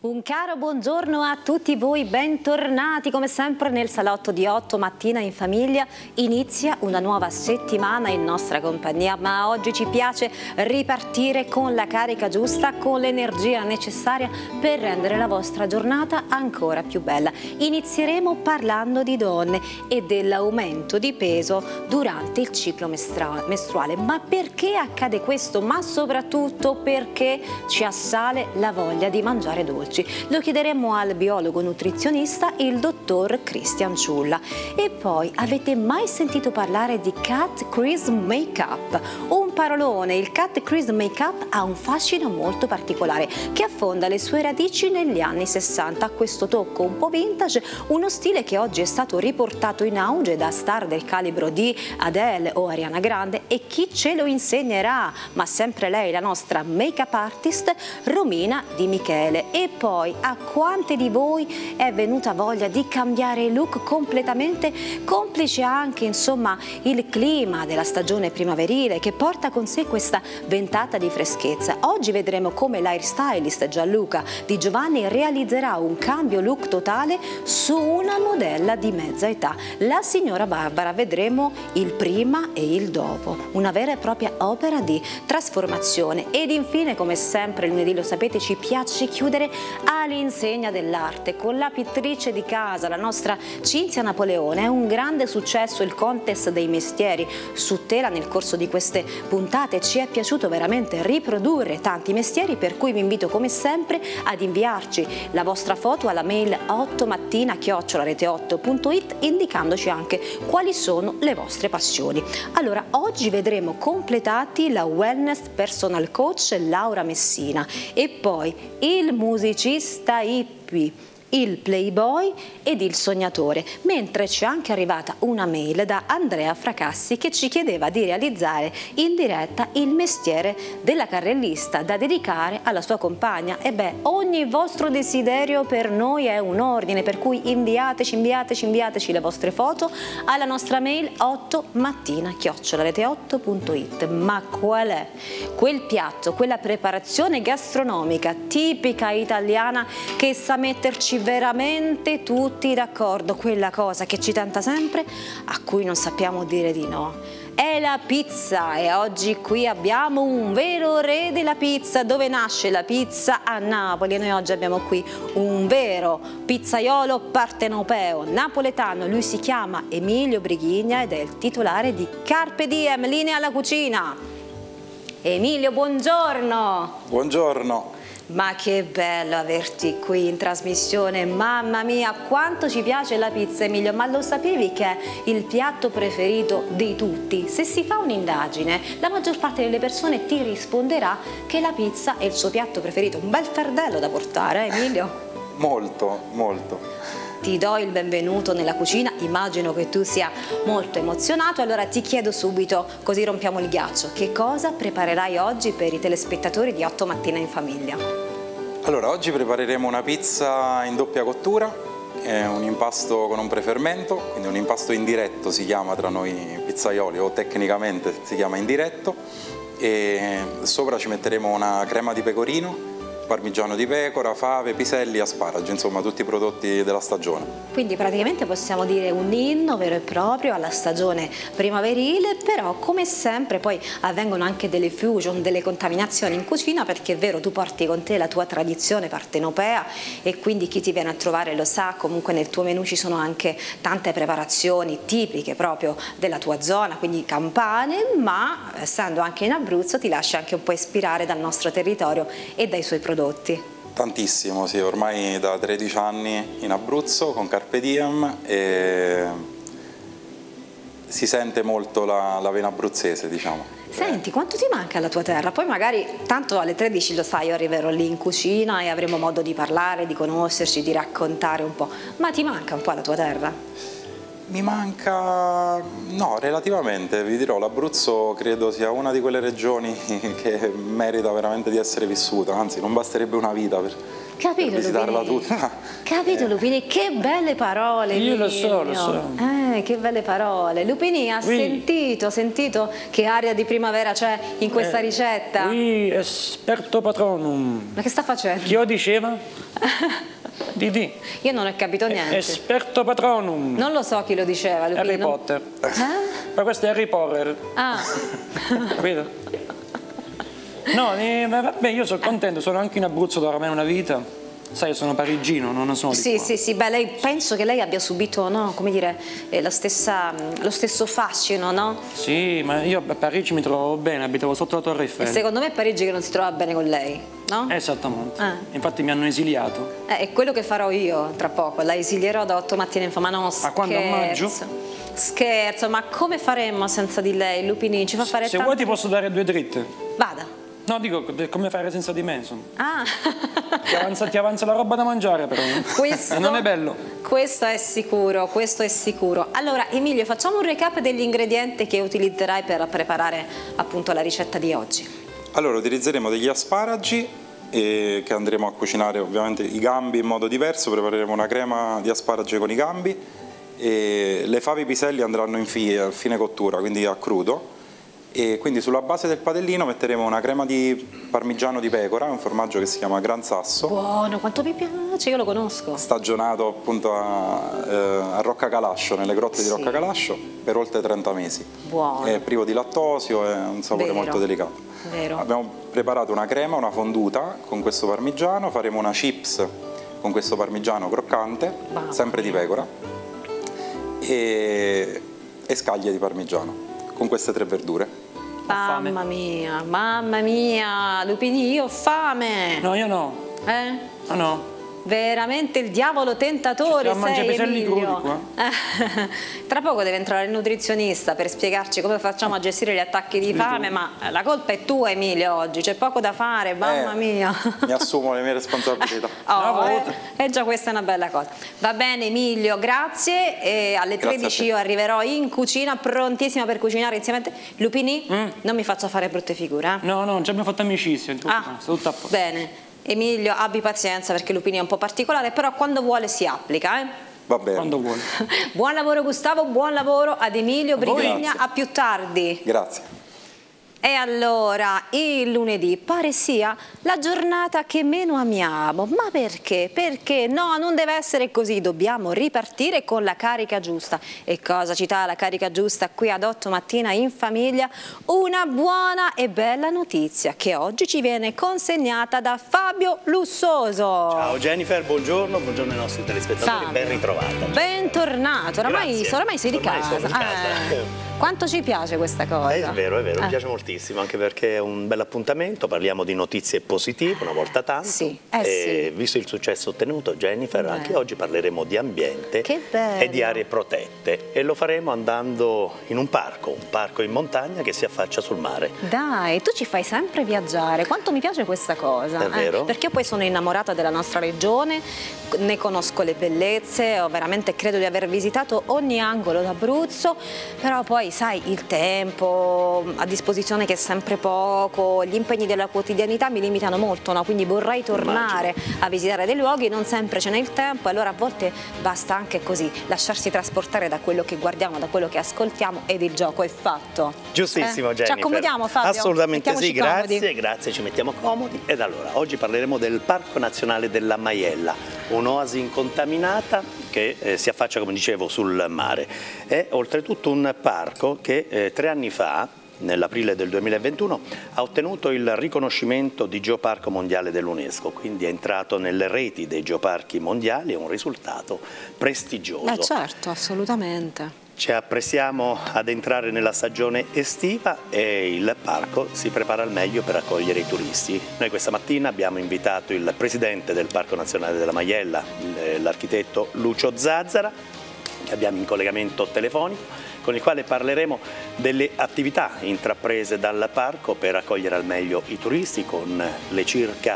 Un caro buongiorno a tutti voi, bentornati come sempre nel salotto di 8 mattina in famiglia. Inizia una nuova settimana in nostra compagnia, ma oggi ci piace ripartire con la carica giusta, con l'energia necessaria per rendere la vostra giornata ancora più bella. Inizieremo parlando di donne e dell'aumento di peso durante il ciclo mestruale. Ma perché accade questo? Ma soprattutto perché ci assale la voglia di mangiare dolci. Lo chiederemo al biologo nutrizionista, il dottor Christian Ciulla. E poi, avete mai sentito parlare di Cat Crease Makeup? Un parolone, il Cat Crease Makeup ha un fascino molto particolare che affonda le sue radici negli anni 60. Ha questo tocco un po' vintage, uno stile che oggi è stato riportato in auge da star del calibro di Adele o Ariana Grande. E chi ce lo insegnerà? Ma sempre lei, la nostra make-up artist Romina Di Michele. E poi, a quante di voi è venuta voglia di cambiare look completamente, complice anche insomma il clima della stagione primaverile che porta con sé questa ventata di freschezza. Oggi vedremo come l'hairstylist Gianluca Di Giovanni realizzerà un cambio look totale su una modella di mezza età, la signora Barbara. Vedremo il prima e il dopo, una vera e propria opera di trasformazione. Ed infine, come sempre lunedì, lo sapete, ci piace chiudere all'insegna dell'arte con la pittrice di casa, la nostra Cinzia Napoleone. È un grande successo il contest dei mestieri su tela. Nel corso di queste puntate ci è piaciuto veramente riprodurre tanti mestieri, per cui vi invito come sempre ad inviarci la vostra foto alla mail 8mattina@rete8.it indicandoci anche quali sono le vostre passioni. Allora, oggi vedremo completati la wellness personal coach Laura Messina e poi il musicista hippie, il playboy ed il sognatore, mentre c'è anche arrivata una mail da Andrea Fracassi che ci chiedeva di realizzare in diretta il mestiere della carrellista da dedicare alla sua compagna. E beh, ogni vostro desiderio per noi è un ordine, per cui inviateci le vostre foto alla nostra mail 8mattina@rete8.it. Ma qual è quel piatto, quella preparazione gastronomica tipica italiana che sa metterci veramente tutti d'accordo, quella cosa che ci tenta sempre, a cui non sappiamo dire di no? È la pizza. E oggi qui abbiamo un vero re della pizza. Dove nasce la pizza? A Napoli. E noi oggi abbiamo qui un vero pizzaiolo partenopeo napoletano. Lui si chiama Emilio Brighigna ed è il titolare di Carpe Diem, linea alla cucina. Emilio, buongiorno. Buongiorno. Ma che bello averti qui in trasmissione, mamma mia, quanto ci piace la pizza, Emilio. Ma lo sapevi che è il piatto preferito di tutti? Se si fa un'indagine, la maggior parte delle persone ti risponderà che la pizza è il suo piatto preferito. Un bel fardello da portare, Emilio? Molto, molto. Ti do il benvenuto nella cucina, immagino che tu sia molto emozionato. Allora ti chiedo subito, così rompiamo il ghiaccio, che cosa preparerai oggi per i telespettatori di 8 mattina in famiglia? Allora, oggi prepareremo una pizza in doppia cottura, è un impasto con un prefermento, quindi un impasto indiretto si chiama tra noi pizzaioli, o tecnicamente si chiama indiretto, e sopra ci metteremo una crema di pecorino, parmigiano di pecora, fave, piselli, asparagi, insomma tutti i prodotti della stagione. Quindi praticamente possiamo dire un inno vero e proprio alla stagione primaverile, però come sempre poi avvengono anche delle fusion, delle contaminazioni in cucina, perché è vero, tu porti con te la tua tradizione partenopea e quindi chi ti viene a trovare lo sa, comunque nel tuo menù ci sono anche tante preparazioni tipiche proprio della tua zona, quindi campane, ma essendo anche in Abruzzo ti lasci anche un po' ispirare dal nostro territorio e dai suoi prodotti. Tantissimo, sì, ormai da 13 anni in Abruzzo con Carpe Diem e si sente molto la vena abruzzese, diciamo. Senti, quanto ti manca la tua terra? Poi magari, tanto alle 13 lo sai, io arriverò lì in cucina e avremo modo di parlare, di conoscerci, di raccontare un po', ma ti manca un po' la tua terra? Mi manca, no, relativamente, vi dirò, l'Abruzzo credo sia una di quelle regioni che merita veramente di essere vissuta, anzi non basterebbe una vita Capito, per visitarla Lupini? tutta. Capito, Lupini? Che belle parole! Io lo so, lo so. Che belle parole. Lupini ha sentito che aria di primavera c'è in questa ricetta? Oui, esperto patronum. Ma che sta facendo? Chi lo diceva? Didi. Io non ho capito niente. Esperto patronum. Non lo so chi lo diceva, Lupini. Harry Potter. Ma questo è Harry Potter. Ah. Capito? No, vabbè, io sono contento, sono anche in Abruzzo da ormai una vita. Sai, io sono parigino, non sono di qua. Sì, beh, penso che lei abbia subito, no, come dire, lo stesso fascino, no? Sì, ma io a Parigi mi trovo bene, abitavo sotto la Torre Eiffel. E secondo me è Parigi che non si trova bene con lei, no? Esattamente. Infatti mi hanno esiliato. È quello che farò io tra poco, la esilierò da 8 mattine in fa, ma no, scherzo. A quando? A maggio? Scherzo, ma come faremo senza di lei, Lupini? Ci fa fare Se vuoi ti posso dare 2 dritte. Vada. No, dico, come fare senza di me, insomma. Ah. Ti avanza la roba da mangiare, però. Questo, non è bello. Questo è sicuro, questo è sicuro. Allora, Emilio, facciamo un recap degli ingredienti che utilizzerai per preparare appunto la ricetta di oggi. Allora, utilizzeremo degli asparagi che andremo a cucinare ovviamente i gambi in modo diverso, prepareremo una crema di asparagi con i gambi e le fave piselli andranno a fine cottura, quindi a crudo. E quindi sulla base del padellino metteremo una crema di parmigiano di pecora, un formaggio che si chiama Gran Sasso. Buono, quanto mi piace, io lo conosco. Stagionato appunto a Roccacalascio, nelle grotte di Roccacalascio, per oltre 30 mesi. Buono. È privo di lattosio, è un sapore molto delicato. Vero. Abbiamo preparato una crema, una fonduta con questo parmigiano, faremo una chips con questo parmigiano croccante, sempre di pecora, e scaglie di parmigiano con queste 3 verdure. Mamma mia, Lupini, io ho fame. No, io no. Ah no. Veramente il diavolo tentatore sei, mangiare piselli crudi Emilio. qua. Tra poco deve entrare il nutrizionista per spiegarci come facciamo a gestire gli attacchi di fame, ma la colpa è tua, Emilio, oggi c'è poco da fare, mamma mia. Mi assumo le mie responsabilità. Già questa è una bella cosa. Va bene, Emilio, grazie, e alle 13 io arriverò in cucina prontissima per cucinare insieme a te. Lupini, non mi faccia fare brutte figure. No, già abbiamo fatto amicizia. Tutto a posto. Bene. Emilio, abbi pazienza perché Lupini è un po' particolare, però quando vuole si applica, Va bene. Quando vuole. Buon lavoro Gustavo, buon lavoro ad Emilio Brigigna, a più tardi. Grazie. E allora, il lunedì pare sia la giornata che meno amiamo. Ma perché? Perché no, non deve essere così, dobbiamo ripartire con la carica giusta. E cosa ci dà la carica giusta qui ad 8 mattina in famiglia? Una buona e bella notizia che oggi ci viene consegnata da Fabio Lussoso. Ciao Jennifer, buongiorno ai nostri telespettatori, ben ritrovata. Bentornato, oramai sei di casa. Quanto ci piace questa cosa? È vero, mi piace moltissimo, anche perché è un bel appuntamento, parliamo di notizie positive una volta tanto. Visto il successo ottenuto, Jennifer, anche oggi parleremo di ambiente e di aree protette, e lo faremo andando in un parco in montagna che si affaccia sul mare. Dai, tu ci fai sempre viaggiare, quanto mi piace questa cosa. È vero? Perché io poi sono innamorata della nostra regione, ne conosco le bellezze, veramente credo di aver visitato ogni angolo d'Abruzzo, però poi sai, il tempo a disposizione che è sempre poco, gli impegni della quotidianità mi limitano molto, no? Quindi vorrei tornare a visitare dei luoghi, non sempre ce n'è il tempo, e allora a volte basta anche così, lasciarsi trasportare da quello che guardiamo, da quello che ascoltiamo, ed il gioco è fatto. Giustissimo, Jennifer. Ci accomodiamo, Fabio? Assolutamente sì, grazie, ci mettiamo comodi. Ed allora, oggi parleremo del Parco Nazionale della Maiella, un'oasi incontaminata che si affaccia, come dicevo, sul mare. È oltretutto un parco che 3 anni fa, nell'aprile del 2021, ha ottenuto il riconoscimento di Geoparco mondiale dell'UNESCO, quindi è entrato nelle reti dei geoparchi mondiali, è un risultato prestigioso. Certo, assolutamente. Ci apprestiamo ad entrare nella stagione estiva e il parco si prepara al meglio per accogliere i turisti. Noi questa mattina abbiamo invitato il presidente del Parco Nazionale della Maiella, l'architetto Lucio Zazzara, che abbiamo in collegamento telefonico, con il quale parleremo delle attività intraprese dal parco per accogliere al meglio i turisti, con le circa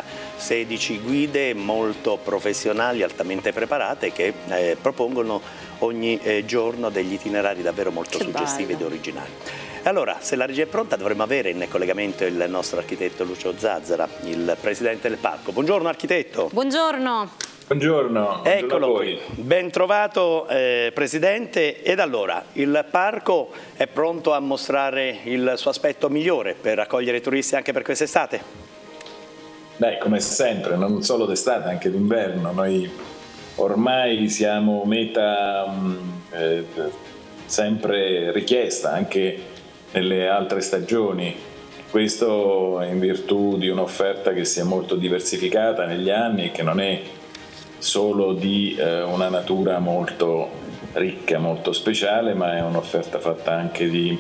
16 guide molto professionali, altamente preparate, che propongono ogni giorno degli itinerari davvero molto suggestivi ed originali. Allora, se la regia è pronta dovremmo avere in collegamento il nostro architetto Lucio Zazzara, il presidente del parco. Buongiorno architetto. Buongiorno. Buongiorno. Eccolo qui. Ben trovato presidente. Ed allora, il parco è pronto a mostrare il suo aspetto migliore per accogliere i turisti anche per quest'estate? Beh, come sempre, non solo d'estate, anche d'inverno. Noi ormai siamo meta sempre richiesta anche nelle altre stagioni. Questo in virtù di un'offerta che si è molto diversificata negli anni e che non è solo di una natura molto ricca, molto speciale, ma è un'offerta fatta anche di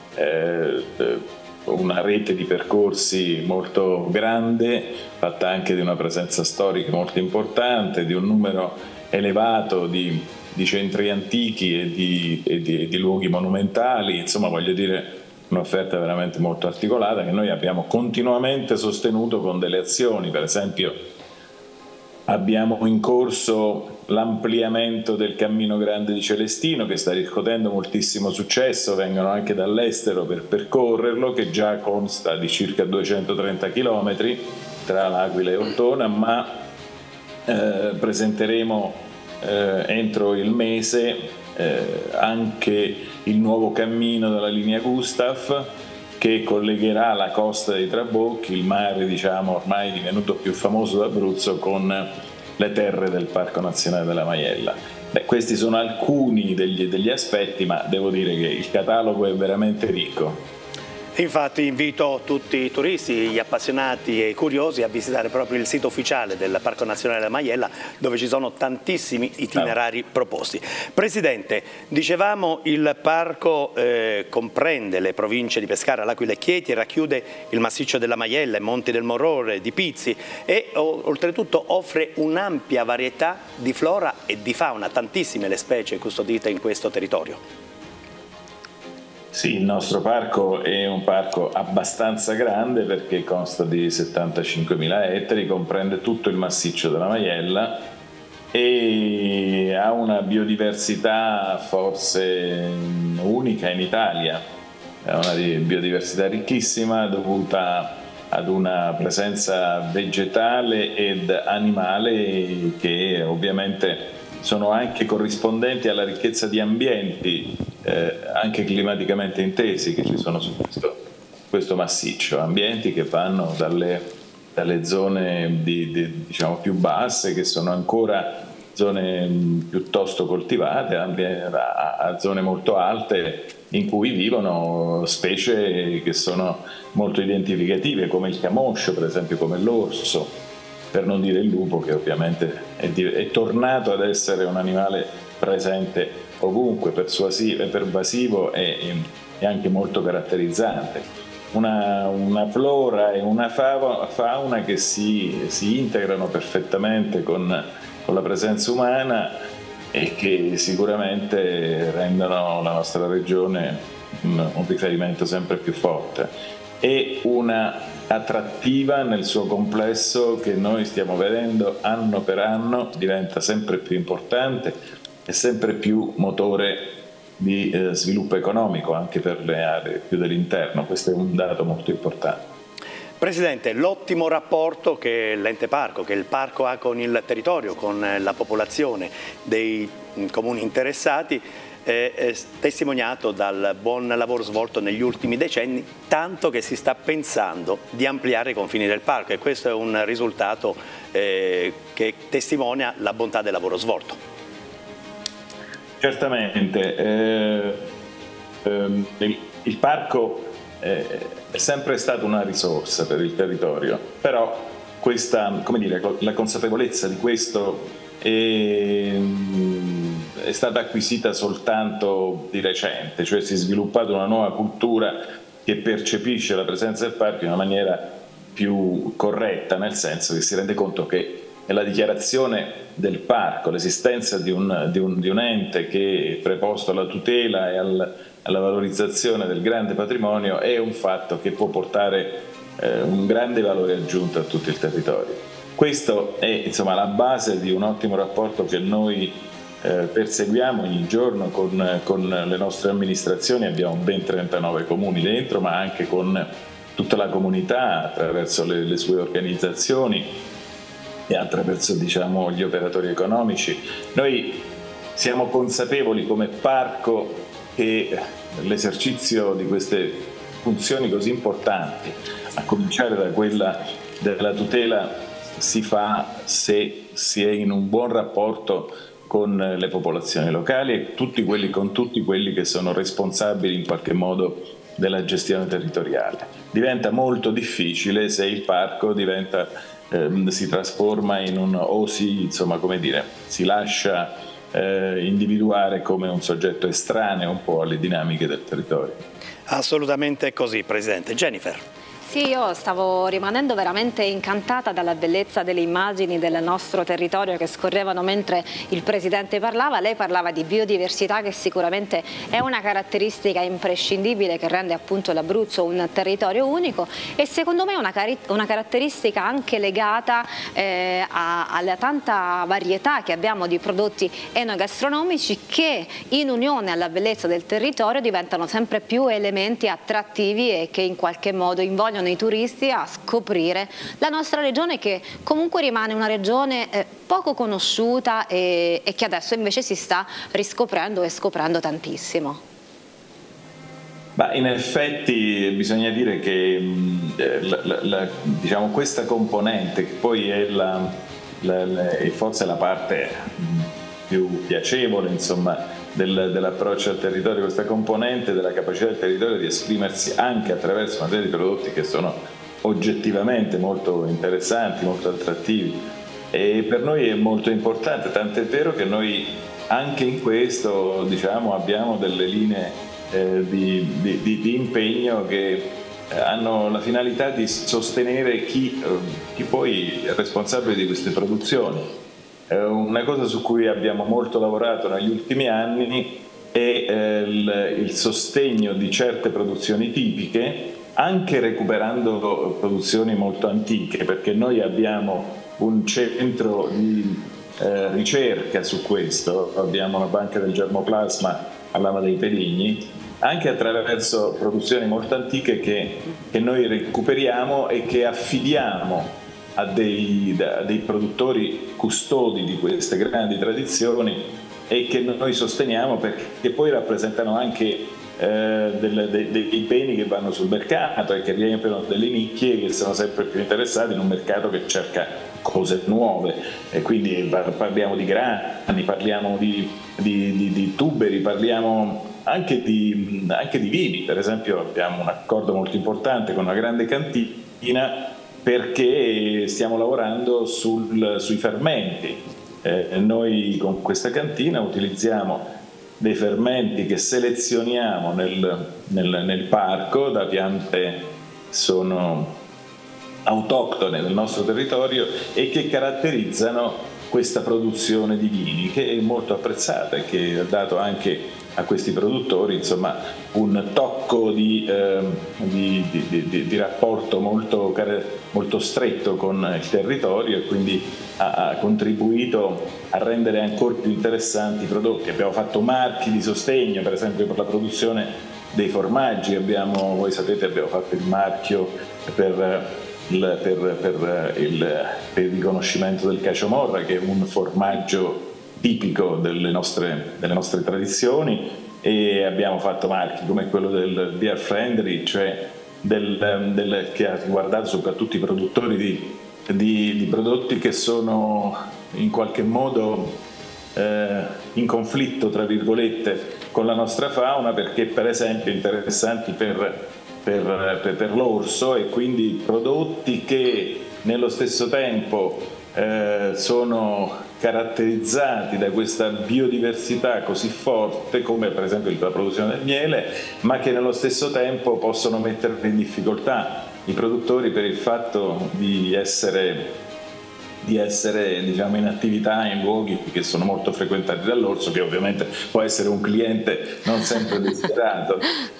una rete di percorsi molto grande, fatta anche di una presenza storica molto importante, di un numero elevato di centri antichi e di luoghi monumentali. Insomma, voglio dire, un'offerta veramente molto articolata che noi abbiamo continuamente sostenuto con delle azioni. Per esempio, abbiamo in corso l'ampliamento del Cammino Grande di Celestino, che sta riscuotendo moltissimo successo, vengono anche dall'estero per percorrerlo, che già consta di circa 230 km tra L'Aquila e Ortona, ma presenteremo entro il mese anche il nuovo cammino della linea Gustav, che collegherà la costa dei Trabocchi, il mare diciamo ormai divenuto più famoso d'Abruzzo, con le terre del Parco Nazionale della Maiella. Questi sono alcuni degli aspetti, ma devo dire che il catalogo è veramente ricco. Infatti invito tutti i turisti, gli appassionati e i curiosi a visitare proprio il sito ufficiale del Parco Nazionale della Maiella, dove ci sono tantissimi itinerari proposti. Presidente, dicevamo il parco comprende le province di Pescara, L'Aquila e Chieti e racchiude il massiccio della Maiella, i Monti del Morrore, di Pizzi e oltretutto offre un'ampia varietà di flora e di fauna, tantissime le specie custodite in questo territorio. Sì, il nostro parco è un parco abbastanza grande perché consta di 75.000 ettari, comprende tutto il massiccio della Maiella e ha una biodiversità forse unica in Italia, è una biodiversità ricchissima dovuta ad una presenza vegetale ed animale che ovviamente sono anche corrispondenti alla ricchezza di ambienti anche climaticamente intesi che ci sono su questo massiccio, ambienti che vanno dalle zone diciamo più basse, che sono ancora zone piuttosto coltivate, a zone molto alte in cui vivono specie che sono molto identificative, come il camoscio, per esempio, come l'orso, per non dire il lupo, che ovviamente è tornato ad essere un animale presente ovunque, pervasivo e anche molto caratterizzante. Una flora e una fauna che si integrano perfettamente con la presenza umana e che sicuramente rendono la nostra regione un riferimento sempre più forte. È una attrattiva nel suo complesso che noi stiamo vedendo anno per anno, diventa sempre più importante e sempre più motore di sviluppo economico anche per le aree più dell'interno. Questo è un dato molto importante. Presidente, l'ottimo rapporto che l'ente parco, che il parco ha con il territorio, con la popolazione dei comuni interessati, è testimoniato dal buon lavoro svolto negli ultimi decenni, tanto che si sta pensando di ampliare i confini del parco e questo è un risultato che testimonia la bontà del lavoro svolto. Certamente, il parco è sempre stato una risorsa per il territorio, però questa, come dire, la consapevolezza di questo è stata acquisita soltanto di recente, cioè si è sviluppata una nuova cultura che percepisce la presenza del parco in una maniera più corretta, nel senso che si rende conto che la dichiarazione del parco, l'esistenza di un ente che è preposto alla tutela e alla valorizzazione del grande patrimonio è un fatto che può portare un grande valore aggiunto a tutto il territorio. Questo è insomma la base di un ottimo rapporto che noi perseguiamo ogni giorno con le nostre amministrazioni. Abbiamo ben 39 comuni dentro, ma anche con tutta la comunità attraverso le sue organizzazioni e attraverso, diciamo, gli operatori economici. Noi siamo consapevoli come parco che l'esercizio di queste funzioni così importanti, a cominciare da quella della tutela, si fa se si è in un buon rapporto con le popolazioni locali e con tutti quelli che sono responsabili in qualche modo della gestione territoriale. Diventa molto difficile se il parco si trasforma in si lascia individuare come un soggetto estraneo un po' alle dinamiche del territorio. Assolutamente così, Presidente. Jennifer. Sì, io stavo rimanendo veramente incantata dalla bellezza delle immagini del nostro territorio che scorrevano mentre il Presidente parlava. Lei parlava di biodiversità, che sicuramente è una caratteristica imprescindibile che rende appunto l'Abruzzo un territorio unico, e secondo me una caratteristica anche legata alla tanta varietà che abbiamo di prodotti enogastronomici che, in unione alla bellezza del territorio, diventano sempre più elementi attrattivi e che in qualche modo invogliano i turisti a scoprire la nostra regione, che comunque rimane una regione poco conosciuta e che adesso invece si sta riscoprendo e scoprendo tantissimo. In effetti bisogna dire che diciamo, questa componente, che poi è forse la parte più piacevole, insomma, dell'approccio al territorio, questa componente della capacità del territorio di esprimersi anche attraverso una serie di prodotti che sono oggettivamente molto interessanti, molto attrattivi, e per noi è molto importante, tant'è vero che noi anche in questo, diciamo, abbiamo delle linee di impegno che hanno la finalità di sostenere chi poi è responsabile di queste produzioni. Una cosa su cui abbiamo molto lavorato negli ultimi anni è il sostegno di certe produzioni tipiche, anche recuperando produzioni molto antiche, perché noi abbiamo un centro di ricerca su questo, abbiamo una banca del germoplasma a Lama dei Peligni, anche attraverso produzioni molto antiche che noi recuperiamo e che affidiamo a dei produttori custodi di queste grandi tradizioni e che noi sosteniamo, perché poi rappresentano anche dei beni che vanno sul mercato e che riempiono delle nicchie che sono sempre più interessati in un mercato che cerca cose nuove, e quindi parliamo di grani, parliamo di tuberi, parliamo anche di vini. Per esempio abbiamo un accordo molto importante con una grande cantina perché stiamo lavorando sui fermenti. Noi con questa cantina utilizziamo dei fermenti che selezioniamo nel parco da piante sono autoctone del nostro territorio e che caratterizzano questa produzione di vini, che è molto apprezzata e che ha dato anche a questi produttori, insomma, un tocco di rapporto molto stretto con il territorio, e quindi ha contribuito a rendere ancora più interessanti i prodotti. Abbiamo fatto marchi di sostegno, per esempio per la produzione dei formaggi, voi sapete, abbiamo fatto il marchio per il riconoscimento del Cacio Morra, che è un formaggio tipico delle nostre tradizioni, e abbiamo fatto marchi come quello del Beer Friendly, cioè che ha riguardato soprattutto i produttori di prodotti che sono in qualche modo in conflitto, tra virgolette, con la nostra fauna, perché per esempio interessanti per l'orso, e quindi prodotti che nello stesso tempo sono caratterizzati da questa biodiversità così forte, come per esempio la produzione del miele, ma che nello stesso tempo possono mettere in difficoltà i produttori per il fatto di essere diciamo, in attività in luoghi che sono molto frequentati dall'orso, che ovviamente può essere un cliente non sempre desiderato.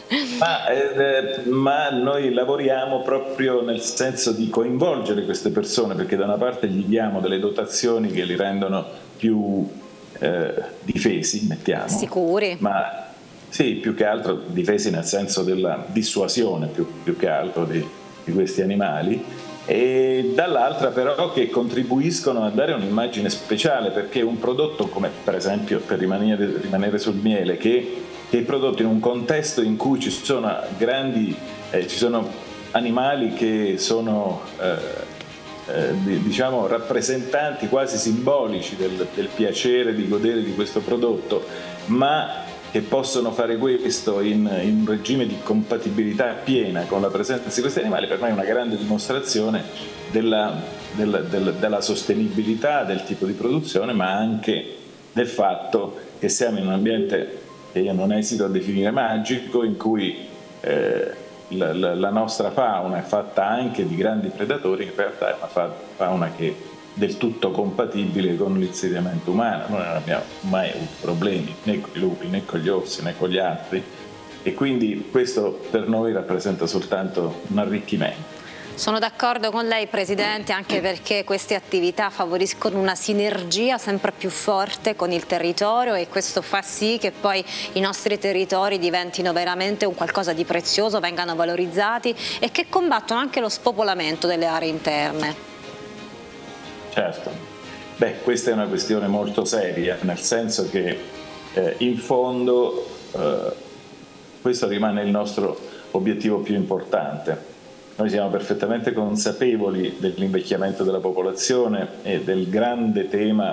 Ma noi lavoriamo proprio nel senso di coinvolgere queste persone, perché da una parte gli diamo delle dotazioni che li rendono più difesi, mettiamo. Sicuri. Ma sì, più che altro difesi nel senso della dissuasione, più che altro di questi animali, e dall'altra però che contribuiscono a dare un'immagine speciale, perché un prodotto come per esempio, per rimanere sul miele, che è prodotto in un contesto in cui ci sono ci sono animali che sono diciamo rappresentanti quasi simbolici del piacere di godere di questo prodotto, ma che possono fare questo in un regime di compatibilità piena con la presenza di questi animali, per me è una grande dimostrazione della sostenibilità del tipo di produzione, ma anche del fatto che siamo in un ambiente che io non esito a definire magico, in cui la nostra fauna è fatta anche di grandi predatori, in realtà è una fauna che è del tutto compatibile con l'insediamento umano. Noi non abbiamo mai avuto problemi né con i lupi, né con gli orsi, né con gli altri, e quindi questo per noi rappresenta soltanto un arricchimento. Sono d'accordo con lei, Presidente, anche perché queste attività favoriscono una sinergia sempre più forte con il territorio, e questo fa sì che poi i nostri territori diventino veramente un qualcosa di prezioso, vengano valorizzati e che combattono anche lo spopolamento delle aree interne. Certo, questa è una questione molto seria, nel senso che in fondo questo rimane il nostro obiettivo più importante. Noi siamo perfettamente consapevoli dell'invecchiamento della popolazione e del grande tema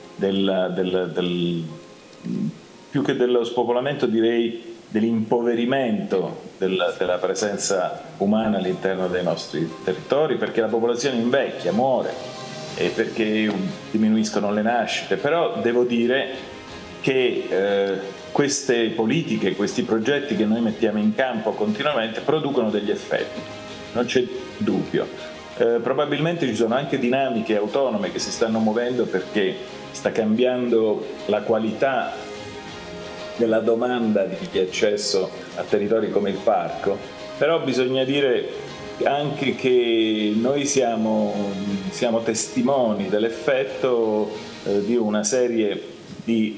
più che dello spopolamento, direi dell'impoverimento della presenza umana all'interno dei nostri territori, perché la popolazione invecchia, muore, e perché diminuiscono le nascite. Però devo dire che queste politiche, questi progetti che noi mettiamo in campo continuamente producono degli effetti, non c'è dubbio. Probabilmente ci sono anche dinamiche autonome che si stanno muovendo, perché sta cambiando la qualità della domanda di accesso a territori come il parco, però bisogna dire anche che noi siamo testimoni dell'effetto di una serie di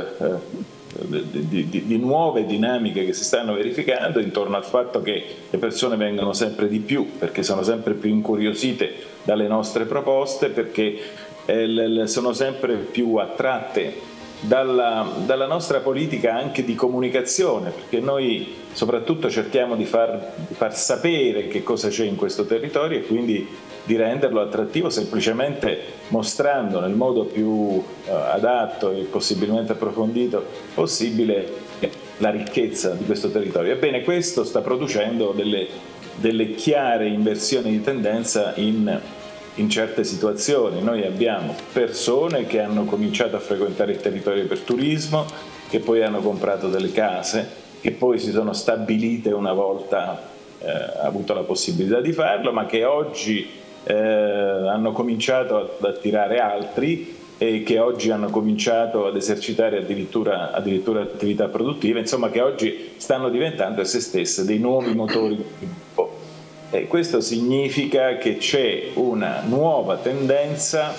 nuove dinamiche che si stanno verificando intorno al fatto che le persone vengono sempre di più, perché sono sempre più incuriosite dalle nostre proposte, perché sono sempre più attratte dalla nostra politica anche di comunicazione, perché noi soprattutto cerchiamo di far sapere che cosa c'è in questo territorio e quindi di renderlo attrattivo, semplicemente mostrando nel modo più adatto e possibilmente approfondito possibile la ricchezza di questo territorio. Ebbene, questo sta producendo delle chiare inversioni di tendenza in certe situazioni. Noi abbiamo persone che hanno cominciato a frequentare il territorio per turismo, che poi hanno comprato delle case, che poi si sono stabilite una volta avuto la possibilità di farlo, ma che oggi hanno cominciato ad attirare altri e che oggi hanno cominciato ad esercitare addirittura attività produttive, insomma che oggi stanno diventando esse stesse dei nuovi motori di sviluppo. E questo significa che c'è una nuova tendenza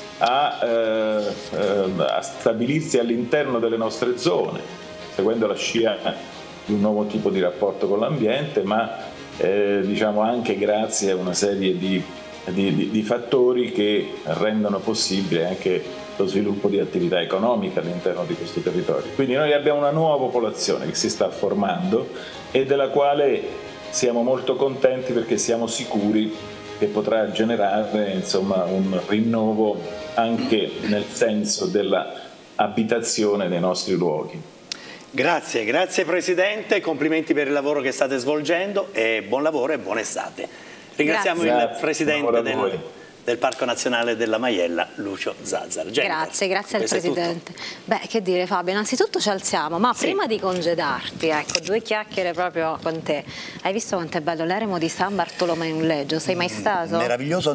a stabilirsi all'interno delle nostre zone, seguendo la scia di un nuovo tipo di rapporto con l'ambiente, ma diciamo anche grazie a una serie di fattori che rendono possibile anche lo sviluppo di attività economiche all'interno di questo territorio. Quindi noi abbiamo una nuova popolazione che si sta formando e della quale siamo molto contenti, perché siamo sicuri che potrà generare insomma un rinnovo anche nel senso della abitazione dei nostri luoghi. Grazie Presidente, complimenti per il lavoro che state svolgendo e buon lavoro e buona estate. Ringraziamo il Presidente del Parco Nazionale della Maiella, Lucio Zazzar. Grazie al Presidente. Che dire, Fabio, innanzitutto ci alziamo, ma prima di congedarti, ecco, due chiacchiere proprio con te. Hai visto quanto è bello l'eremo di San Bartolomeo in Leggio? Sei mai stato? Meraviglioso, no.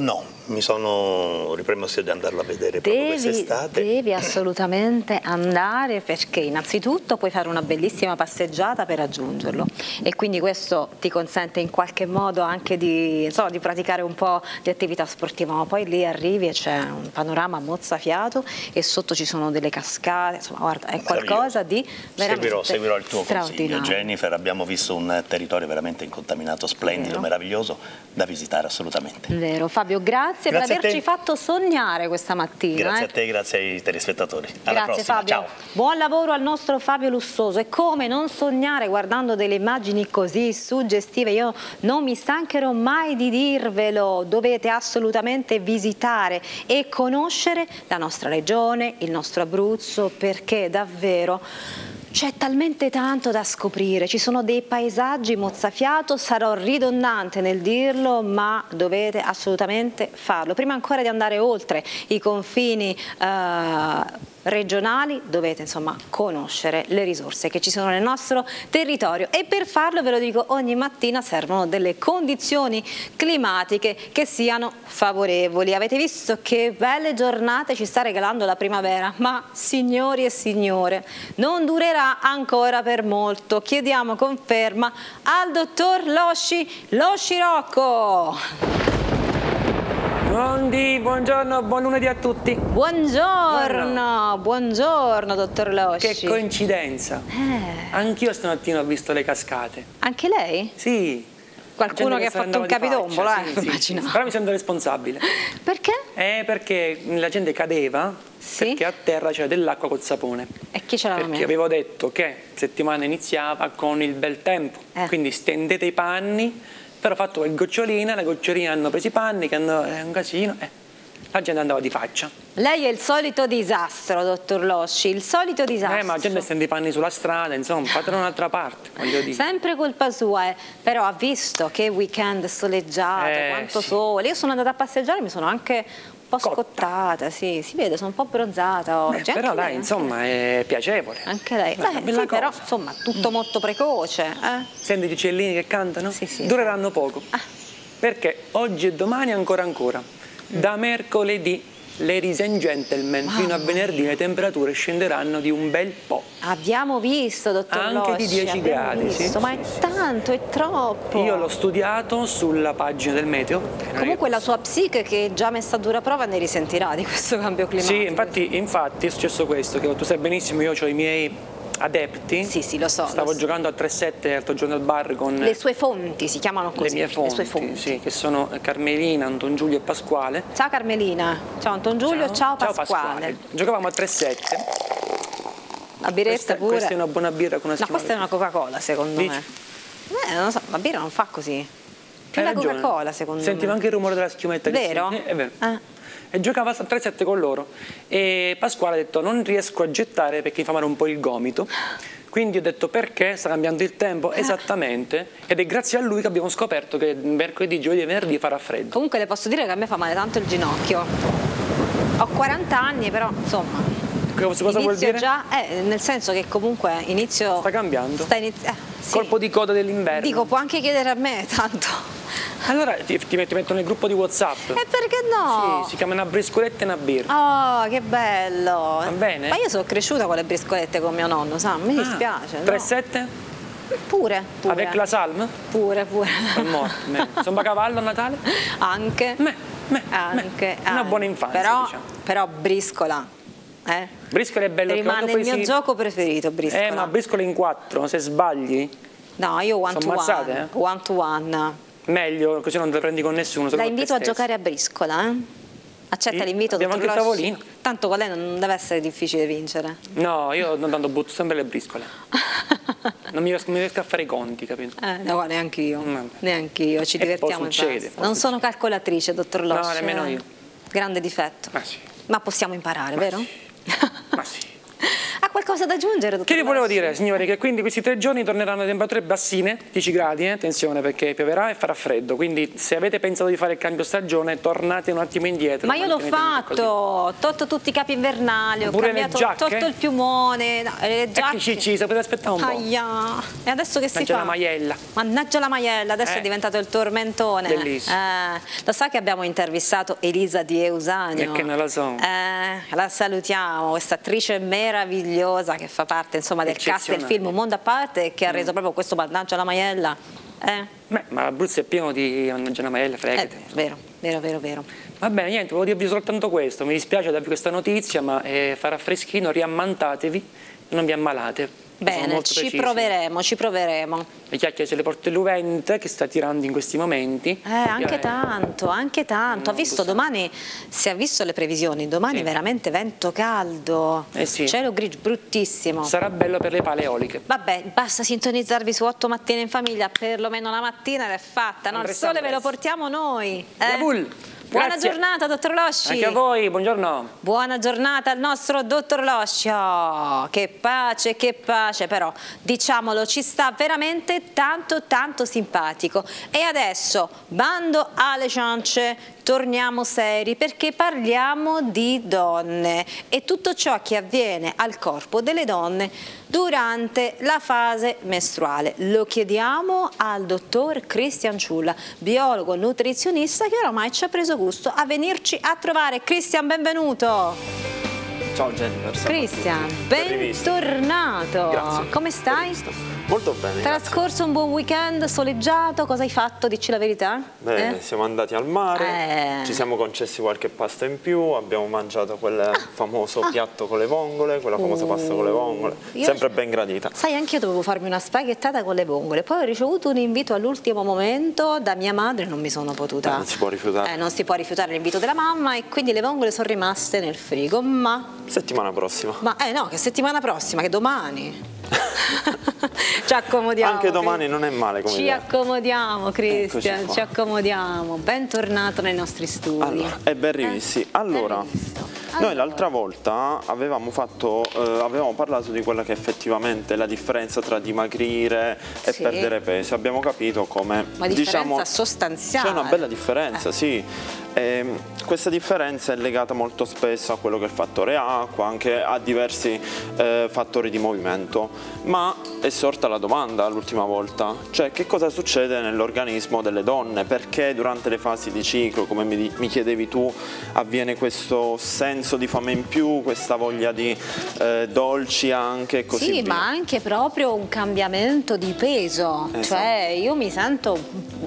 mi sono ripromesso di andarlo a vedere proprio quest'estate. Devi assolutamente andare, perché innanzitutto puoi fare una bellissima passeggiata per raggiungerlo e quindi questo ti consente in qualche modo anche di praticare un po' di attività sportiva, ma poi lì arrivi e c'è un panorama mozzafiato e sotto ci sono delle cascate, insomma guarda, è qualcosa di veramente seguirò il tuo consiglio, straordinario. Jennifer. Abbiamo visto un territorio veramente incontaminato, splendido, meraviglioso, da visitare assolutamente. Vero. Fabio, grazie per averci fatto sognare questa mattina. Grazie a te, grazie ai telespettatori. Alla Grazie prossima, Fabio. ciao. Buon lavoro al nostro Fabio Lussoso. E come non sognare guardando delle immagini così suggestive? Io non mi stancherò mai di dirvelo, dovete assolutamente visitare e conoscere la nostra regione, il nostro Abruzzo, perché davvero c'è talmente tanto da scoprire, ci sono dei paesaggi mozzafiato, sarò ridondante nel dirlo, ma dovete assolutamente farlo. Prima ancora di andare oltre i confini regionali, dovete insomma conoscere le risorse che ci sono nel nostro territorio e per farlo, ve lo dico ogni mattina, servono delle condizioni climatiche che siano favorevoli. Avete visto che belle giornate ci sta regalando la primavera, ma signori e signore, non durerà ancora per molto. Chiediamo conferma al dottor Losci Rocco. Buongiorno, buon lunedì a tutti. Buongiorno, buongiorno dottor Losci. Che coincidenza. Anch'io stamattina ho visto le cascate. Anche lei? Sì. Qualcuno che ha fatto un capitombolo, immaginavo. Però mi sento responsabile. Perché? Perché la gente cadeva, perché a terra c'era dell'acqua col sapone. E chi ce l'aveva messo? Perché avevo detto che settimana iniziava con il bel tempo, quindi stendete i panni, però ho fatto quel goccioline, le goccioline hanno preso i panni, che hanno un casino, la gente andava di faccia. Lei è il solito disastro, dottor Losci, il solito disastro. Ma la gente stende i panni sulla strada, insomma, fatelo da un'altra parte, voglio dire. Sempre colpa sua, però ha visto che weekend soleggiato, quanto sole. Io sono andata a passeggiare, mi sono anche un po' scottata, sì, si vede, sono un po' bronzata oggi. Però dai, insomma, è piacevole. Anche lei. Bella sì, però, insomma, tutto molto precoce. Senti gli uccellini che cantano? Sì. Dureranno poco. Perché oggi e domani ancora. Da mercoledì, ladies and gentlemen, fino a venerdì le temperature scenderanno di un bel po'. Abbiamo visto, dottor Losci. Anche di 10 gradi, sì. Ma è tanto, è troppo. Io l'ho studiato sulla pagina del meteo. Comunque la sua psiche, che è già messa a dura prova, ne risentirà di questo cambio climatico. Sì, infatti è successo questo, che tu sai benissimo, io ho i miei adepti. Sì, lo so. Stavo giocando a 3-7 l'altro giorno al bar con le sue fonti, si chiamano così. Le mie fonti. Sì, che sono Carmelina, Anton Giulio e Pasquale. Ciao Carmelina, ciao Anton Giulio, ciao Pasquale. Giocavamo a 3-7. La biretta pure. Questa è una buona birra con una schiumetta. Questa è una Coca-Cola, secondo me. Non lo so, la birra non fa così. Più la Coca-Cola, secondo me. Sentivo anche il rumore della schiumetta. Vero? È vero. E giocava a 3-7 con loro e Pasquale ha detto non riesco a gettare perché mi fa male un po' il gomito, quindi ho detto perché sta cambiando il tempo, esattamente, ed è grazie a lui che abbiamo scoperto che mercoledì, giovedì e venerdì farà freddo. Comunque le posso dire che a me fa male tanto il ginocchio, ho 40 anni però insomma cosa vuol dire? Già, nel senso che comunque inizio sta cambiando, sì. Colpo di coda dell'inverno. Dico, può anche chiedere a me tanto. Allora ti metto nel gruppo di WhatsApp. E perché no? Sì, si chiama una briscoletta e una birra. Oh, che bello. Va bene? Ma io sono cresciuta con le briscolette con mio nonno, sa? Mi dispiace. 3-7? Pure. Avec la salme? Pure. Sono a cavallo a Natale? Anche. Anche. Una buona infanzia, però briscola. Briscola è bello. Rimane il mio gioco preferito, briscola. Ma briscola in 4, se sbagli. No, io one to one. Meglio, così non te la prendi con nessuno. La invito a giocare a briscola, Accetta l'invito. Abbiamo anche il tavolino. Tanto con lei non deve essere difficile vincere. No, io tanto butto sempre le briscole. Non mi riesco a fare i conti, capito? No, neanche io. Neanche ci divertiamo. Non sono calcolatrice, dottor Losci. No, nemmeno io. Grande difetto. Ma sì. Ma possiamo imparare, vero? Ma sì. Ha qualcosa qualcosa da aggiungere, dottor Che vi volevo Lasci? dire, signori, che quindi questi 3 giorni torneranno a temperature bassine, 10 gradi, attenzione, perché pioverà e farà freddo, quindi se avete pensato di fare il cambio stagione, tornate un attimo indietro. Ma io l'ho mantenete fatto, così. ho tolto tutti i capi invernali, ho Pure le cambiato, giacche? tolto il piumone, no, le giacche. Cicci, se potete aspettare un po'. Aia. E adesso che si Mannaggia fa? la maiella. Mannaggia la maiella, adesso è diventato il tormentone. Bellissimo. Lo sa che abbiamo intervistato Elisa Di Eusanio? E che non la so. La salutiamo, questa attrice meravigliosa che fa parte insomma del cast del film Un mondo a parte e che ha reso proprio questo Mannaggia la maiella. Beh, ma l'Abruzzo è pieno di mannaggia la maiella, fregate. Vero. Va bene, niente, volevo dirvi soltanto questo. Mi dispiace darvi questa notizia, ma farà freschino, riammantatevi e non vi ammalate. Sono Bene, molto ci precisi. proveremo. Le chiacchiere se le porte l'uvente che sta tirando in questi momenti. Anche tanto. Ha visto domani, si è visto le previsioni, domani Sì. veramente vento caldo, Sì. cielo grigio, bruttissimo. Sarà bello per le pale eoliche. Vabbè, basta sintonizzarvi su 8 mattine in famiglia, perlomeno la mattina ed è fatta, no? Il Andressa, sole ve lo Andressa. portiamo noi. Yabul. Buona Grazie. giornata, dottor Losci. Anche a voi, buongiorno. Buona giornata al nostro dottor Losci. Oh, che pace, però diciamolo, ci sta veramente tanto simpatico. E adesso, bando alle ciance, torniamo seri perché parliamo di donne e tutto ciò che avviene al corpo delle donne durante la fase mestruale. Lo chiediamo al dottor Christian Ciulla, biologo nutrizionista che oramai ci ha preso gusto a venirci a trovare. Christian, benvenuto! Ciao Jennifer. Christian, bentornato! Grazie. Come stai? Molto bene. Trascorso un buon weekend soleggiato, cosa hai fatto? Dici la verità? Bene, siamo andati al mare, ci siamo concessi qualche pasta in più, abbiamo mangiato quel famoso piatto con le vongole, quella famosa pasta con le vongole, sempre ben gradita. Sai, anche io dovevo farmi una spaghettata con le vongole, poi ho ricevuto un invito all'ultimo momento da mia madre, non mi sono potuta... Non si può rifiutare. Non si può rifiutare l'invito della mamma e quindi le vongole sono rimaste nel frigo, Settimana prossima. no, che settimana prossima, che domani... Ci accomodiamo. Anche domani non è male come Ci idea. accomodiamo, Christian, qua. ci accomodiamo. Bentornato nei nostri studi. Allora, e ben rivisti. Allora, noi l'altra volta avevamo parlato di quella che effettivamente è la differenza tra dimagrire e Sì. perdere peso. Abbiamo capito come, Una differenza sostanziale. c'è una bella differenza, sì. Questa differenza è legata molto spesso a quello che è il fattore acqua, anche a diversi fattori di movimento. Ma è sorta la domanda l'ultima volta, cioè che cosa succede nell'organismo delle donne? Perché durante le fasi di ciclo, come mi chiedevi tu, avviene questo senso di fame in più, questa voglia di dolci anche e così Sì, via? ma anche proprio un cambiamento di peso. Esatto. Cioè, io mi sento...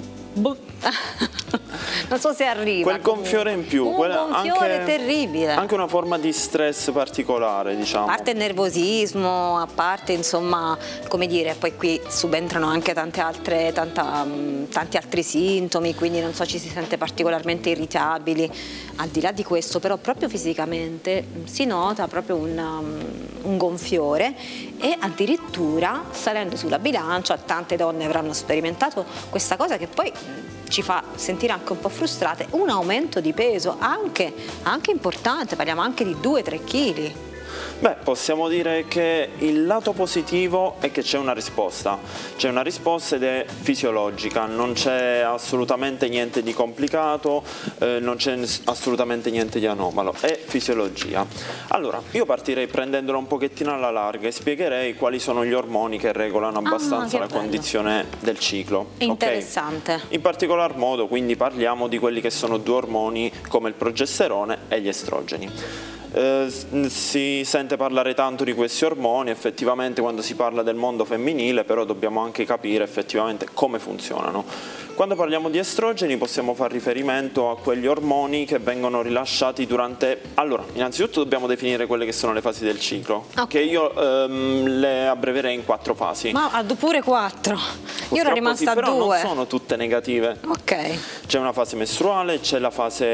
non so se arriva. Quel gonfiore in più, un gonfiore terribile. Anche una forma di stress particolare, diciamo. A parte il nervosismo, a parte insomma, come dire, poi qui subentrano anche tanti altri sintomi, quindi non so, ci si sente particolarmente irritabili. Al di là di questo, però, proprio fisicamente si nota proprio un gonfiore e addirittura salendo sulla bilancia, tante donne avranno sperimentato questa cosa che poi ci fa sentire anche un po' frustrate, un aumento di peso anche importante, parliamo anche di 2-3 kg. Beh, possiamo dire che il lato positivo è che c'è una risposta ed è fisiologica, non c'è assolutamente niente di complicato, non c'è assolutamente niente di anomalo, è fisiologia. Allora, io partirei prendendolo un pochettino alla larga e spiegherei quali sono gli ormoni che regolano abbastanza la condizione del ciclo. Interessante. Okay? In particolar modo, quindi, parliamo di quelli che sono 2 ormoni come il progesterone e gli estrogeni. Si sente parlare tanto di questi ormoni effettivamente quando si parla del mondo femminile, però dobbiamo anche capire effettivamente come funzionano. Quando parliamo di estrogeni possiamo fare riferimento a quegli ormoni che vengono rilasciati durante... Allora, innanzitutto dobbiamo definire quelle che sono le fasi del ciclo, che io le abbreverei in 4 fasi. Ma pure 4. Io ero rimasta a 2. Però non sono tutte negative. Ok. C'è una fase mestruale, c'è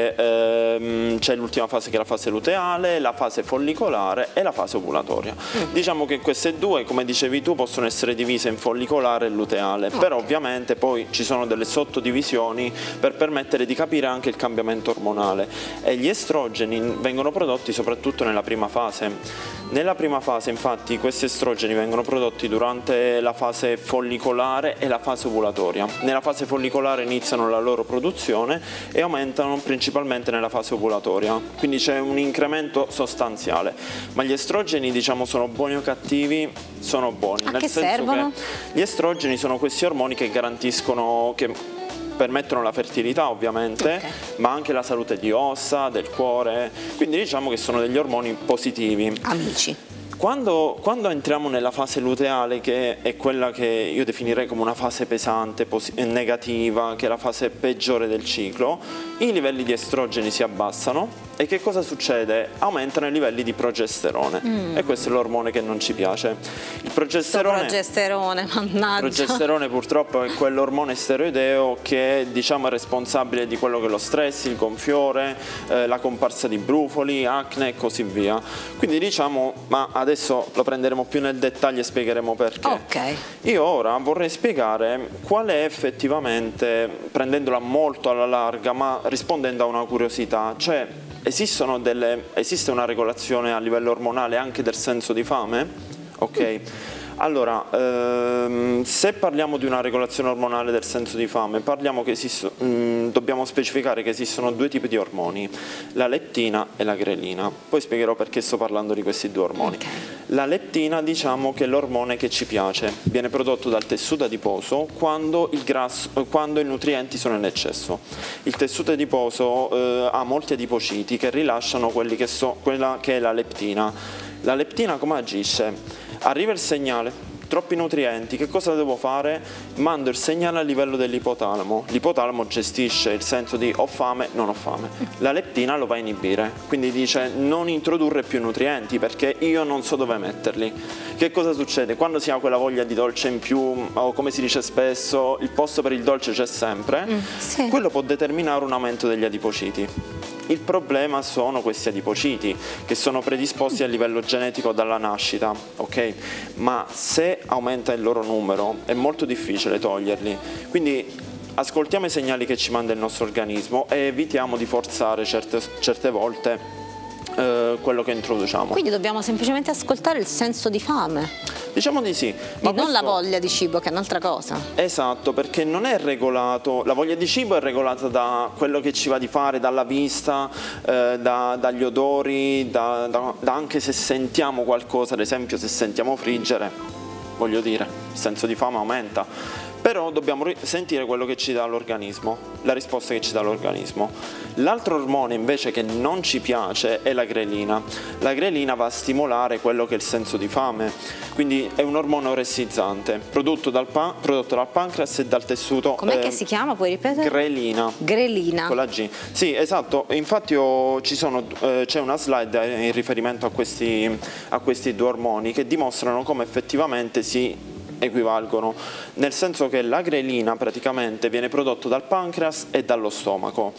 l'ultima fase che è la fase luteale, la fase follicolare e la fase ovulatoria. Diciamo che queste due, come dicevi tu, possono essere divise in follicolare e luteale, però ovviamente poi ci sono delle sottodivisioni per permettere di capire anche il cambiamento ormonale, e gli estrogeni vengono prodotti soprattutto nella prima fase. Nella prima fase infatti questi estrogeni vengono prodotti durante la fase follicolare e la fase ovulatoria. Nella fase follicolare iniziano la loro produzione e aumentano principalmente nella fase ovulatoria, quindi c'è un incremento sostanziale. Ma gli estrogeni, diciamo, sono buoni o cattivi? Sono buoni, A nel che senso servono? che gli estrogeni sono questi ormoni che garantiscono, che permettono la fertilità ovviamente, ma anche la salute di ossa, del cuore, quindi diciamo che sono degli ormoni positivi. Amici. Quando entriamo nella fase luteale, che è quella che io definirei come una fase pesante, negativa, che è la fase peggiore del ciclo, i livelli di estrogeni si abbassano e che cosa succede? Aumentano i livelli di progesterone e questo è l'ormone che non ci piace. Il Progesterone, mannaggia. Il progesterone purtroppo è quell'ormone steroideo che, diciamo, è responsabile di quello che è lo stress, il gonfiore, la comparsa di brufoli, acne e così via. Quindi diciamo, ma adesso lo prenderemo più nel dettaglio e spiegheremo perché. Ok. Io ora vorrei spiegare qual è effettivamente, prendendola molto alla larga, ma rispondendo a una curiosità, cioè esiste una regolazione a livello ormonale anche del senso di fame? Ok. Allora, se parliamo di una regolazione ormonale del senso di fame, parliamo che dobbiamo specificare che esistono due tipi di ormoni, la leptina e la grelina. Poi spiegherò perché sto parlando di questi due ormoni. La leptina, diciamo che è l'ormone che ci piace, viene prodotto dal tessuto adiposo quando i nutrienti sono in eccesso. Il tessuto adiposo ha molti adipociti che rilasciano quella che è la leptina. La leptina come agisce? Arriva il segnale, troppi nutrienti, che cosa devo fare? Mando il segnale a livello dell'ipotalamo. L'ipotalamo gestisce il senso di ho fame, non ho fame. La leptina lo va a inibire, quindi dice non introdurre più nutrienti perché io non so dove metterli. Che cosa succede? Quando si ha quella voglia di dolce in più, o come si dice spesso, il posto per il dolce c'è sempre, quello può determinare un aumento degli adipociti. Il problema sono questi adipociti che sono predisposti a livello genetico dalla nascita, ok? Ma se aumenta il loro numero è molto difficile toglierli, quindi ascoltiamo i segnali che ci manda il nostro organismo e evitiamo di forzare certe volte quello che introduciamo. Quindi dobbiamo semplicemente ascoltare il senso di fame. Diciamo di sì. Ma non la voglia di cibo, che è un'altra cosa. Esatto, perché non è regolato, la voglia di cibo è regolata da quello che ci va di fare, dalla vista, dagli odori, anche se sentiamo qualcosa, ad esempio se sentiamo friggere, voglio dire, il senso di fame aumenta. Però dobbiamo sentire quello che ci dà l'organismo, la risposta che ci dà l'organismo. L'altro ormone invece che non ci piace è la grelina. La grelina va a stimolare quello che è il senso di fame, quindi è un ormone oressizzante, prodotto dal pancreas e dal tessuto. Com'è che si chiama? Puoi ripetere? Grelina. Grelina. Con la G. Sì, esatto, infatti c'è una slide in riferimento a questi due ormoni che dimostrano come effettivamente si equivalgono, nel senso che la grelina praticamente viene prodotta dal pancreas e dallo stomaco.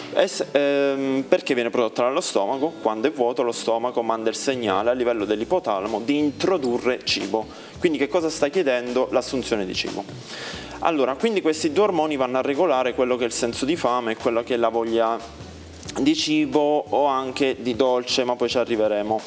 Perché viene prodotta dallo stomaco? Quando è vuoto lo stomaco manda il segnale a livello dell'ipotalamo di introdurre cibo. Quindi che cosa sta chiedendo? L'assunzione di cibo. Allora, quindi questi due ormoni vanno a regolare quello che è il senso di fame e quello che è la voglia di cibo o anche di dolce, ma poi ci arriveremo.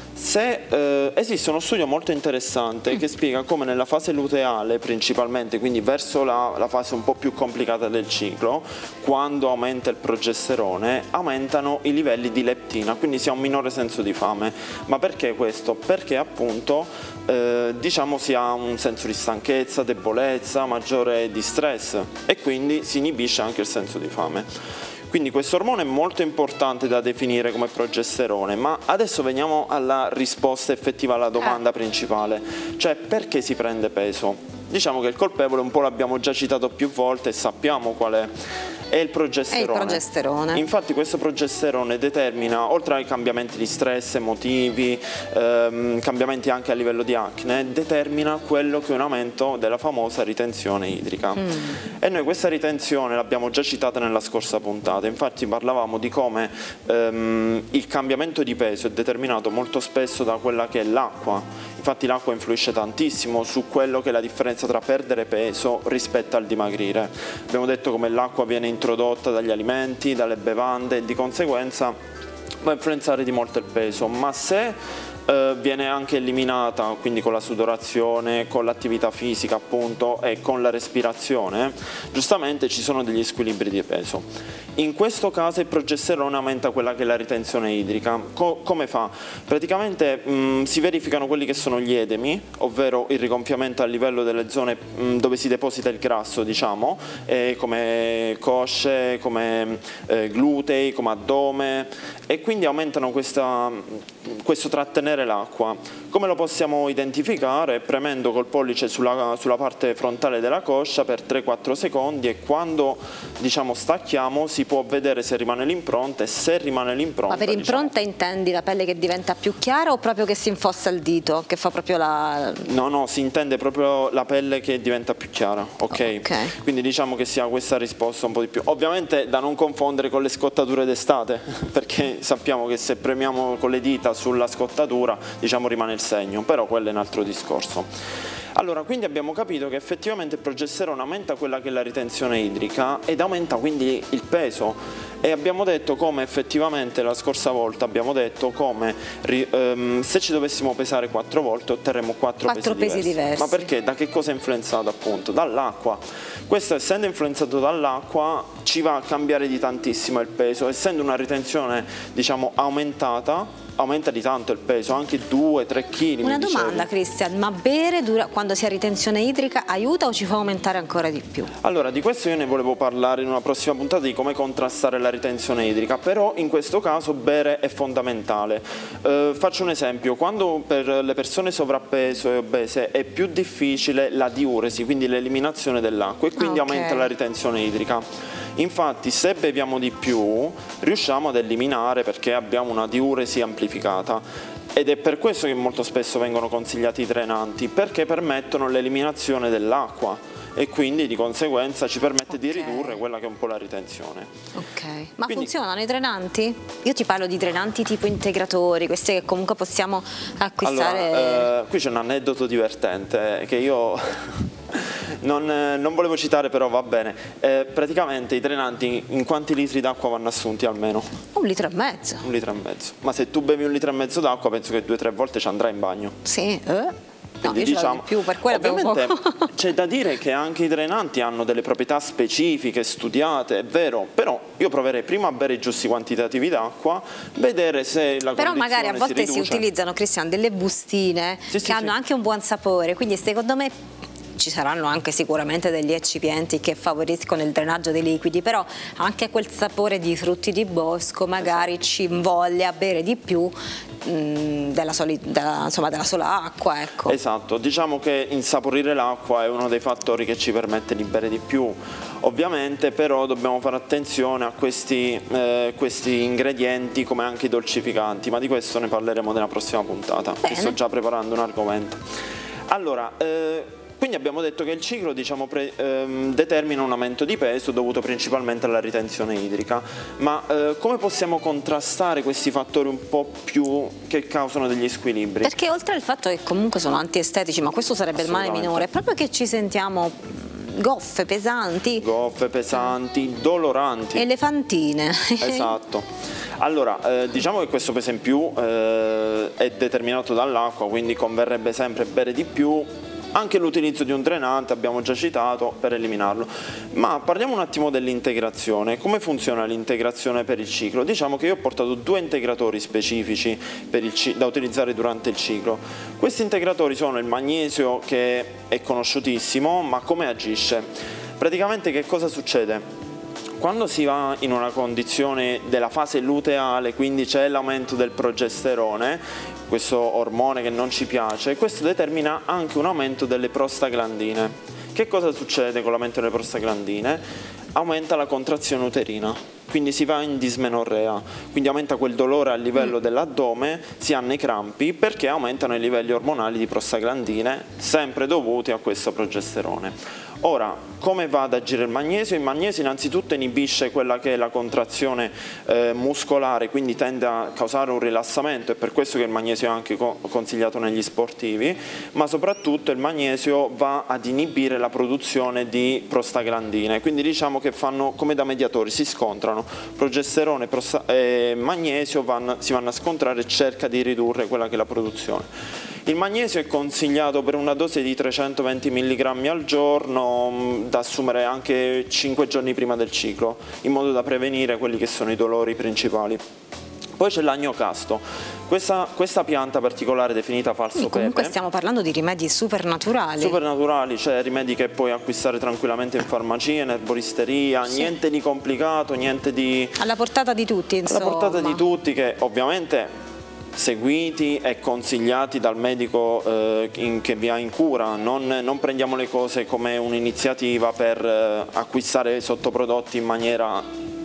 Esiste uno studio molto interessante che spiega come nella fase luteale principalmente, quindi verso la fase un po' più complicata del ciclo, quando aumenta il progesterone, aumentano i livelli di leptina, quindi si ha un minore senso di fame. Ma perché questo? Perché appunto diciamo si ha un senso di stanchezza, debolezza, maggiore di stress e quindi si inibisce anche il senso di fame. Quindi questo ormone è molto importante da definire come progesterone, ma adesso veniamo alla risposta effettiva alla domanda principale, cioè perché si prende peso? Diciamo che il colpevole un po' l'abbiamo già citato più volte e sappiamo qual è. è il progesterone. Infatti questo progesterone determina, oltre ai cambiamenti di stress, emotivi, cambiamenti anche a livello di acne, determina quello che è un aumento della famosa ritenzione idrica. E noi questa ritenzione l'abbiamo già citata nella scorsa puntata, infatti parlavamo di come il cambiamento di peso è determinato molto spesso da quella che è l'acqua. Infatti l'acqua influisce tantissimo su quello che è la differenza tra perdere peso rispetto al dimagrire. Abbiamo detto come l'acqua viene introdotta dagli alimenti, dalle bevande e di conseguenza va a influenzare di molto il peso, ma se viene anche eliminata, quindi con la sudorazione, con l'attività fisica appunto e con la respirazione, giustamente ci sono degli squilibri di peso. In questo caso il progesterone aumenta quella che è la ritenzione idrica. Come fa? Praticamente si verificano quelli che sono gli edemi, ovvero il rigonfiamento a livello delle zone dove si deposita il grasso, diciamo, come cosce, come glutei, come addome, e quindi aumentano questo trattenere l'acqua. Come lo possiamo identificare? Premendo col pollice sulla parte frontale della coscia per 3-4 secondi e quando diciamo stacchiamo si può vedere se rimane l'impronta e se rimane l'impronta. Ma per impronta intendi la pelle che diventa più chiara o proprio che si infossa il dito? Che fa proprio la... No, si intende proprio la pelle che diventa più chiara, ok? Quindi diciamo che sia questa risposta un po' di più. Ovviamente da non confondere con le scottature d'estate, perché sappiamo che se premiamo con le dita sulla scottatura, diciamo rimane il segno, però quello è un altro discorso. Allora, quindi abbiamo capito che effettivamente il progesterone aumenta quella che è la ritenzione idrica ed aumenta quindi il peso, e abbiamo detto come effettivamente la scorsa volta abbiamo detto come se ci dovessimo pesare 4 volte otterremo 4 pesi diversi. Ma perché? Da che cosa è influenzato appunto? Dall'acqua. Questo, essendo influenzato dall'acqua, ci va a cambiare di tantissimo il peso, essendo una ritenzione diciamo aumentata, aumenta di tanto il peso, anche 2-3 kg. Una domanda, Cristian, ma bere quando si ha ritenzione idrica aiuta o ci fa aumentare ancora di più? Allora, di questo io ne volevo parlare in una prossima puntata, di come contrastare la ritenzione idrica, però in questo caso bere è fondamentale. Faccio un esempio: quando per le persone sovrappeso e obese è più difficile la diuresi, quindi l'eliminazione dell'acqua, e quindi aumenta la ritenzione idrica. Infatti se beviamo di più riusciamo ad eliminare, perché abbiamo una diuresi amplificata, ed è per questo che molto spesso vengono consigliati i drenanti, perché permettono l'eliminazione dell'acqua e quindi di conseguenza ci permette di ridurre quella che è un po' la ritenzione. Ma quindi funzionano i drenanti? Io ti parlo di drenanti tipo integratori, questi che comunque possiamo acquistare. Allora, qui c'è un aneddoto divertente che io non volevo citare, però va bene. Praticamente i drenanti in quanti litri d'acqua vanno assunti almeno? 1,5 litri. 1,5 litri. Ma se tu bevi 1,5 litri d'acqua penso che 2-3 volte ci andrai in bagno. Sì, no, io diciamo, più, per quello ovviamente c'è da dire che anche i drenanti hanno delle proprietà specifiche, studiate, è vero, però io proverei prima a bere i giusti quantitativi d'acqua, vedere se la però condizione magari a volte si riduce. utilizzano, Cristian, delle bustine che hanno anche un buon sapore, quindi secondo me ci saranno anche sicuramente degli eccipienti che favoriscono il drenaggio dei liquidi, però anche quel sapore di frutti di bosco magari ci invoglia a bere di più della sola acqua, ecco. Esatto, diciamo che insaporire l'acqua è uno dei fattori che ci permette di bere di più. Ovviamente però dobbiamo fare attenzione a questi ingredienti, come anche i dolcificanti, ma di questo ne parleremo nella prossima puntata. Bene. Sto già preparando un argomento. Allora, quindi abbiamo detto che il ciclo determina un aumento di peso dovuto principalmente alla ritenzione idrica, ma come possiamo contrastare questi fattori un po' più che causano degli squilibri? Perché oltre al fatto che comunque sono antiestetici, ma questo sarebbe il male minore, è proprio che ci sentiamo goffe, pesanti, doloranti, elefantine. Esatto. Allora, diciamo che questo peso in più è determinato dall'acqua, quindi converrebbe sempre bere di più. Anche l'utilizzo di un drenante abbiamo già citato per eliminarlo, ma parliamo un attimo dell'integrazione. Come funziona l'integrazione per il ciclo? Diciamo che io ho portato 2 integratori specifici da utilizzare durante il ciclo. Questi integratori sono il magnesio, che è conosciutissimo, ma come agisce? Praticamente che cosa succede? Quando si va in una condizione della fase luteale, quindi c'è l'aumento del progesterone, questo ormone che non ci piace, questo determina anche un aumento delle prostaglandine. Che cosa succede con l'aumento delle prostaglandine? aumenta la contrazione uterina, quindi si va in dismenorrea, quindi aumenta quel dolore a livello dell'addome, si hanno i crampi perché aumentano i livelli ormonali di prostaglandine, sempre dovuti a questo progesterone. Ora, come va ad agire il magnesio? Il magnesio innanzitutto inibisce quella che è la contrazione muscolare, quindi tende a causare un rilassamento, è per questo che il magnesio è anche consigliato negli sportivi, ma soprattutto il magnesio va ad inibire la produzione di prostaglandine, quindi diciamo che fanno come da mediatori, si scontrano, progesterone e magnesio si vanno a scontrare e cerca di ridurre quella che è la produzione. Il magnesio è consigliato per una dose di 320 mg al giorno da assumere anche 5 giorni prima del ciclo, in modo da prevenire quelli che sono i dolori principali. Poi c'è l'agnocasto, questa pianta particolare definita falso pepe. Comunque stiamo parlando di rimedi supernaturali. Supernaturali, cioè rimedi che puoi acquistare tranquillamente in farmacia, in erboristeria, sì. Niente di complicato, niente di... Alla portata di tutti, insomma. Alla portata di tutti, che ovviamente... seguiti e consigliati dal medico che vi ha in cura, non prendiamo le cose come un'iniziativa per acquistare sottoprodotti in maniera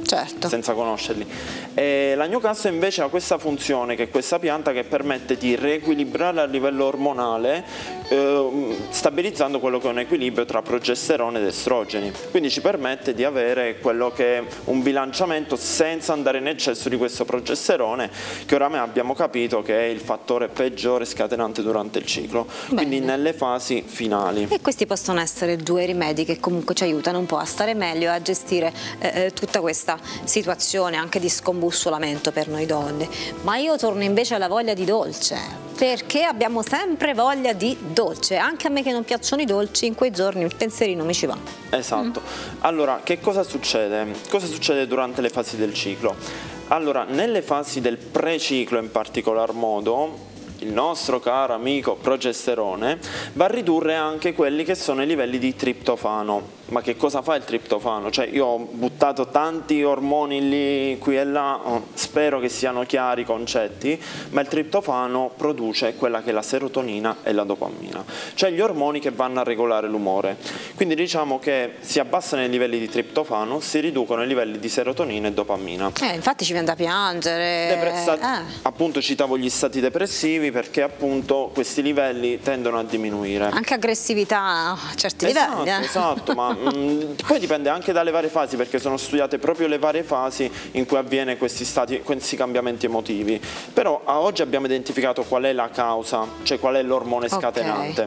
senza conoscerli. L'agnocasto invece ha questa funzione, che è questa pianta che permette di riequilibrare a livello ormonale stabilizzando quello che è un equilibrio tra progesterone ed estrogeni, quindi ci permette di avere quello che è un bilanciamento senza andare in eccesso di questo progesterone, che oramai abbiamo capito che è il fattore peggiore scatenante durante il ciclo. Bene. Quindi nelle fasi finali. E questi possono essere due rimedi che comunque ci aiutano un po' a stare meglio e a gestire tutta questa situazione anche di scombussolamento per noi donne. Ma io torno invece alla voglia di dolce, perché abbiamo sempre voglia di dolce, anche a me che non piacciono i dolci, in quei giorni il pensierino mi ci va. Esatto. Allora, che cosa succede? Cosa succede durante le fasi del ciclo? Allora, nelle fasi del preciclo in particolar modo, il nostro caro amico progesterone va a ridurre anche quelli che sono i livelli di triptofano. Ma che cosa fa il triptofano? Cioè, io ho buttato tanti ormoni lì, qui e là, spero che siano chiari i concetti, ma il triptofano produce quella che è la serotonina e la dopamina, cioè gli ormoni che vanno a regolare l'umore. Quindi diciamo che si abbassano i livelli di triptofano, si riducono i livelli di serotonina e dopamina. Infatti ci viene da piangere. Appunto citavo gli stati depressivi, perché appunto questi livelli tendono a diminuire. Anche aggressività a certi livelli. Esatto, ma poi dipende anche dalle varie fasi, perché sono studiate proprio le varie fasi in cui avviene questi cambiamenti emotivi. Però a oggi abbiamo identificato qual è la causa, cioè qual è l'ormone scatenante.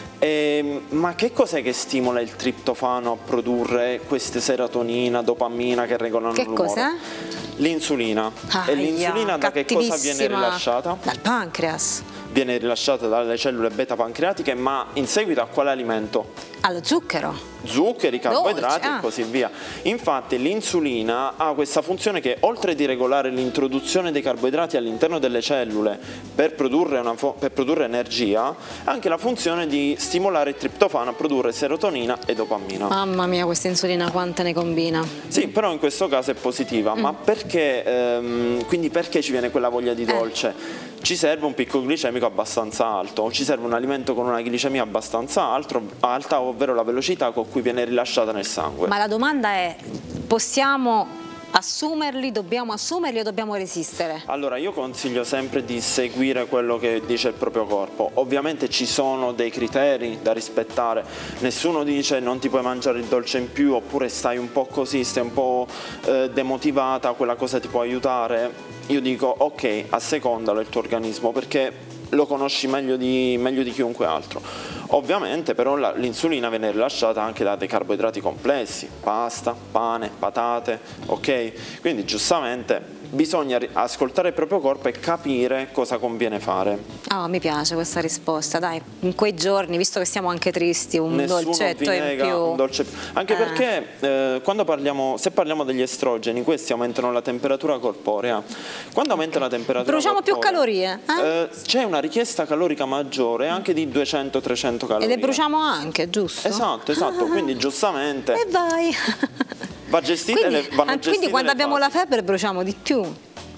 Ma che cos'è che stimola il triptofano a produrre queste serotonina, dopamina che regolano l'umore? Che cos'è? L'insulina. E l'insulina da che cosa viene rilasciata? Dal pancreas. Viene rilasciata dalle cellule beta pancreatiche, ma in seguito a quale alimento? Allo zucchero. Zuccheri, carboidrati e così via. Infatti l'insulina ha questa funzione che, oltre di regolare l'introduzione dei carboidrati all'interno delle cellule per produrre energia, ha anche la funzione di stimolare il triptofano a produrre serotonina e dopamina. Mamma mia, questa insulina quante ne combina. Sì, però in questo caso è positiva. Ma perché, quindi perché ci viene quella voglia di dolce? Ci serve un picco glicemico abbastanza alto, o ci serve un alimento con una glicemia abbastanza alta, ovvero la velocità con cui viene rilasciata nel sangue. Ma la domanda è, possiamo assumerli, dobbiamo assumerli o dobbiamo resistere? Allora, io consiglio sempre di seguire quello che dice il proprio corpo. Ovviamente ci sono dei criteri da rispettare, nessuno dice non ti puoi mangiare il dolce in più, oppure stai un po' così, stai un po' demotivata, quella cosa ti può aiutare. Io dico ok, assecondalo il tuo organismo, perché lo conosci meglio di chiunque altro. Ovviamente però l'insulina viene rilasciata anche da dei carboidrati complessi, pasta, pane, patate, ok? Quindi giustamente bisogna ascoltare il proprio corpo e capire cosa conviene fare. Mi piace questa risposta, dai, in quei giorni, visto che siamo anche tristi, un dolcetto in più. Anche perché se parliamo degli estrogeni, questi aumentano la temperatura corporea. Quando aumenta la temperatura bruciamo corporea, più calorie. C'è una richiesta calorica maggiore, anche di 200-300 calorie. E le bruciamo anche, giusto? Esatto, quindi giustamente... E vai! Quindi quando abbiamo la febbre bruciamo di più.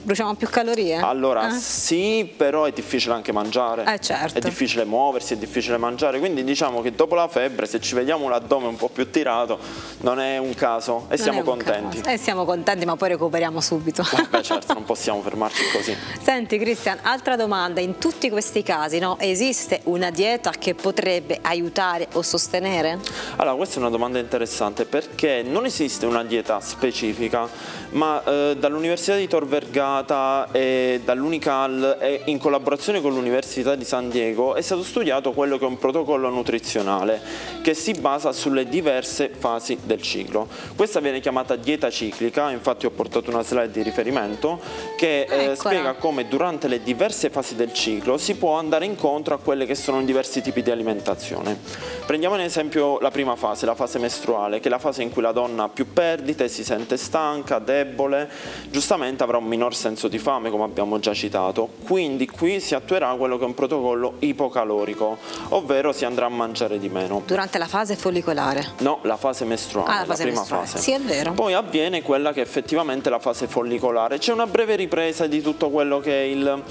Bruciamo più calorie? Allora sì, però è difficile anche mangiare, certo. È difficile muoversi, è difficile mangiare, quindi diciamo che dopo la febbre, se ci vediamo l'addome un po' più tirato, non è un caso e siamo contenti. Siamo contenti, ma poi recuperiamo subito. Beh certo, non possiamo fermarci così. Senti Cristian, altra domanda, in tutti questi casi esiste una dieta che potrebbe aiutare o sostenere? Allora, questa è una domanda interessante perché non esiste una dieta specifica, ma dall'Università di Tor Vergata e dall'Unical e in collaborazione con l'Università di San Diego è stato studiato quello che è un protocollo nutrizionale che si basa sulle diverse fasi del ciclo. Questa viene chiamata dieta ciclica, infatti ho portato una slide di riferimento che spiega come durante le diverse fasi del ciclo si può andare incontro a quelle che sono diversi tipi di alimentazione. Prendiamo ad esempio la prima fase, la fase mestruale, che è la fase in cui la donna ha più perdite, si sente stanca, debole, giustamente avrà un minor senso di fame come abbiamo già citato, quindi qui si attuerà quello che è un protocollo ipocalorico, ovvero si andrà a mangiare di meno. Durante la fase follicolare? No, la fase mestruale, la prima mestruale. fase. Sì, è vero. Poi avviene quella che effettivamente è la fase follicolare, c'è una breve ripresa di tutto quello che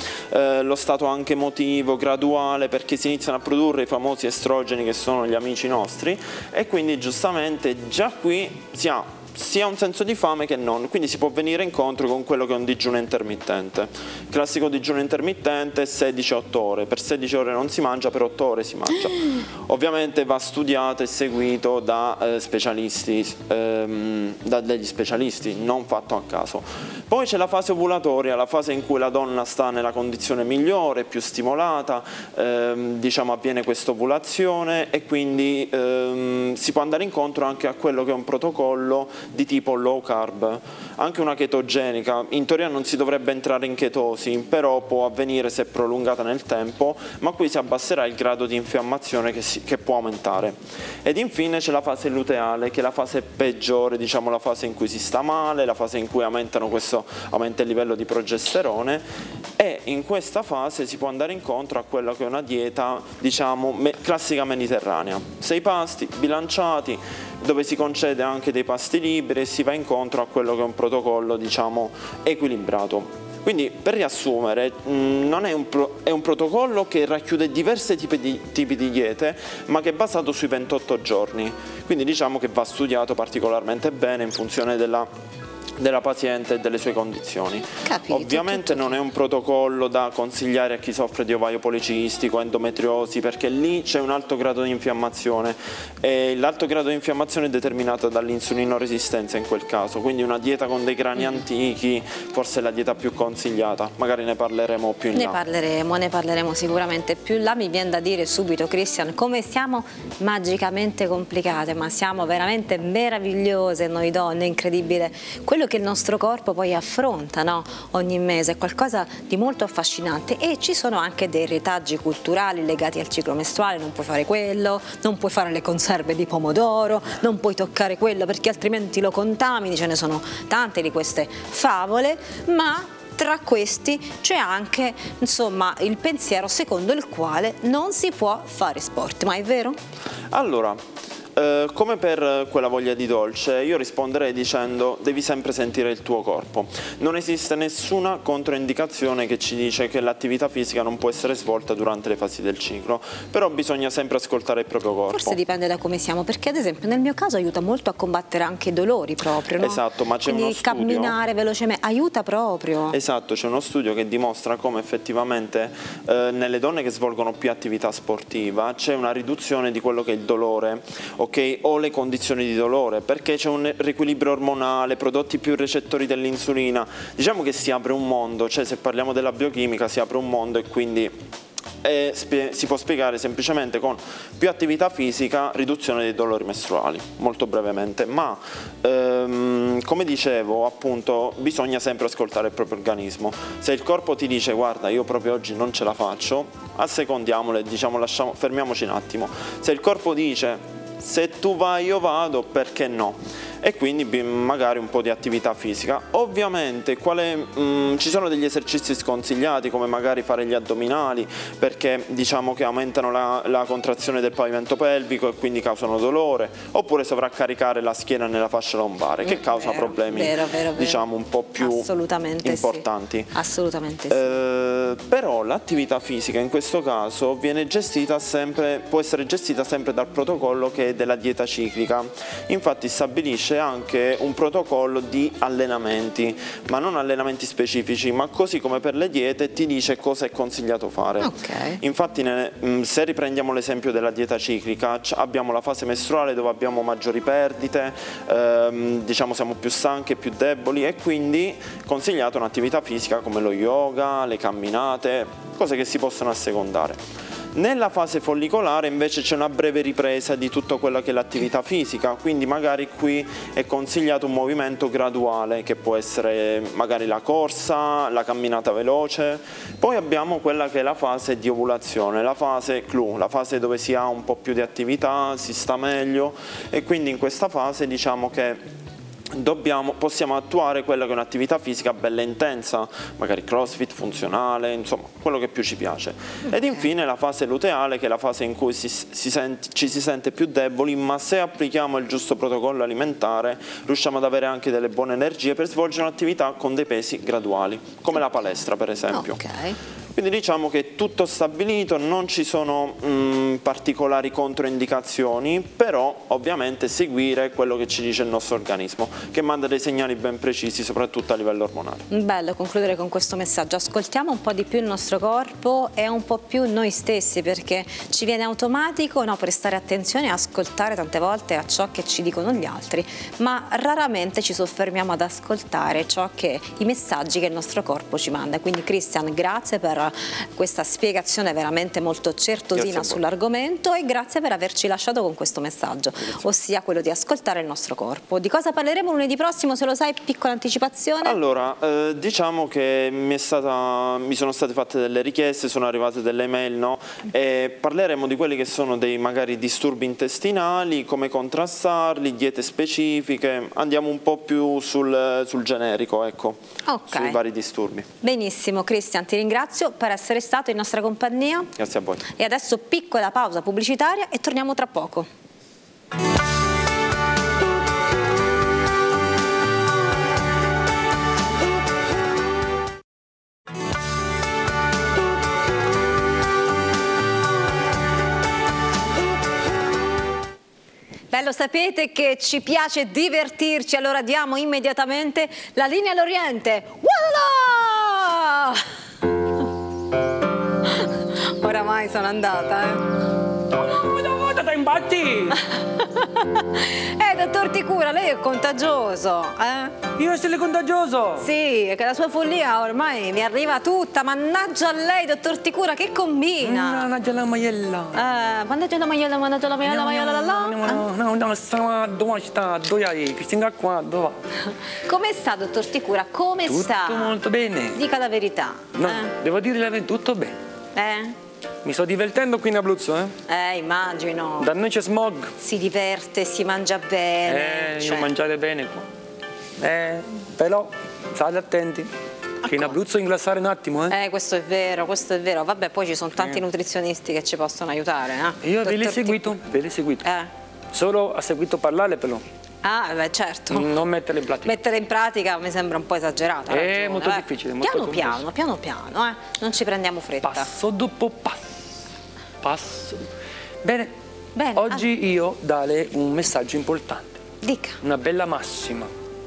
è lo stato anche emotivo, graduale, perché si iniziano a produrre i famosi estrogeni che sono gli amici nostri e quindi giustamente già qui si ha sia un senso di fame che non, quindi si può venire incontro con quello che è un digiuno intermittente. Il classico digiuno intermittente è 16-8 ore, per 16 ore non si mangia, per 8 ore si mangia. Ovviamente va studiato e seguito da specialisti, da degli specialisti, non fatto a caso. Poi c'è la fase ovulatoria, la fase in cui la donna sta nella condizione migliore, più stimolata, diciamo avviene questa ovulazione e quindi si può andare incontro anche a quello che è un protocollo di tipo low carb, anche una chetogenica. In teoria non si dovrebbe entrare in chetosi, però può avvenire se prolungata nel tempo, ma qui si abbasserà il grado di infiammazione che può aumentare. Ed infine c'è la fase luteale, che è la fase peggiore, diciamo la fase in cui si sta male, la fase in cui aumenta il livello di progesterone, e in questa fase si può andare incontro a quella che è una dieta, diciamo, classica mediterranea. 6 pasti bilanciati, dove si concede anche dei pasti liberi e si va incontro a quello che è un protocollo, diciamo, equilibrato. Quindi per riassumere, è un protocollo che racchiude diversi tipi di diete, ma che è basato sui 28 giorni. Quindi diciamo che va studiato particolarmente bene in funzione della paziente e delle sue condizioni. Capito, ovviamente non è un protocollo da consigliare a chi soffre di ovaio policistico, endometriosi, perché lì c'è un alto grado di infiammazione e l'alto grado di infiammazione è determinato dall'insulinoresistenza in quel caso, quindi una dieta con dei grani antichi forse è la dieta più consigliata, magari ne parleremo più in là. Ne parleremo sicuramente più in là. Mi viene da dire subito, Cristian, come siamo magicamente complicate, ma siamo veramente meravigliose noi donne, incredibile quello che il nostro corpo poi affronta, no? Ogni mese, è qualcosa di molto affascinante e ci sono anche dei retaggi culturali legati al ciclo mestruale. Non puoi fare quello, non puoi fare le conserve di pomodoro, non puoi toccare quello perché altrimenti lo contamini, ce ne sono tante di queste favole, ma tra questi c'è anche, insomma, il pensiero secondo il quale non si può fare sport, ma è vero? Allora, come per quella voglia di dolce, io risponderei dicendo devi sempre sentire il tuo corpo. Non esiste nessuna controindicazione che ci dice che l'attività fisica non può essere svolta durante le fasi del ciclo, però bisogna sempre ascoltare il proprio corpo. Forse dipende da come siamo, perché ad esempio nel mio caso aiuta molto a combattere anche i dolori proprio, no? Esatto, ma c'è uno studio, camminare velocemente aiuta proprio. Esatto, c'è uno studio che dimostra come effettivamente nelle donne che svolgono più attività sportiva c'è una riduzione di quello che è il dolore, ok, o le condizioni di dolore, perché c'è un riequilibrio ormonale, prodotti più recettori dell'insulina. Diciamo che si apre un mondo, cioè se parliamo della biochimica si apre un mondo e quindi si può spiegare semplicemente con più attività fisica, riduzione dei dolori mestruali, molto brevemente, ma come dicevo appunto bisogna sempre ascoltare il proprio organismo. Se il corpo ti dice guarda io proprio oggi non ce la faccio, assecondiamolo e diciamo fermiamoci un attimo. Se il corpo dice se tu vai io vado, perché no? e quindi magari un po' di attività fisica. Ovviamente ci sono degli esercizi sconsigliati, come magari fare gli addominali, perché diciamo che aumentano la contrazione del pavimento pelvico e quindi causano dolore, oppure sovraccaricare la schiena nella fascia lombare, che causa problemi diciamo un po' più importanti. Sì. Assolutamente sì. Però l'attività fisica in questo caso può essere gestita sempre dal protocollo che è della dieta ciclica. Infatti stabilisce anche un protocollo di allenamenti, ma non allenamenti specifici, ma così come per le diete ti dice cosa è consigliato fare. Infatti se riprendiamo l'esempio della dieta ciclica, abbiamo la fase mestruale dove abbiamo maggiori perdite, diciamo siamo più stanchi e più deboli, e quindi consigliato un'attività fisica come lo yoga, le camminate, cose che si possono assecondare. Nella fase follicolare invece c'è una breve ripresa di tutto quello che è l'attività fisica, quindi magari qui è consigliato un movimento graduale, che può essere magari la corsa, la camminata veloce. Poi abbiamo quella che è la fase di ovulazione, la fase clou, la fase dove si ha un po' più di attività, si sta meglio, e quindi in questa fase diciamo che possiamo attuare quella che è un'attività fisica bella intensa, magari crossfit, funzionale, insomma quello che più ci piace. Ed infine la fase luteale, che è la fase in cui ci si sente più deboli, ma se applichiamo il giusto protocollo alimentare riusciamo ad avere anche delle buone energie per svolgere un'attività con dei pesi graduali, come la palestra per esempio. Quindi diciamo che è tutto stabilito, non ci sono particolari controindicazioni, però ovviamente seguire quello che ci dice il nostro organismo, che manda dei segnali ben precisi, soprattutto a livello ormonale. Bello concludere con questo messaggio: ascoltiamo un po' di più il nostro corpo e un po' più noi stessi, perché ci viene automatico prestare attenzione e ascoltare tante volte a ciò che ci dicono gli altri, ma raramente ci soffermiamo ad ascoltare i messaggi che il nostro corpo ci manda. Quindi Christian, grazie per questa spiegazione veramente molto certosina sull'argomento, e grazie per averci lasciato con questo messaggio, ossia quello di ascoltare il nostro corpo. Di cosa parleremo lunedì prossimo, se lo sai, piccola anticipazione? Allora, diciamo che mi sono state fatte delle richieste, sono arrivate delle email, no? E parleremo di quelli che sono dei magari disturbi intestinali, come contrastarli, diete specifiche, andiamo un po' più sul generico, ecco, sui vari disturbi. Benissimo Christian, ti ringrazio per essere stato in nostra compagnia. Grazie a voi. E adesso piccola pausa pubblicitaria e torniamo tra poco. Beh, lo sapete che ci piace divertirci, allora diamo immediatamente la linea all'Oriente. Voilà! Oramai sono andata, dottor Ticura, lei è contagioso, Io sono contagioso? Sì, è che la sua follia ormai mi arriva tutta. Mannaggia a lei, dottor Ticura, che combina? Mannaggia la maiella. Mannaggia la maiella, mannaggia la maiella, No, sta dove sta? Dove hai? Che stinga qua, dove? Come sta, dottor Ticura? Come sta? Tutto molto bene. Dica la verità. No, devo dire la verità, tutto bene. Mi sto divertendo qui in Abruzzo, immagino. Da noi c'è smog. Si diverte, si mangia bene. Io mangiate bene qua. Però state attenti, che in Abruzzo inglassare un attimo, questo è vero, questo è vero. Vabbè, poi ci sono tanti nutrizionisti che ci possono aiutare, Io ve l'ho seguito, Solo ha seguito parlare però. Beh, certo. Non metterle in pratica. Mettere in pratica mi sembra un po' esagerato. È molto difficile, molto piano piano, non ci prendiamo fretta. Passo dopo passo. Bene. Oggi io darei un messaggio importante. Dica. Una bella massima.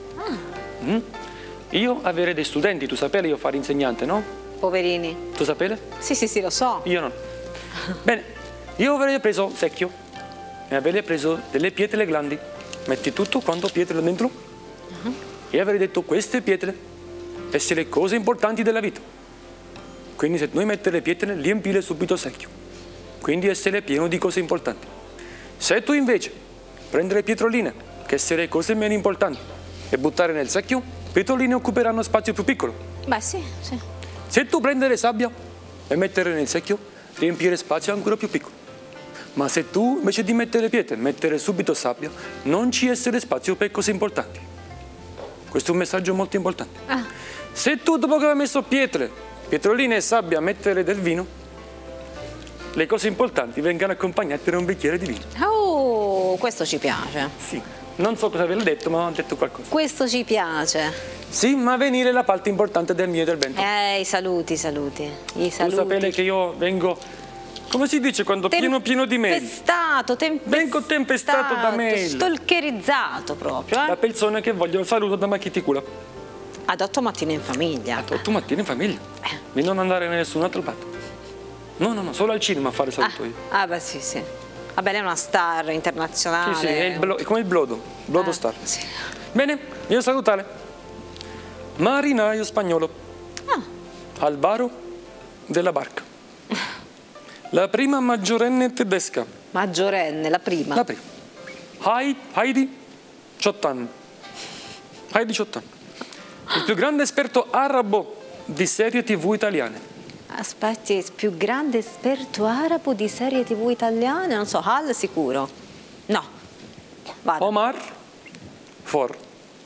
Io avere dei studenti, tu sapere, io fare insegnante, no? Poverini. Tu sapere? Sì, lo so. Io no. Bene, io avrei preso secchio e avrei preso delle pietre grandi. Metti tutto quanto pietre dentro e avrei detto: queste pietre sono le cose importanti della vita. Quindi se noi mettere le pietre, riempire subito secchio. Quindi essere pieno di cose importanti. Se tu invece prendere pietroline, che sono le cose meno importanti, e buttare nel secchio, pietroline occuperanno spazio più piccolo. Beh, sì. Se tu prendere sabbia e mettere nel secchio, riempire spazio ancora più piccolo. Ma se tu, invece di mettere pietre, mettere subito sabbia, non ci essere spazio per cose importanti. Questo è un messaggio molto importante. Se tu, dopo che hai messo pietre, pietroline e sabbia, mettere del vino, le cose importanti vengono accompagnate da un bicchiere di vino. Oh, questo ci piace. Sì, non so cosa ve l'ho detto, ma ho detto qualcosa. Questo ci piace. Sì, ma venire la parte importante del mio e del bento. I saluti. I saluti. Tu sapete che io vengo... Come si dice quando pieno di mail? Vengo tempestato da mail. Stalkerizzato proprio, Da persone che vogliono il saluto da Machiticula. Ad 8 mattine in famiglia. Ad 8 mattine in famiglia. Di non andare da nessun'altra parte. No, solo al cinema a fare saluto io. Beh, sì. Vabbè, lei è una star internazionale. Sì, è come il Blodo Star. Sì. Bene, io salutare. Marinaio spagnolo. Alvaro della barca. La prima maggiorenne tedesca. Maggiorenne, la prima. La prima. Heidi Ciottan. Heidi Ciottan. Il più grande esperto arabo di serie TV italiane. Aspetti, il più grande esperto arabo di serie TV italiane? Non so, Hal sicuro. No. Vado. Omar For.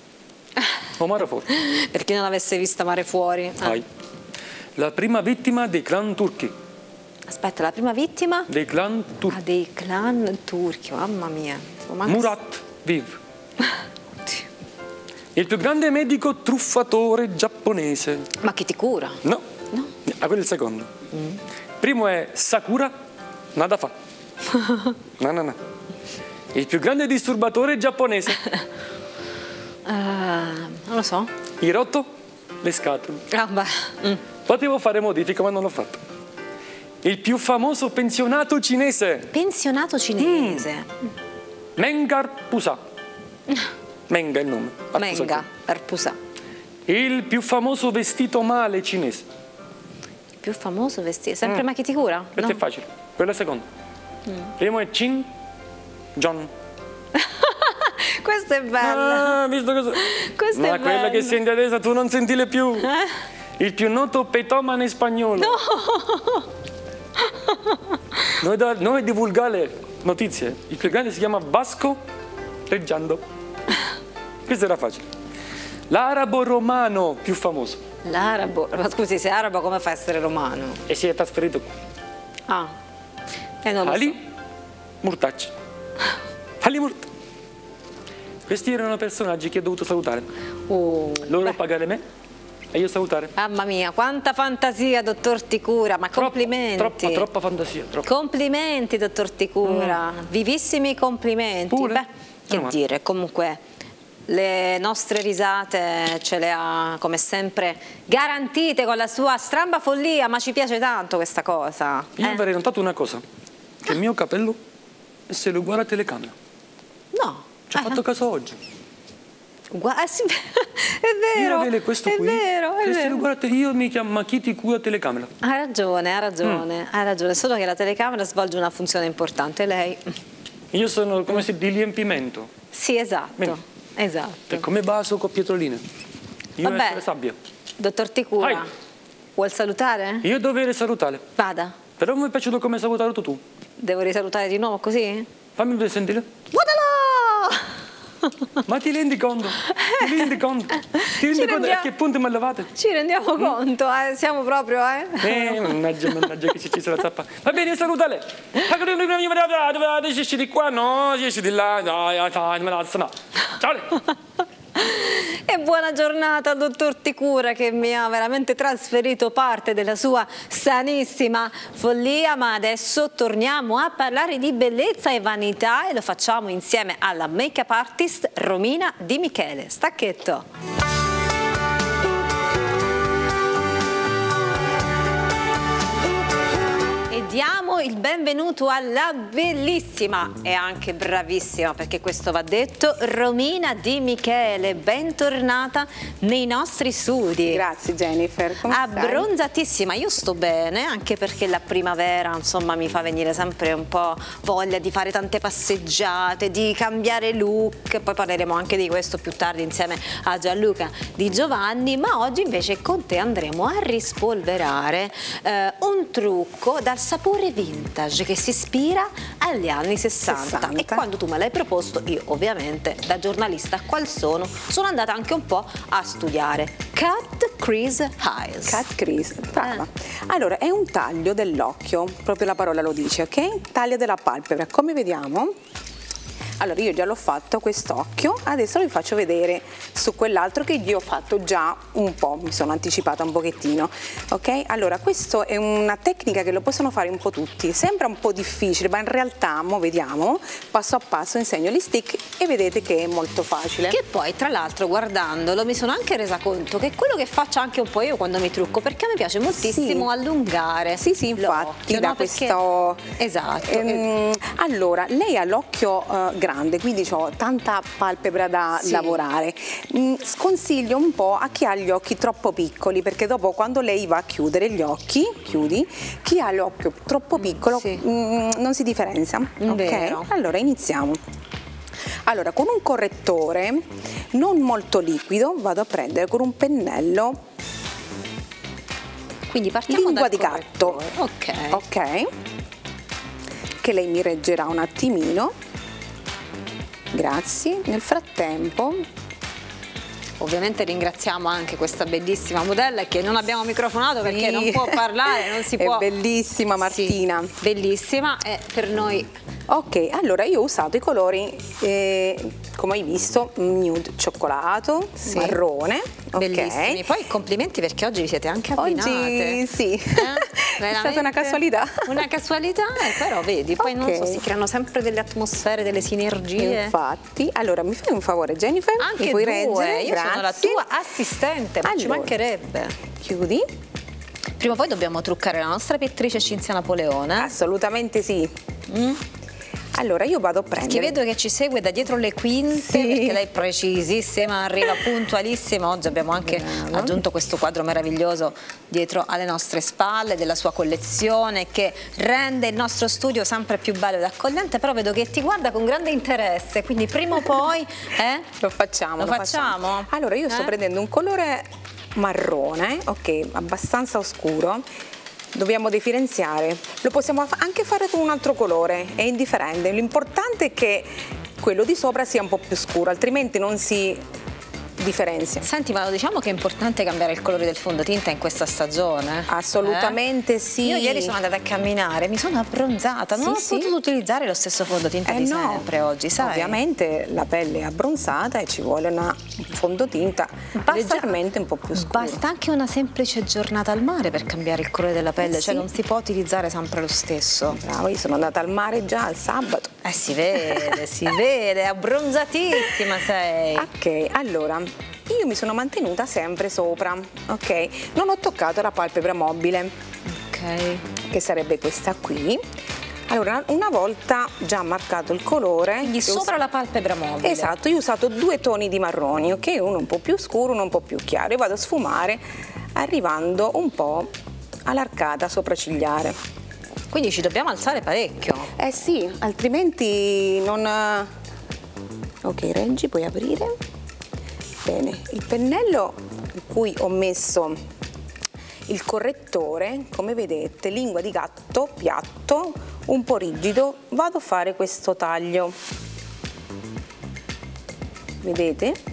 Per chi non avesse visto Mare Fuori. La prima vittima dei clan turchi. Aspetta, la prima vittima? Dei clan turchi. Dei clan turchi, mamma mia. Murat Viv. Il più grande medico truffatore giapponese. Ma chi ti cura? No. Quello è il secondo. Primo è Sakura Nadafa. No. Il più grande disturbatore giapponese. Non lo so. Hiroto le scatole. Potevo fare modifica, ma non l'ho fatto. Il più famoso pensionato cinese. Pensionato cinese. Mengar Pusa. Menga è il nome. Menga, per Pusa. Il più famoso vestito male cinese. Il più famoso vestito? Sempre Machiticura? Questo è facile. Quello è il secondo. Primo è Chin John. Questo è bello. Visto cosa? Questo Ma è bello. quella che senti adesso tu non sentile più. Il più noto petomane spagnolo. Noi divulgare notizie. Il più grande si chiama Vasco Reggiando. Questo era facile. L'arabo romano più famoso. L'arabo? Ma scusi, se è arabo come fa a essere romano? E si è trasferito qui. Non lo Ali so. Murtacci. Ali Murt. Questi erano personaggi che ho dovuto salutare. Loro pagare me e io salutare. Mamma mia, quanta fantasia, dottor Ticura, ma complimenti. Troppa fantasia. Complimenti, dottor Ticura. Vivissimi complimenti. Pure? Che dire, comunque le nostre risate ce le ha come sempre garantite con la sua stramba follia, ma ci piace tanto questa cosa. Io avrei notato una cosa, che il mio capello è uguale a telecamera. No. Ci ho fatto caso oggi. Sì, è vero. Io avere questo qui, vero. Guardate, io mi chiamo Machiticura telecamera. Ha ragione, solo che la telecamera svolge una funzione importante, lei. Io sono, come si dice, di riempimento. Sì, esatto. Bene. Esatto. E come baso con pietroline. Io Vabbè, essere sabbia. Dottor Ticura, vuol salutare? Io dovrei salutare. Vada. Però mi è piaciuto come hai salutato tu. Devo risalutare di nuovo così? Fammi vedere, sentire. Guardalo! Ma ti rendi conto? Ti rendi conto a che punto mi levate? Ci rendiamo conto, siamo proprio, Mannaggia che ci sarà zappa. Va bene, saluta lei. Esci di qua, no, esci di là, no. Ciao. E buona giornata al dottor Ticura, che mi ha veramente trasferito parte della sua sanissima follia, ma adesso torniamo a parlare di bellezza e vanità e lo facciamo insieme alla make-up artist Romina Di Michele. Stacchetto! Diamo il benvenuto alla bellissima e anche bravissima, perché questo va detto, Romina Di Michele. Bentornata nei nostri studi. Grazie Jennifer, come stai? Abbronzatissima, io sto bene, anche perché la primavera insomma mi fa venire sempre un po' voglia di fare tante passeggiate, di cambiare look. Poi parleremo anche di questo più tardi insieme a Gianluca Di Giovanni, ma oggi invece con te andremo a rispolverare un trucco dal sapore vintage. vintage che si ispira agli anni 60. E quando tu me l'hai proposto, io ovviamente da giornalista qual sono andata anche un po' a studiare. Cut Crease Eyes. Cut crease, brava. Allora, è un taglio dell'occhio, proprio la parola lo dice, ok? Taglio della palpebra, come vediamo? Allora, io già l'ho fatto quest'occhio, adesso vi faccio vedere su quell'altro che io ho fatto già un po', mi sono anticipata un pochettino, ok? Allora, questa è una tecnica che lo possono fare un po' tutti, sembra un po' difficile, ma in realtà, mo vediamo, passo a passo insegno gli stick e vedete che è molto facile. Che poi, tra l'altro, guardandolo, mi sono anche resa conto che è quello che faccio anche un po' io quando mi trucco, perché a me piace moltissimo allungare. Sì, infatti, da questo... Esatto. Allora, lei ha l'occhio grande, quindi ho tanta palpebra da lavorare. Sconsiglio un po' a chi ha gli occhi troppo piccoli, perché dopo quando lei va a chiudere gli occhi, chi ha l'occhio troppo piccolo non si differenzia. Ok? Allora iniziamo. Allora, con un correttore non molto liquido vado a prendere con un pennello, quindi partiamo lingua dal di gatto. Ok, che lei mi reggerà un attimino. Grazie. Nel frattempo, ovviamente ringraziamo anche questa bellissima modella che non abbiamo microfonato perché non può parlare, non si può. È bellissima Martina. Sì, bellissima, è per noi. Ok, allora io ho usato i colori, come hai visto, nude cioccolato, marrone. Bellissimi. Poi complimenti perché oggi vi siete anche abbinate. Oggi sì, è stata una casualità. Una casualità, però vedi, poi non so, si creano sempre delle atmosfere, delle sinergie. Infatti, allora mi fai un favore Jennifer? Anche mi puoi due, reggere? io sono la tua assistente, ma allora, ci mancherebbe. Chiudi. Prima o poi dobbiamo truccare la nostra pittrice Cinzia Napoleone. Assolutamente sì. Allora io vado a prendere. Che vedo che ci segue da dietro le quinte, perché lei è precisissima, arriva puntualissima. Oggi abbiamo anche aggiunto questo quadro meraviglioso dietro alle nostre spalle della sua collezione, che rende il nostro studio sempre più bello ed accogliente. Però vedo che ti guarda con grande interesse, quindi prima o poi lo facciamo. Allora io sto prendendo un colore marrone, ok, abbastanza oscuro. Dobbiamo differenziare, lo possiamo anche fare con un altro colore, è indifferente, l'importante è che quello di sopra sia un po' più scuro, altrimenti non si differenzia. Senti, ma diciamo che è importante cambiare il colore del fondotinta in questa stagione? Assolutamente sì. Io ieri sono andata a camminare, mi sono abbronzata, non ho potuto utilizzare lo stesso fondotinta di sempre oggi, sai? Ovviamente la pelle è abbronzata e ci vuole un fondotinta leggermente un po' più scuro. Basta anche una semplice giornata al mare per cambiare il colore della pelle, cioè non si può utilizzare sempre lo stesso. Bravo, io sono andata al mare già il sabato. Si vede, abbronzatissima sei. Ok, allora, io mi sono mantenuta sempre sopra, ok? Non ho toccato la palpebra mobile, ok, che sarebbe questa qui. Allora, una volta già marcato il colore, quindi sopra la palpebra mobile. Esatto, io ho usato 2 toni di marroni, ok? Uno un po' più scuro, uno un po' più chiaro. E vado a sfumare arrivando un po' all'arcata sopraccigliare. Quindi ci dobbiamo alzare parecchio. Sì, altrimenti non... Ok, reggi, puoi aprire. Bene, il pennello in cui ho messo il correttore, come vedete, lingua di gatto, piatto, un po' rigido, vado a fare questo taglio. Vedete?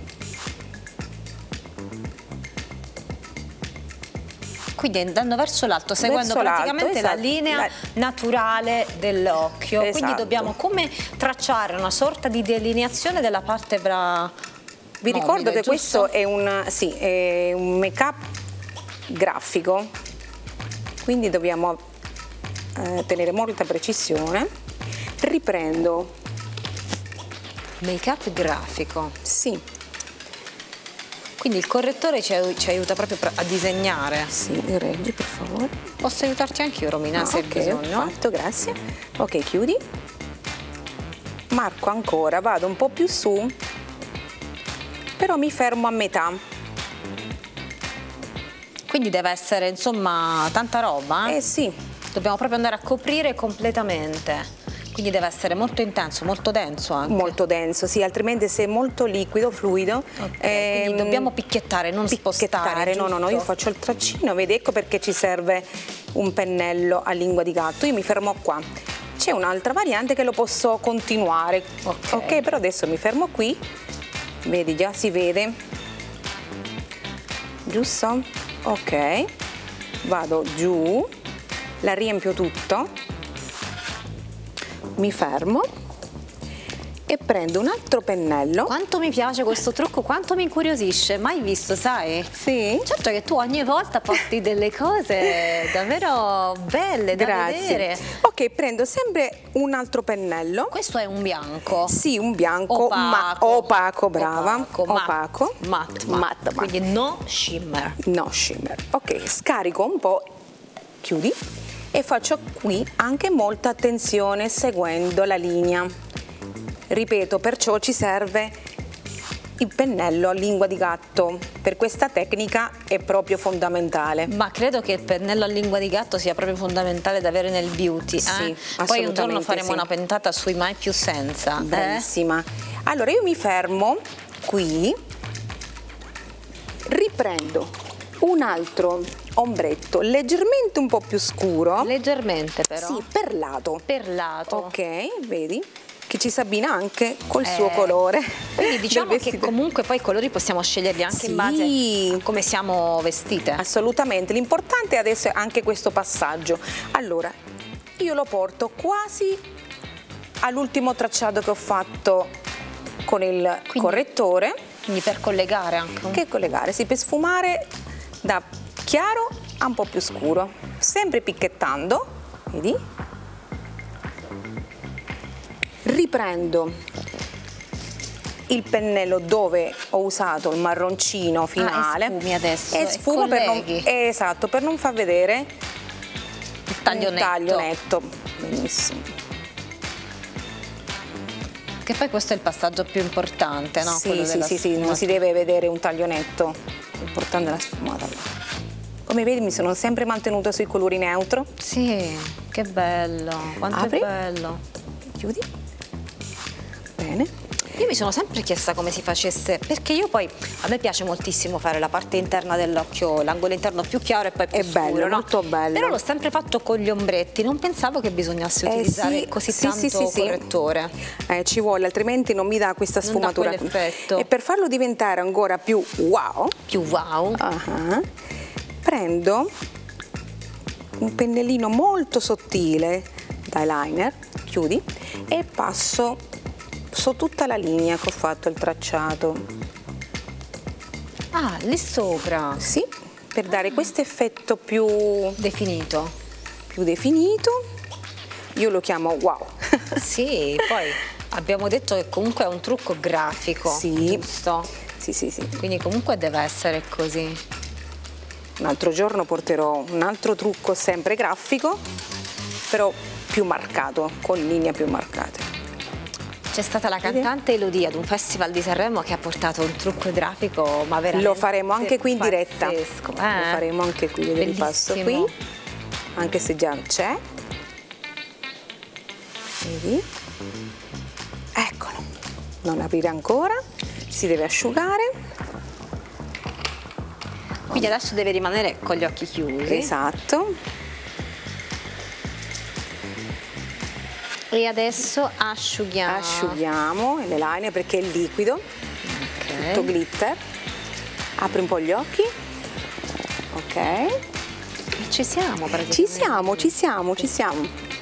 Quindi andando verso l'alto, seguendo praticamente la linea naturale dell'occhio. Quindi dobbiamo come tracciare una sorta di delineazione della palpebra. Vi ricordo che questo è un make-up grafico, quindi dobbiamo tenere molta precisione. Riprendo. Make-up grafico? Sì. Quindi il correttore ci aiuta proprio a disegnare. Sì, reggi per favore. Posso aiutarti anche io, Romina, se hai bisogno? Fatto, grazie. Ok, chiudi. Marco ancora, vado un po' più su, però mi fermo a metà. Quindi deve essere, insomma, tanta roba? Sì. Dobbiamo proprio andare a coprire completamente. Quindi deve essere molto intenso, molto denso anche. Molto denso, sì, altrimenti se è molto liquido, fluido. Quindi dobbiamo picchiettare, non spostare. No, io faccio il traccino, vedi, ecco perché ci serve un pennello a lingua di gatto. Io mi fermo qua. C'è un'altra variante che lo posso continuare, ok, però adesso mi fermo qui, vedi, già si vede, giusto? Ok, vado giù, la riempio tutto. Mi fermo e prendo un altro pennello. Quanto mi piace questo trucco, quanto mi incuriosisce, mai visto, sai? Sì. Certo che tu ogni volta porti delle cose davvero belle da vedere. Ok, prendo sempre un altro pennello. Questo è un bianco. Sì, un bianco opaco, brava. Opaco. Matte. Quindi no shimmer. No shimmer. Ok, scarico un po', chiudi. E faccio qui anche molta attenzione seguendo la linea. Ripeto, perciò ci serve il pennello a lingua di gatto. Per questa tecnica è proprio fondamentale. Ma credo che il pennello a lingua di gatto sia proprio fondamentale da avere nel beauty. Sì, poi un giorno faremo una puntata sui mai più senza. Bravissima. Allora io mi fermo qui, riprendo un altro ombretto leggermente un po' più scuro. Leggermente però. Sì, perlato. Perlato. Ok, vedi? Che ci si abbina anche col suo colore. Quindi diciamo che comunque poi i colori possiamo sceglierli anche in base a come siamo vestite. Assolutamente, l'importante adesso è anche questo passaggio. Allora, io lo porto quasi all'ultimo tracciato che ho fatto con il correttore. Quindi per collegare anche. Che collegare, sì, per sfumare da chiaro a un po' più scuro, sempre picchettando, vedi? Riprendo il pennello dove ho usato il marroncino finale. E sfumi adesso. E sfumo per non far vedere il taglio netto. Taglio netto. Benissimo. Che poi questo è il passaggio più importante, no? Sì, non si deve vedere un taglio netto. L'importante è la sfumata. Come vedi mi sono sempre mantenuta sui colori neutro. Sì, che bello, quanto Apri. è bello. Chiudi. Bene. Io mi sono sempre chiesta come si facesse, perché io poi, a me piace moltissimo fare la parte interna dell'occhio, l'angolo interno più chiaro e poi più scuro, bello, no? molto bello. Però l'ho sempre fatto con gli ombretti, non pensavo che bisognasse utilizzare così tanto correttore. Ci vuole, altrimenti non mi dà questa sfumatura. Non dà quell'effetto. E per farlo diventare ancora più wow, prendo un pennellino molto sottile d'eyeliner, chiudi, e passo su tutta la linea che ho fatto il tracciato. Ah, lì sopra? Sì, per dare questo effetto più definito. Io lo chiamo wow. Sì, poi abbiamo detto che comunque è un trucco grafico, giusto? Sì. Quindi comunque deve essere così. Un altro giorno porterò un altro trucco sempre grafico, però più marcato, con linee più marcate. C'è stata la cantante Elodie ad un festival di Sanremo che ha portato un trucco grafico, ma veramente lo faremo anche qui in diretta. Pazzesco. Lo faremo anche qui, vedete, passo qui, anche se già c'è. Vedi? Eccolo. Non aprire ancora, si deve asciugare. Quindi adesso deve rimanere con gli occhi chiusi. Esatto. E adesso asciughiamo. Asciughiamo l'eyeliner perché è liquido, tutto glitter. Apri un po' gli occhi. Ok. Ci siamo praticamente. Ci siamo.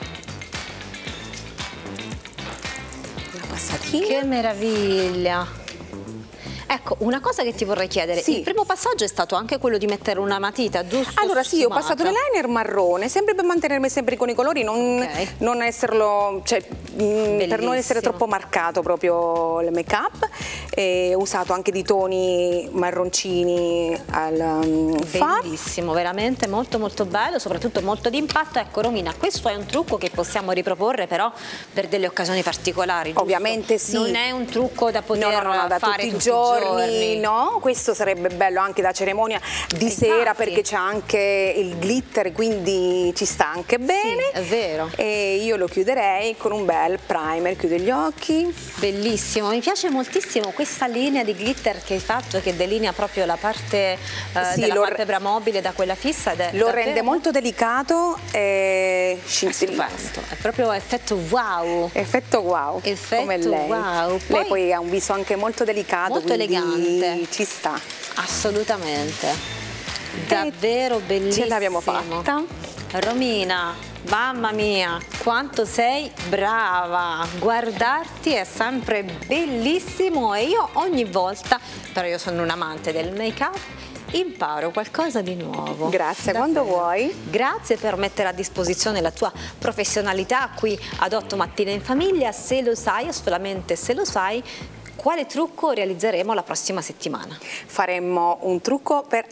Una passatina. Che meraviglia. Ecco, una cosa che ti vorrei chiedere, il primo passaggio è stato anche quello di mettere una matita, giusto? Allora sì, ho passato l'eyeliner marrone, sempre per mantenermi sempre con i colori, non esserlo, cioè, per non essere troppo marcato proprio il make up. Ho usato anche di toni marroncini al far. Bellissimo, veramente molto molto bello, soprattutto molto d'impatto. Ecco Romina, questo è un trucco che possiamo riproporre però per delle occasioni particolari, giusto? Ovviamente sì. Non è un trucco da poter da fare tutti i giorni. giorni, questo sarebbe bello anche da cerimonia di sera, perché c'è anche il glitter, quindi ci sta anche bene. Sì, è vero. E io lo chiuderei con un bel primer, chiudo gli occhi. Bellissimo, mi piace moltissimo questa linea di glitter che hai fatto, che delinea proprio la parte della palpebra mobile da quella fissa, ed è lo rende molto delicato e scintillante. È proprio effetto wow. Effetto wow, come lei. Wow. Lei poi ha un viso anche molto delicato, molto elegante. Ci sta. Assolutamente. Davvero bellissimo. Ce l'abbiamo fatta. Romina, mamma mia, quanto sei brava, guardarti è sempre bellissimo, e io ogni volta, però io sono un amante del make-up, imparo qualcosa di nuovo. Grazie, davvero. Quando vuoi. Grazie per mettere a disposizione la tua professionalità qui ad 8 Mattine in Famiglia. Se lo sai, e solamente se lo sai, quale trucco realizzeremo la prossima settimana? Faremmo un trucco per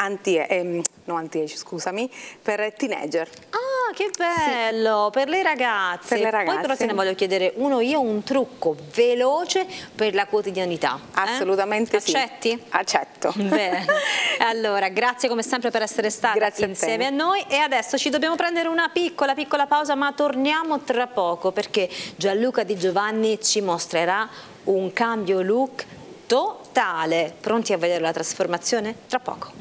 per teenager. Ah, che bello, sì. Per le ragazze. Per le ragazze. Poi però te ne voglio chiedere uno io, un trucco veloce per la quotidianità. Assolutamente sì. Accetti? Accetto. Bene. Allora, grazie come sempre per essere stata insieme a noi, e adesso ci dobbiamo prendere una piccola pausa, ma torniamo tra poco, perché Gianluca Di Giovanni ci mostrerà un cambio look totale. Pronti a vedere la trasformazione? Tra poco.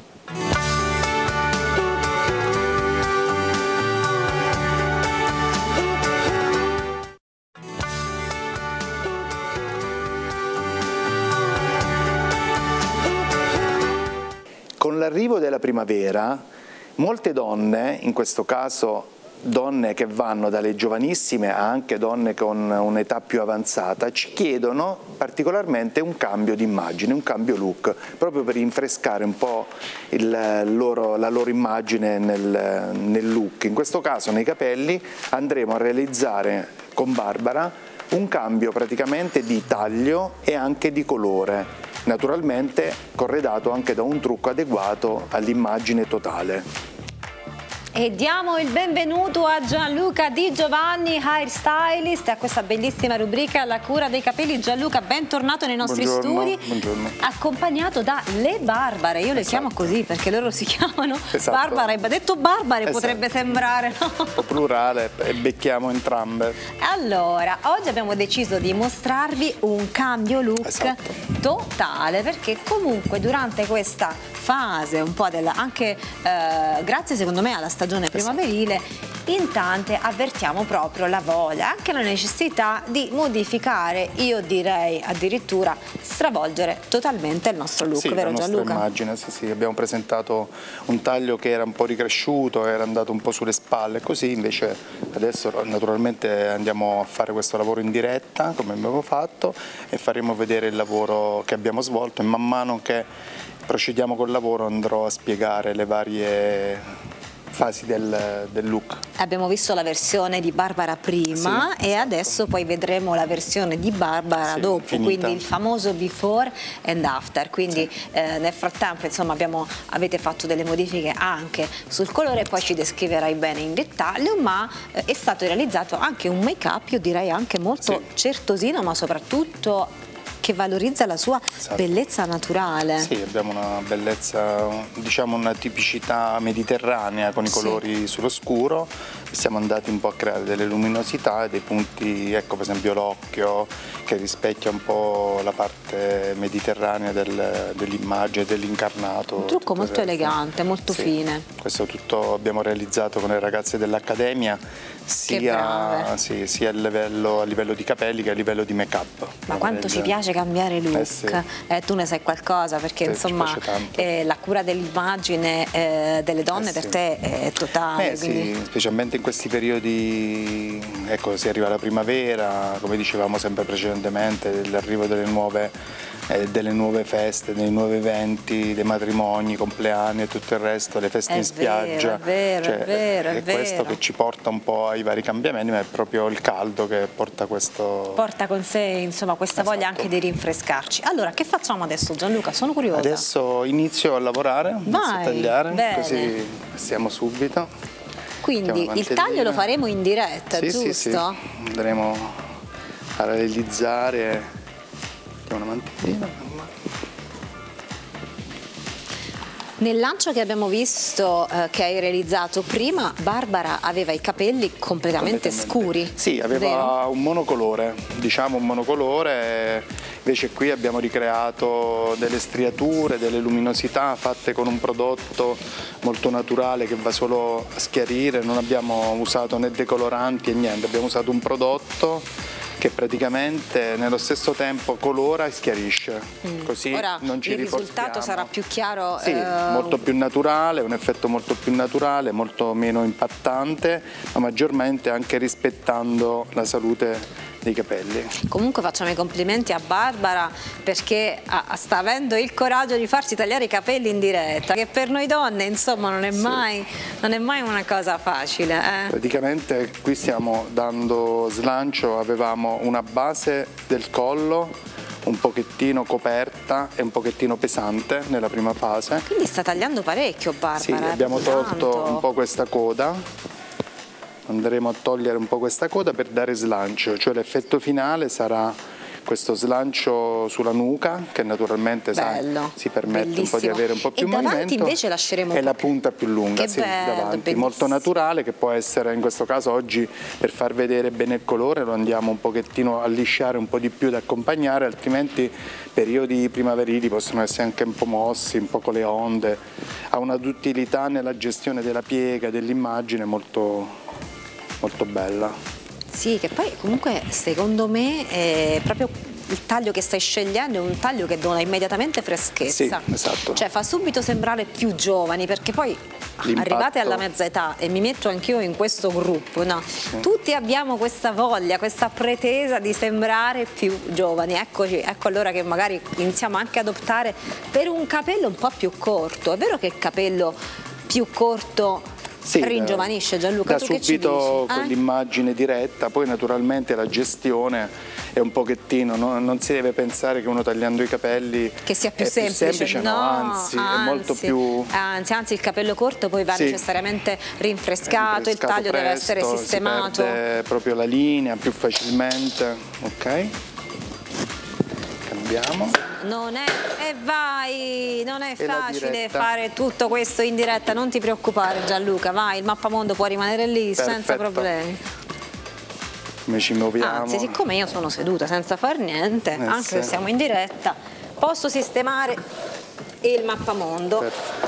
Con l'arrivo della primavera, molte donne, in questo caso donne che vanno dalle giovanissime a anche donne con un'età più avanzata, ci chiedono particolarmente un cambio di immagine, un cambio look, proprio per rinfrescare un po' la loro immagine nel look. In questo caso nei capelli andremo a realizzare con Barbara un cambio praticamente di taglio e anche di colore, naturalmente corredato anche da un trucco adeguato all'immagine totale. E diamo il benvenuto a Gianluca Di Giovanni, hairstylist, a questa bellissima rubrica La cura dei capelli. Gianluca, bentornato nei nostri studi. Buongiorno. Accompagnato da Le Barbare, io le chiamo così perché loro si chiamano Barbara, e detto Barbare potrebbe sembrare, no? Un po' plurale, e becchiamo entrambe. Allora, oggi abbiamo deciso di mostrarvi un cambio look totale, perché comunque durante questa fase un po' anche grazie secondo me alla stagione primaverile, in tante avvertiamo proprio la voglia, anche la necessità di modificare, io direi addirittura stravolgere totalmente il nostro look, vero Gianluca? Immagine, sì, abbiamo presentato un taglio che era un po' ricresciuto, era andato un po' sulle spalle, così invece adesso naturalmente andiamo a fare questo lavoro in diretta come abbiamo fatto, e faremo vedere il lavoro che abbiamo svolto, e man mano che procediamo col lavoro andrò a spiegare le varie fasi del look. Abbiamo visto la versione di Barbara prima, e adesso poi vedremo la versione di Barbara dopo, finita. Quindi il famoso before and after, quindi nel frattempo insomma avete fatto delle modifiche anche sul colore, poi ci descriverai bene in dettaglio, ma è stato realizzato anche un make up, io direi anche molto certosino, ma soprattutto che valorizza la sua bellezza naturale. Sì, abbiamo una bellezza, diciamo una tipicità mediterranea con i colori sullo scuro, e siamo andati un po' a creare delle luminosità e dei punti, ecco per esempio l'occhio che rispecchia un po' la parte mediterranea dell'immagine, dell'incarnato. Un trucco molto elegante, molto fine. Questo tutto abbiamo realizzato con le ragazze dell'Accademia, sia a livello di capelli che a livello di make up. Ma quanto ci piace cambiare look, tu ne sai qualcosa, perché insomma la cura dell'immagine delle donne per te è totale. Sì, specialmente in questi periodi, ecco, si arriva alla primavera, come dicevamo sempre precedentemente, l'arrivo delle nuove feste, dei nuovi eventi, dei matrimoni, compleanni e tutto il resto, le feste in spiaggia. È questo che ci porta un po' ai vari cambiamenti, ma è proprio il caldo che porta questo. Porta con sé insomma questa voglia anche di rinfrescarci. Allora, che facciamo adesso, Gianluca? Sono curiosa. Adesso inizio a lavorare, inizio a tagliare, così passiamo subito. Quindi il taglio lo faremo in diretta, giusto? Sì, andremo a realizzare una mantellina. Nel lancio che abbiamo visto, che hai realizzato prima, Barbara aveva i capelli completamente scuri. Sì, aveva vero? un monocolore, diciamo un monocolore, invece qui abbiamo ricreato delle striature, delle luminosità fatte con un prodotto molto naturale che va solo a schiarire, non abbiamo usato né decoloranti e niente, abbiamo usato un prodotto che praticamente nello stesso tempo colora e schiarisce, così Ora, non ci il riportiamo. risultato sarà più chiaro. Sì, molto più naturale, un effetto molto più naturale, molto meno impattante, ma maggiormente anche rispettando la salute dei capelli. Comunque facciamo i complimenti a Barbara perché sta avendo il coraggio di farsi tagliare i capelli in diretta, che per noi donne insomma non è mai una cosa facile. Praticamente qui stiamo dando slancio, avevamo una base del collo un pochettino coperta e un pochettino pesante nella prima fase. Quindi sta tagliando parecchio Barbara. Sì, abbiamo tolto un po' questa coda. Andremo a togliere un po' questa coda per dare slancio, cioè l'effetto finale sarà questo slancio sulla nuca che naturalmente si permette bellissimo. Un po' di avere un po' più e movimento. Davanti invece lasceremo e la punta più lunga, che bello, davanti, bellissimo. molto naturale, che può essere in questo caso oggi per far vedere bene il colore lo andiamo un pochettino a lisciare un po' di più, ad accompagnare, altrimenti periodi primaverili possono essere anche un po' mossi, un po' con le onde, ha una duttilità nella gestione della piega, dell'immagine molto bella. Sì, che poi comunque secondo me è proprio il taglio che stai scegliendo è un taglio che dona immediatamente freschezza. Sì, esatto. Cioè fa subito sembrare più giovani, perché poi arrivate alla mezza età, e mi metto anch'io in questo gruppo, no? Sì. Tutti abbiamo questa voglia, questa pretesa di sembrare più giovani. Eccoci, ecco allora che magari iniziamo anche ad optare per un capello un po' più corto. È vero che il capello più corto ringiovanisce, Gianluca? Da tu subito che ci con l'immagine diretta, poi naturalmente la gestione è un pochettino, non si deve pensare che uno tagliando i capelli che sia più è semplice, più semplice, no, anzi, è molto più... Anzi, il capello corto poi va necessariamente rinfrescato, il taglio presto, deve essere sistemato. Si perde proprio la linea più facilmente, ok? Cambiamo. Non è facile diretta. fare tutto questo in diretta, non ti preoccupare Gianluca, vai, il mappamondo può rimanere lì senza problemi. Come ci muoviamo? Anzi, siccome io sono seduta senza far niente, anche se siamo in diretta, posso sistemare il mappamondo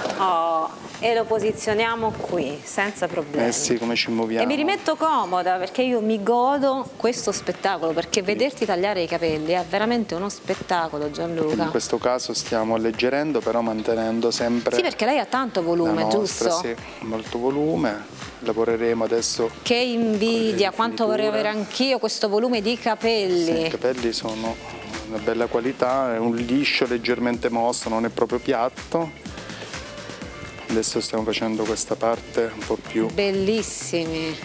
e lo posizioniamo qui senza problemi. Sì, come ci muoviamo. E mi rimetto comoda perché io mi godo questo spettacolo, perché vederti tagliare i capelli è veramente uno spettacolo, Gianluca. In questo caso stiamo alleggerendo, però mantenendo sempre... Sì, perché lei ha tanto volume, nostra, giusto? Sì, molto volume. Lavoreremo adesso. Che invidia, quanto vorrei avere anch'io questo volume di capelli. Sì, i capelli sono una bella qualità, è un liscio leggermente mosso, non è proprio piatto. Adesso stiamo facendo questa parte un po' più... Bellissimi.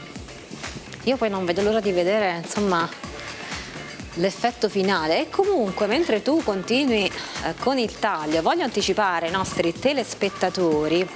Io poi non vedo l'ora di vedere, insomma, l'effetto finale. E comunque, mentre tu continui con il taglio, voglio anticipare ai nostri telespettatori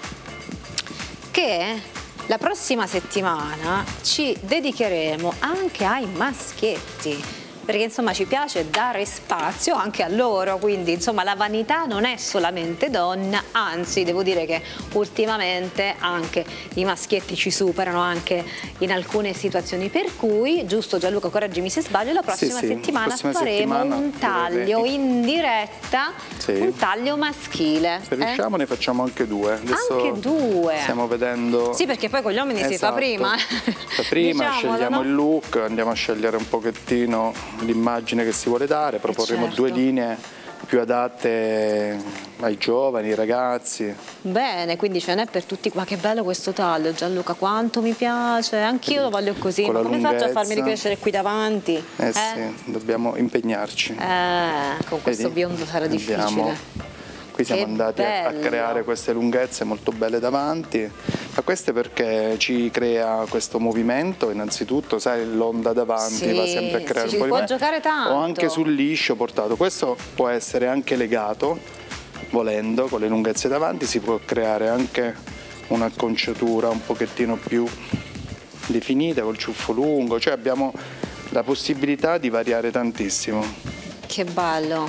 che la prossima settimana ci dedicheremo anche ai maschietti, perché insomma ci piace dare spazio anche a loro, quindi insomma la vanità non è solamente donna, anzi devo dire che ultimamente anche i maschietti ci superano anche in alcune situazioni, per cui, giusto Gianluca, correggimi se sbaglio, la prossima settimana faremo un taglio in diretta, un taglio maschile. Se riusciamo ne facciamo anche due. Adesso anche due? Stiamo vedendo... Sì, perché poi con gli uomini si fa prima. Scegliamo il look, andiamo a scegliere un pochettino l'immagine che si vuole dare, proporremo due linee più adatte ai giovani, ai ragazzi. Bene, quindi ce n'è per tutti. Ma che bello questo taglio, Gianluca, quanto mi piace, anch'io lo voglio così, ma come faccio a farmi ricrescere qui davanti? Sì, dobbiamo impegnarci. Con questo biondo sarà difficile. Qui siamo andati a creare queste lunghezze molto belle davanti, ma questo perché ci crea questo movimento, innanzitutto, sai, l'onda davanti va sempre a creare un po' di può giocare tanto. O anche sul liscio portato, questo può essere anche legato, volendo, con le lunghezze davanti si può creare anche un'acconciatura un pochettino più definita col ciuffo lungo, cioè abbiamo la possibilità di variare tantissimo. Che bello!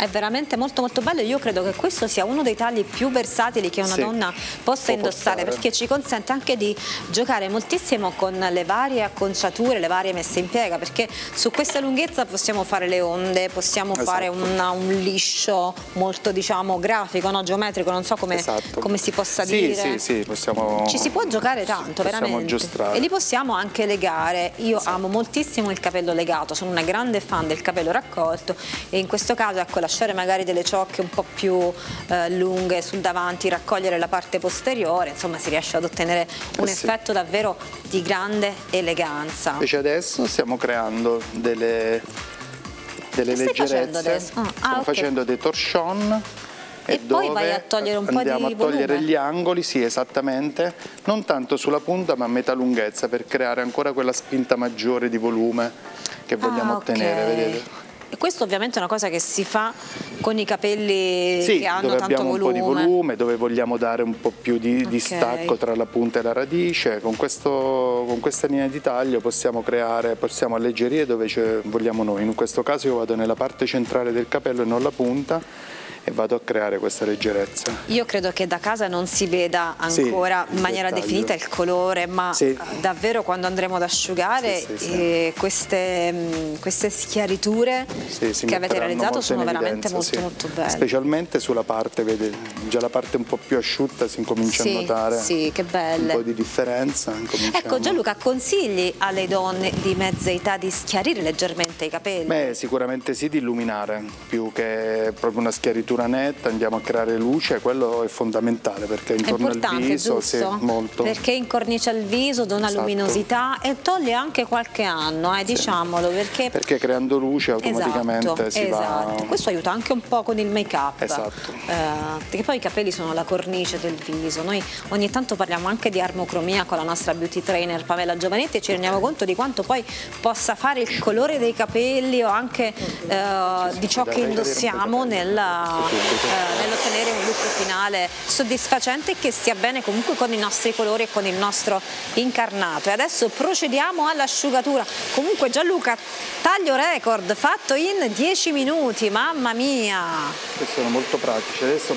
È veramente molto molto bello. Io credo che questo sia uno dei tagli più versatili che una donna possa indossare, perché ci consente anche di giocare moltissimo con le varie acconciature, le varie messe in piega, perché su questa lunghezza possiamo fare le onde, possiamo fare un liscio molto, diciamo, grafico, no? Geometrico, non so come si possa dire. Sì, possiamo... Ci si può giocare tanto, veramente. Aggiustare. E li possiamo anche legare. Io amo moltissimo il capello legato, sono una grande fan del capello raccolto, e in questo caso, ecco, lasciare magari delle ciocche un po' più lunghe sul davanti, raccogliere la parte posteriore, insomma si riesce ad ottenere un effetto davvero di grande eleganza. Invece adesso stiamo creando delle leggerezze, stiamo facendo dei torchon. E poi vai a togliere un po' di volume. Andiamo a togliere gli angoli, sì, esattamente, non tanto sulla punta ma a metà lunghezza, per creare ancora quella spinta maggiore di volume che vogliamo ottenere, vedete? E questo ovviamente è una cosa che si fa con i capelli che hanno dove tanto abbiamo volume. un po' di volume, dove vogliamo dare un po' più di stacco tra la punta e la radice. Con questa linea di taglio possiamo alleggerire dove vogliamo noi. In questo caso io vado nella parte centrale del capello e non la punta, e vado a creare questa leggerezza. Io credo che da casa non si veda ancora in maniera definita il colore, ma davvero quando andremo ad asciugare queste schiariture che avete realizzato sono veramente molto belle. Specialmente sulla parte, vede, già la parte un po' più asciutta si incomincia a notare che belle. Un po' di differenza. Ecco Gianluca, consigli alle donne di mezza età di schiarire leggermente i capelli? Beh, sicuramente sì, di illuminare, più che proprio una schiaritura netta, andiamo a creare luce, quello è fondamentale, perché intorno al viso molto. Perché incornicia il viso, dona luminosità e toglie anche qualche anno, diciamolo, perché creando luce automaticamente si va. Questo aiuta anche un po' con il make up, perché poi i capelli sono la cornice del viso. Noi ogni tanto parliamo anche di armocromia con la nostra beauty trainer Pamela Giovanetti, e ci rendiamo conto di quanto poi possa fare il colore dei capelli o anche di ciò che indossiamo nell'ottenere un look finale soddisfacente e che stia bene comunque con i nostri colori e con il nostro incarnato. E adesso procediamo all'asciugatura. Comunque Gianluca, taglio record fatto in 10 minuti, mamma mia! Questi sono molto pratici. Adesso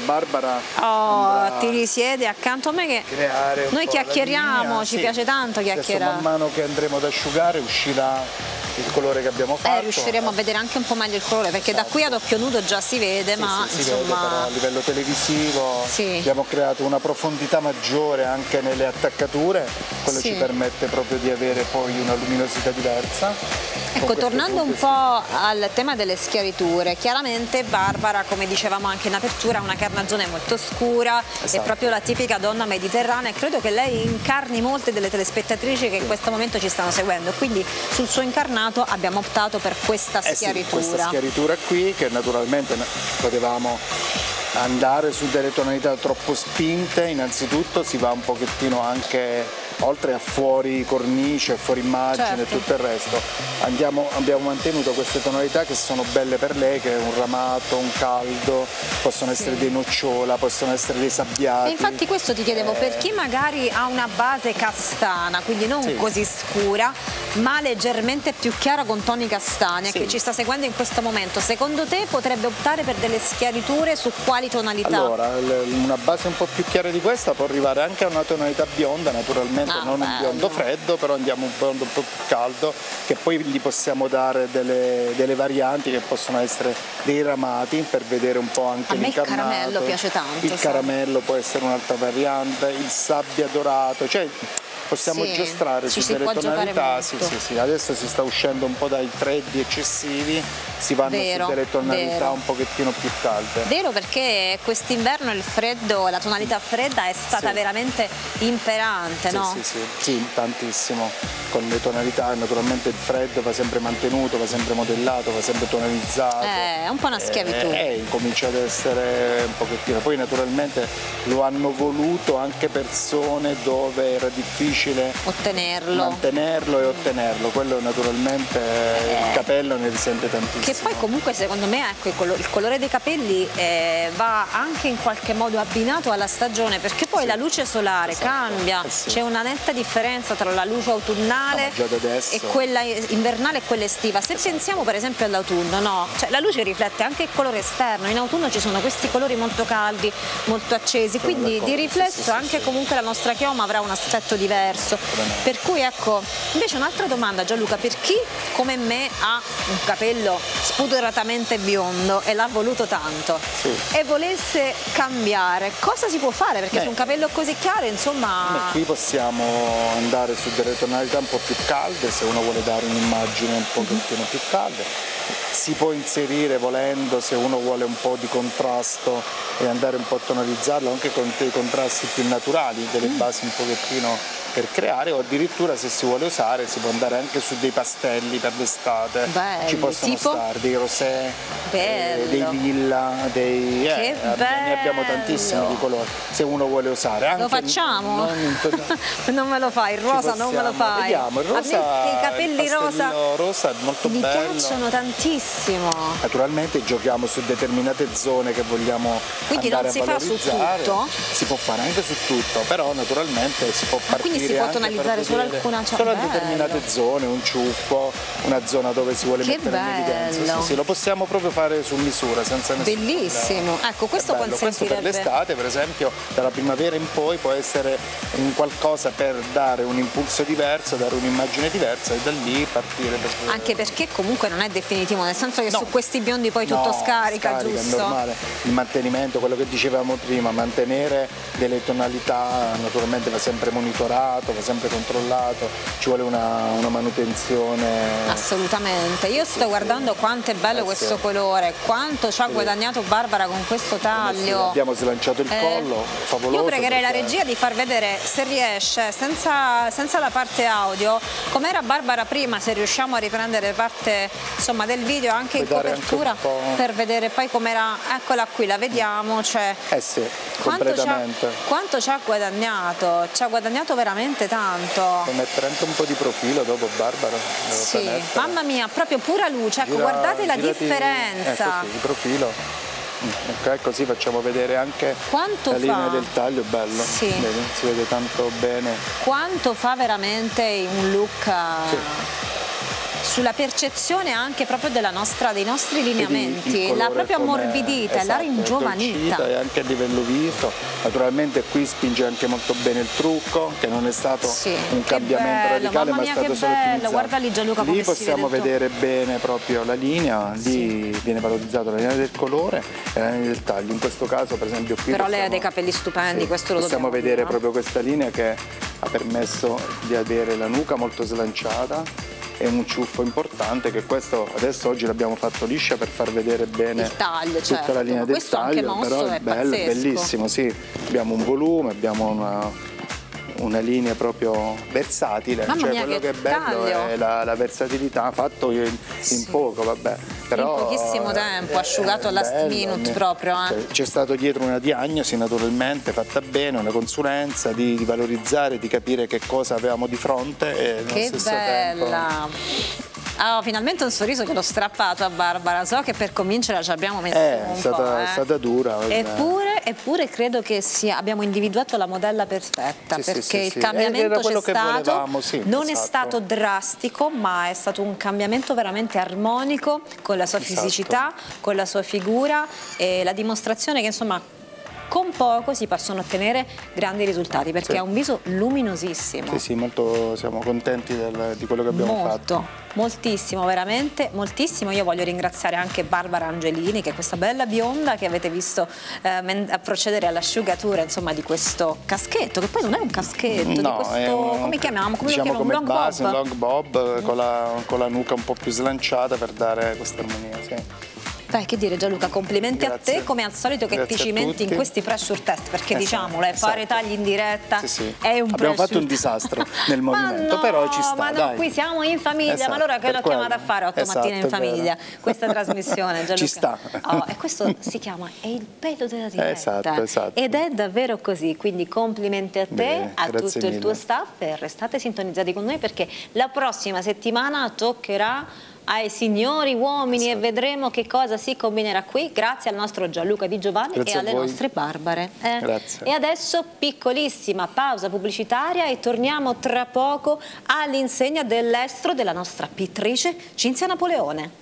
Barbara ti risiede accanto a me, che noi chiacchieriamo, ci piace tanto chiacchierare. Adesso man mano che andremo ad asciugare uscirà il colore che abbiamo fatto. Riusciremo a vedere anche un po' meglio il colore, perché da qui ad occhio nudo già si vede, ma si vede, però a livello televisivo abbiamo creato una profondità maggiore anche nelle attaccature, quello ci permette proprio di avere poi una luminosità diversa. Ecco, tornando un po' al tema delle schiariture, chiaramente Barbara, come dicevamo anche in apertura, ha una carnagione molto scura, è proprio la tipica donna mediterranea, e credo che lei incarni molte delle telespettatrici che in questo momento ci stanno seguendo, quindi sul suo incarnato abbiamo optato per questa schiaritura. Questa schiaritura qui, che naturalmente potevamo andare su delle tonalità troppo spinte, innanzitutto si va un pochettino anche oltre a fuori cornice, fuori immagine e tutto il resto. Abbiamo mantenuto queste tonalità che sono belle per lei, che è un ramato, un caldo, possono essere dei nocciola, possono essere dei sabbiati. E infatti questo ti chiedevo, per chi magari ha una base castana, quindi non così scura, ma leggermente più chiara con toni castani, che ci sta seguendo in questo momento, secondo te potrebbe optare per delle schiariture su quali tonalità? Allora, una base un po' più chiara di questa può arrivare anche a una tonalità bionda, naturalmente non un biondo freddo, però andiamo un biondo un po' più caldo, che poi gli possiamo dare delle varianti che possono essere dei ramati, per vedere un po' anche l'incarnato. A me il caramello piace tanto. Il caramello può essere un'altra variante, il sabbia dorato, cioè possiamo giostrare su delle tonalità. Adesso si sta uscendo un po' dai freddi eccessivi, si vanno su delle tonalità un pochettino più calde. Vero, perché quest'inverno il freddo, la tonalità fredda è stata veramente imperante, no? Sì, tantissimo. Con le tonalità naturalmente il freddo va sempre mantenuto, va sempre modellato, va sempre tonalizzato. È un po' una schiavitù. Comincia ad essere un pochettino. Poi naturalmente lo hanno voluto anche persone dove era difficile difficile ottenerlo, mantenerlo e ottenerlo, quello naturalmente il capello ne risente tantissimo. Che poi comunque secondo me ecco, il colore dei capelli va anche in qualche modo abbinato alla stagione, perché poi la luce solare cambia, c'è una netta differenza tra la luce autunnale e quella invernale e quella estiva. Se pensiamo per esempio all'autunno, no? Cioè, la luce riflette anche il colore esterno, in autunno ci sono questi colori molto caldi, molto accesi, quindi di riflesso anche comunque la nostra chioma avrà un aspetto diverso. Per cui ecco, invece un'altra domanda Gianluca, per chi come me ha un capello spudoratamente biondo e l'ha voluto tanto e volesse cambiare, cosa si può fare? Perché su un capello così chiaro, insomma... Qui possiamo andare su delle tonalità un po' più calde, se uno vuole dare un'immagine un pochettino più calda. Si può inserire, volendo, se uno vuole un po' di contrasto e andare un po' a tonalizzarlo anche con dei contrasti più naturali, delle basi un pochettino per creare, o addirittura se si vuole usare si può andare anche su dei pastelli per l'estate. Ci possono stare dei rosé, dei lilla, ne abbiamo tantissimi di colori, se uno vuole usare. Anche lo facciamo? Non me lo fai, il rosa non me lo fai. Vediamo, il rosa, i capelli rosa è molto mi bello. piacciono tantissimo. Naturalmente giochiamo su determinate zone che vogliamo quindi andare non si a valorizzare. Fa su tutto? Si può fare anche su tutto, però naturalmente si può partire. Quindi si può tonalizzare solo alcuna solo in determinate zone, un ciuffo, una zona dove si vuole mettere in evidenza. Sì, lo possiamo proprio fare su misura, senza nessun bellissimo. problema. Ecco, questo consentirebbe. Questo per l'estate, per esempio, dalla primavera in poi può essere un qualcosa per dare un impulso diverso, dare un'immagine diversa e da lì partire. Anche perché comunque non è definitivo, nel senso che su questi biondi poi tutto scarica, giusto? È normale. Il mantenimento, quello che dicevamo prima, mantenere delle tonalità naturalmente va sempre monitorato, va sempre controllato, ci vuole una manutenzione. Assolutamente, io sto guardando quanto è bello questo colore, quanto ci ha guadagnato Barbara con questo taglio. Abbiamo slanciato il collo, favoloso. Io pregherei la regia di far vedere, se riesce, senza la parte audio, com'era Barbara prima, se riusciamo a riprendere parte insomma, del video anche in copertura anche per vedere poi com'era. Eccola qui, la vediamo, cioè sì, completamente. Quanto ci ha guadagnato? Ci ha guadagnato veramente tanto. Puoi mettere anche un po' di profilo dopo Barbara. Sì, mamma mia, proprio pura luce, ecco, guardate la differenza. Così, di profilo. Ok, così facciamo vedere anche la linea del taglio, bello. Sì. Vedi, si vede tanto bene. Quanto fa veramente un look sulla percezione anche proprio dei nostri lineamenti, la propria ammorbidita, la ringiovanita. E anche a livello viso, naturalmente qui spinge anche molto bene il trucco, che non è stato un cambiamento radicale, ma è stato solo ottimizzato. Guarda lì Gianluca, lì possiamo vedere bene proprio la linea, lì viene valorizzato la linea del colore e la linea del taglio, in questo caso per esempio qui però lei ha dei capelli stupendi, questo lo possiamo vedere proprio questa linea che ha permesso di avere la nuca molto slanciata. È un ciuffo importante, che questo adesso oggi l'abbiamo fatto liscia per far vedere bene il taglio, tutta la linea del taglio, però è bello, bellissimo, sì. Abbiamo un volume, abbiamo una linea proprio versatile, mamma cioè mia, quello che è bello taglio. È la versatilità, fatto in poco, vabbè. Però, in pochissimo tempo, asciugato last minute proprio. C'è stato dietro una diagnosi naturalmente fatta bene, una consulenza di valorizzare, di capire che cosa avevamo di fronte e che nello stesso bella! tempo. Finalmente un sorriso che l'ho strappato a Barbara, so che per convincere ci abbiamo messo un po'. È stata dura. Eppure credo che abbiamo individuato la modella perfetta, perché il cambiamento c'è stato, non è stato drastico, ma è stato un cambiamento veramente armonico con la sua fisicità, con la sua figura e la dimostrazione che insomma con poco si possono ottenere grandi risultati, perché ha un viso luminosissimo. Sì, molto, siamo contenti di quello che abbiamo fatto. Moltissimo, veramente moltissimo. Io voglio ringraziare anche Barbara Angelini, che è questa bella bionda che avete visto procedere all'asciugatura insomma di questo caschetto, che poi non è un caschetto, no, di questo, come chiamiamo? Diciamo come base, un long bob con la nuca un po' più slanciata per dare questa armonia, sì. Beh, che dire Gianluca, complimenti Grazie. a te come al solito che Grazie ti a cimenti in tutti. questi pressure test, perché Esatto, diciamolo, fare esatto. tagli in diretta è un Abbiamo fatto pressure un disastro nel Ma movimento, no, però ci sta, ma no, dai. qui siamo in famiglia, Esatto, ma allora che per l'ho chiamata a quello. fare 8 Esatto, mattine in è vero. famiglia, questa trasmissione Gianluca. Ci sta. Oh, e questo si chiama È il pelo della diretta. Esatto. Ed è davvero così, quindi complimenti a te, Bene, a grazie tutto il mille. tuo staff e restate sintonizzati con noi perché la prossima settimana toccherà ai signori uomini e vedremo che cosa si combinerà qui grazie al nostro Gianluca Di Giovanni Grazie e a alle voi. nostre Barbare. Grazie. E adesso piccolissima pausa pubblicitaria e torniamo tra poco all'insegna dell'estro della nostra pittrice Cinzia Napoleone.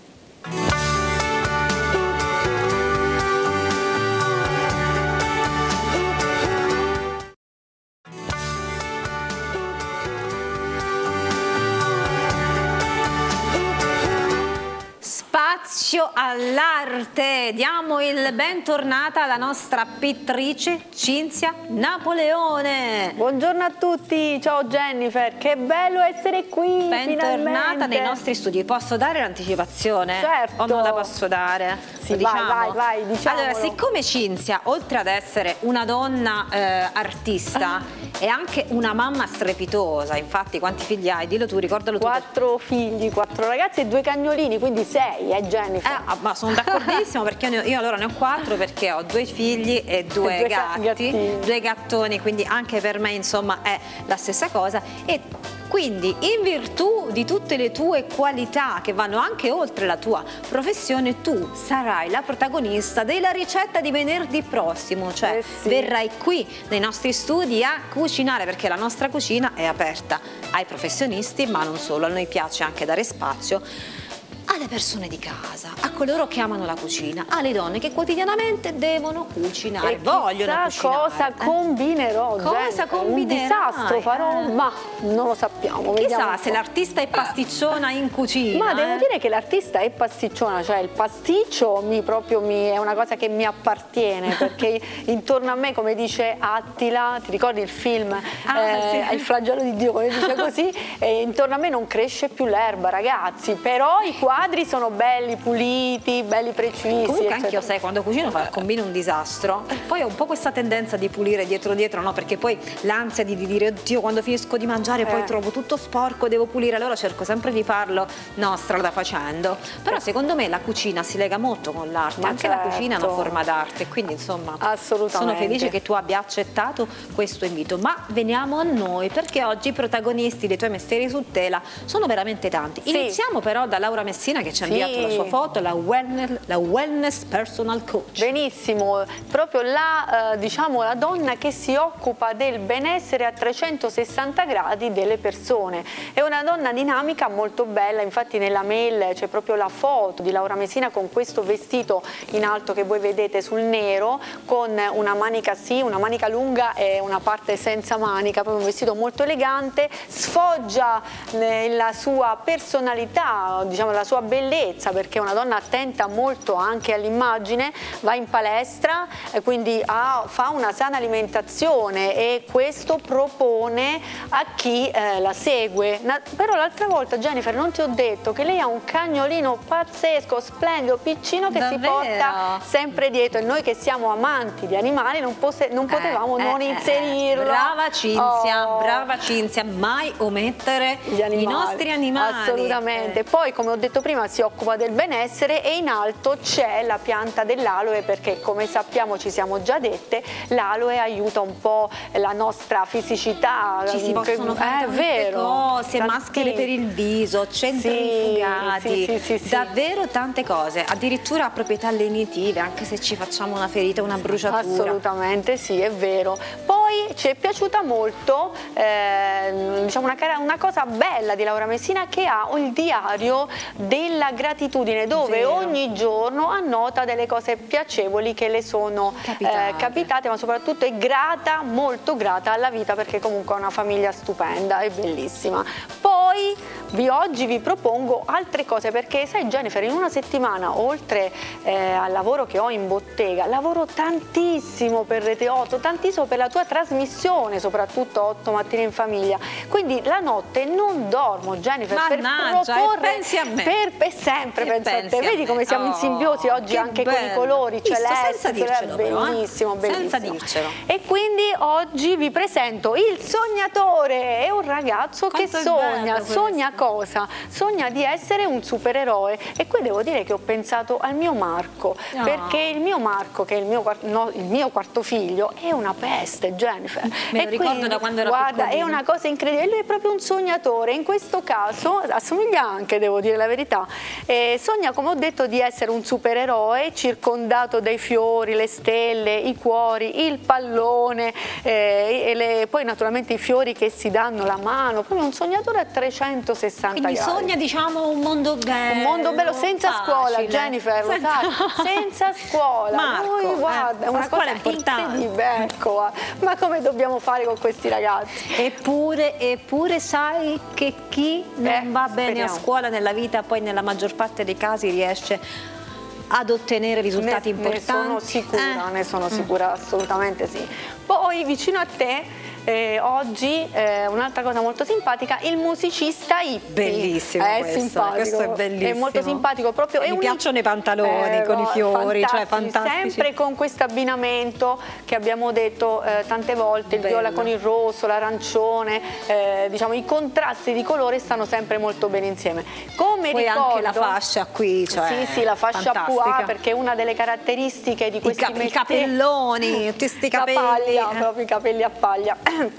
Spazio all'arte, diamo il bentornata alla nostra pittrice Cinzia Napoleone. Buongiorno a tutti, ciao Jennifer, che bello essere qui. Bentornata finalmente. nei nostri studi. Posso dare l'anticipazione? Certo. O non la posso dare? Sì, Lo vai, diciamolo. Allora, siccome Cinzia, oltre ad essere una donna artista, è anche una mamma strepitosa, infatti quanti figli hai? Dillo tu, ricordalo tu. 4 figli, 4 ragazzi e 2 cagnolini, quindi 6, Jennifer? Ma sono d'accordissimo perché io allora ne ho 4 perché ho 2 figli e 2 due gatti, gattini. 2 gattoni, quindi anche per me insomma è la stessa cosa e quindi in virtù di tutte le tue qualità che vanno anche oltre la tua professione tu sarai la protagonista della ricetta di venerdì prossimo, cioè sì. verrai qui nei nostri studi a cucinare perché la nostra cucina è aperta ai professionisti ma non solo, a noi piace anche dare spazio alle persone di casa, a coloro che amano la cucina, alle donne che quotidianamente devono cucinare, E vogliono chissà cucinare. cosa combinerò, Cosa Jennifer. combinerai? Un disastro farò, ma non lo sappiamo. vediamo Chissà un se po'. l'artista è pasticciona in cucina. Ma devo dire che l'artista è pasticciona, cioè il pasticcio è una cosa che mi appartiene perché intorno a me, come dice Attila, ti ricordi il film sì. Il flagello di Dio, come dice così, intorno a me non cresce più l'erba, ragazzi, però i quadri sono belli, puliti, belli precisi. Comunque eccetera. anche io sai quando cucino combino un disastro, poi ho un po' questa tendenza di pulire dietro no? Perché poi l'ansia di dire oddio quando finisco di mangiare poi trovo tutto sporco, devo pulire, allora cerco sempre di farlo strada facendo, però secondo me la cucina si lega molto con l'arte, Ma anche la certo. cucina è una forma d'arte, quindi insomma Assolutamente. sono felice che tu abbia accettato questo invito, ma veniamo a noi perché oggi i protagonisti dei tuoi mestieri su tela sono veramente tanti. Sì. Iniziamo però da Laura Messina che ci ha inviato la sua foto, la wellness personal coach. Benissimo, proprio diciamo, la donna che si occupa del benessere a 360 gradi delle persone. È una donna dinamica molto bella, infatti nella mail c'è proprio la foto di Laura Messina con questo vestito in alto che voi vedete sul nero, con una manica una manica lunga e una parte senza manica, proprio un vestito molto elegante, sfoggia la sua personalità, diciamo la sua bellezza, perché è una donna attenta molto anche all'immagine, va in palestra, quindi fa una sana alimentazione e questo propone a chi la segue. Però l'altra volta, Jennifer, non ti ho detto che lei ha un cagnolino pazzesco, splendido, piccino che si porta sempre dietro e noi che siamo amanti di animali non potevamo non inserirlo. Brava Cinzia, mai omettere i nostri animali. Assolutamente. Poi, come ho detto prima, si occupa del benessere e in alto c'è la pianta dell'aloe perché, come sappiamo, ci siamo già dette, l'aloe aiuta un po' la nostra fisicità. Ci si possono fare tante cose, maschere per il viso, centrifugati, sì. davvero tante cose, addirittura ha proprietà lenitive, anche se ci facciamo una ferita, una bruciatura. Assolutamente sì, è vero. Poi ci è piaciuta molto diciamo una cosa bella di Laura Messina, che ha il diario della gratitudine, dove ogni giorno annota delle cose piacevoli che le sono capitate, ma soprattutto è grata, molto grata alla vita, perché comunque ha una famiglia stupenda, è bellissima. Poi oggi vi propongo altre cose, perché sai Jennifer, in una settimana, oltre al lavoro che ho in bottega, lavoro tantissimo per Rete 8, tantissimo per la tua trasmissione, soprattutto 8 mattine in famiglia, quindi la notte non dormo, Jennifer, Mannaggia, per proporre, pensi a me. sempre penso a te, vedi come siamo in simbiosi oggi anche con i colori celesti, senza dircelo, bellissimo, però, bellissimo. senza dircelo. E quindi oggi vi presento il sognatore, è un ragazzo che sogna cosa? Sogna di essere un supereroe, e qui devo dire che ho pensato al mio Marco, perché il mio Marco, che è il mio quarto figlio, è una peste, Jennifer. Me lo ricordo da quando ero guarda, piccolino. è una cosa incredibile, lui è proprio un sognatore, in questo caso assomiglia anche, devo dire la verità, sogna, come ho detto, di essere un supereroe circondato dai fiori, le stelle, i cuori, il pallone, poi naturalmente i fiori che si danno la mano, proprio un sognatore a 360 Quindi gradi. sogna, diciamo, un mondo bello. Un mondo bello senza scuola, facile. Jennifer, lo sai? Senza scuola. Marco, Noi, guarda, è una cosa incredibile, ecco, ma come dobbiamo fare con questi ragazzi? Eppure sai che chi non va bene speriamo. a scuola nella vita, poi nella maggior parte dei casi riesce ad ottenere risultati importanti. Ne sono sicura, assolutamente sì. Poi vicino a te oggi un'altra cosa molto simpatica, il musicista Ippi. Bellissimo questo è bellissimo. È molto simpatico, proprio. Mi piacciono i pantaloni con i fiori, cioè fantastici. Sempre con questo abbinamento che abbiamo detto tante volte, il viola con il rosso, l'arancione, diciamo i contrasti di colore stanno sempre molto bene insieme. Come poi ricordo, anche la fascia qui, cioè sì, la fascia a fantastica. pois, perché è una delle caratteristiche di questi i capelloni, tutti sti capelli, paglia, proprio i capelli a paglia.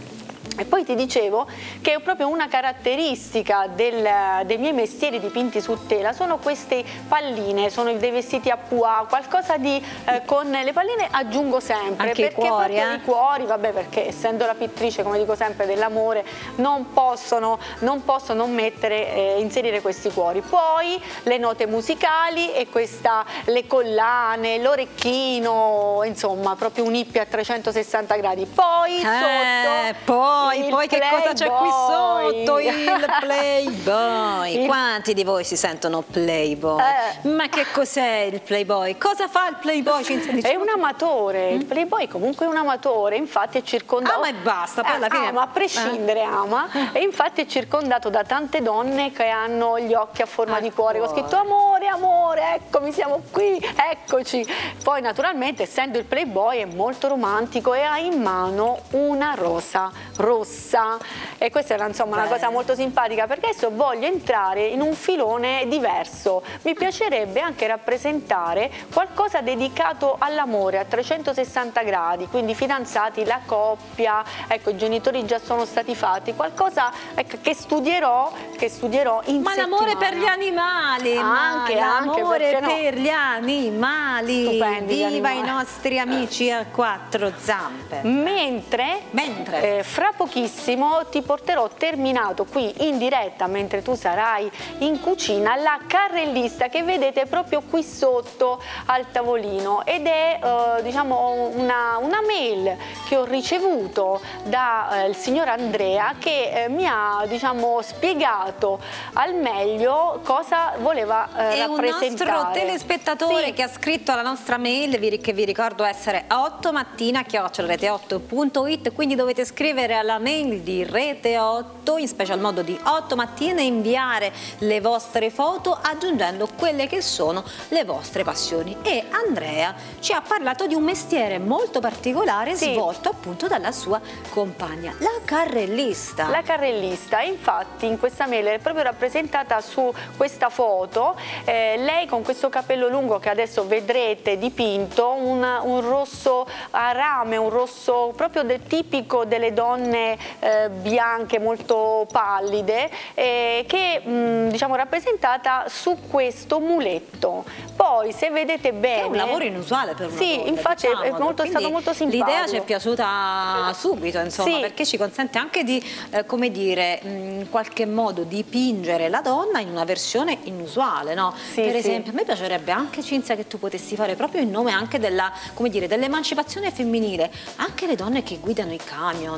E poi ti dicevo che è proprio una caratteristica dei miei mestieri dipinti su tela, sono queste palline, sono dei vestiti a pois, qualcosa di con le palline aggiungo sempre, anche perché i cuori, i cuori, vabbè, perché essendo la pittrice, come dico sempre, dell'amore, non posso non mettere, inserire questi cuori. Poi le note musicali e le collane, l'orecchino, insomma proprio un hippie a 360 gradi. Poi sotto poi che cosa c'è qui sotto? Il Playboy. Quanti di voi si sentono Playboy? Ma che cos'è il Playboy? Cosa fa il Playboy? È un amatore, il Playboy comunque è un amatore, infatti è circondato... Ama e basta, poi alla fine... Ama, a prescindere ama, e infatti è circondato da tante donne che hanno gli occhi a forma di cuore, con scritto amore, amore, eccomi, siamo qui, eccoci. Poi naturalmente, essendo il Playboy, è molto romantico e ha in mano una rosa rossa, e questa era insomma una cosa molto simpatica, perché adesso voglio entrare in un filone diverso. Mi piacerebbe anche rappresentare qualcosa dedicato all'amore a 360 gradi, quindi fidanzati, la coppia, ecco, i genitori già sono stati fatti, qualcosa che studierò in ma l'amore per gli animali, anche l'amore no? per gli animali. Stupendi, viva i nostri amici a quattro zampe. Mentre fra pochissimo ti porterò terminato qui in diretta, mentre tu sarai in cucina, la carrellista che vedete proprio qui sotto al tavolino, ed è diciamo una mail che ho ricevuto dal signor Andrea, che mi ha, diciamo, spiegato al meglio cosa voleva rappresentare. È un nostro telespettatore che ha scritto alla nostra mail, che vi ricordo essere 8mattina@rete8.it, quindi dovete scrivere alla mail di Rete 8, in special modo di 8 Mattina, e inviare le vostre foto aggiungendo quelle che sono le vostre passioni. E Andrea ci ha parlato di un mestiere molto particolare svolto appunto dalla sua compagna, la carrellista. La carrellista, infatti in questa mail è proprio rappresentata su questa foto, lei con questo capello lungo che adesso vedrete dipinto, un rosso a rame, un rosso proprio tipico delle donne bianche molto pallide, che diciamo rappresentata su questo muletto. Poi se vedete bene, è un lavoro inusuale per una donna, infatti è stato molto simpatico. L'idea ci è piaciuta subito, insomma, perché ci consente anche di come dire, in qualche modo dipingere la donna in una versione inusuale, no? Per esempio a me piacerebbe anche, Cinzia, che tu potessi fare proprio in nome anche della, come dire, dell'emancipazione femminile, anche le donne che guidano i camion. Ma certo,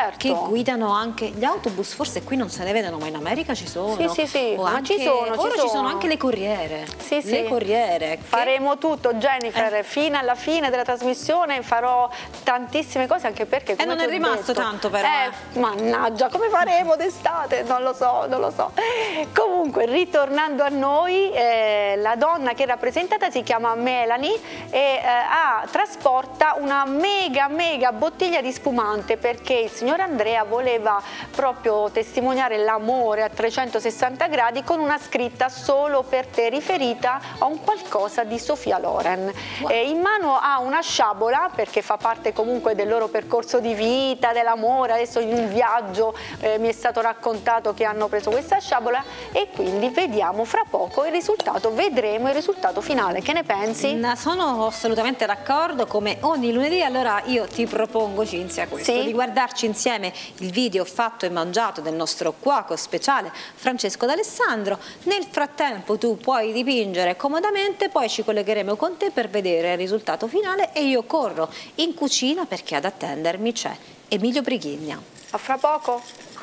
certo. che guidano anche gli autobus, forse qui non se ne vedono, ma in America ci sono. Sì, ma ci sono. Ora ci sono anche le corriere. Sì. Le corriere. Faremo tutto, Jennifer, fino alla fine della trasmissione farò tantissime cose, anche perché come non è rimasto tanto però. Mannaggia, come faremo d'estate? Non lo so. Comunque, ritornando a noi, la donna che è rappresentata si chiama Melanie e trasporta una mega bottiglia di spumante, perché il signor Andrea voleva proprio testimoniare l'amore a 360 gradi con una scritta "Solo per te", riferita a un qualcosa di Sofia Loren. In mano ha una sciabola, perché fa parte comunque del loro percorso di vita, dell'amore. Adesso in un viaggio mi è stato raccontato che hanno preso questa sciabola, e quindi vediamo fra poco il risultato, vedremo il risultato finale. Che ne pensi? Sono assolutamente d'accordo, come ogni lunedì. Allora io ti propongo, Cinzia, questo, di guardarci insieme il video fatto e mangiato del nostro cuoco speciale Francesco D'Alessandro. Nel frattempo tu puoi dipingere comodamente, poi ci collegheremo con te per vedere il risultato finale, e io corro in cucina perché ad attendermi c'è Emilio Brighigna. A fra poco.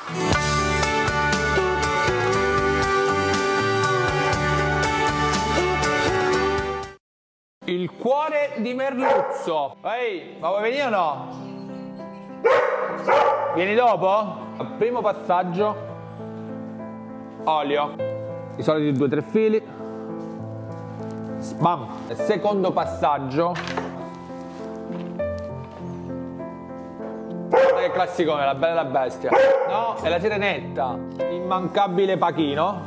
Il cuore di merluzzo. Ehi, ma vuoi venire o no? Vieni dopo? Primo passaggio, olio, i soliti 2-3 fili. Bam. Secondo passaggio, guarda che classicone, La Bella e la Bestia. No, è la Sirenetta. Immancabile Pachino.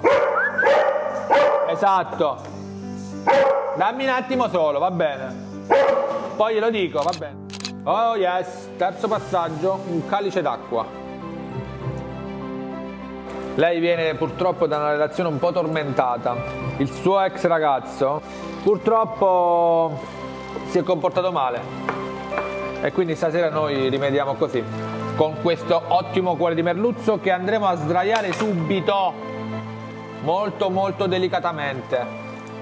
Esatto. Dammi un attimo solo, va bene. Poi glielo dico, va bene. Oh yes, terzo passaggio, un calice d'acqua. Lei viene purtroppo da una relazione un po' tormentata. Il suo ex ragazzo purtroppo si è comportato male. E quindi stasera noi rimediamo così, con questo ottimo cuore di merluzzo che andremo a sdraiare subito, molto delicatamente.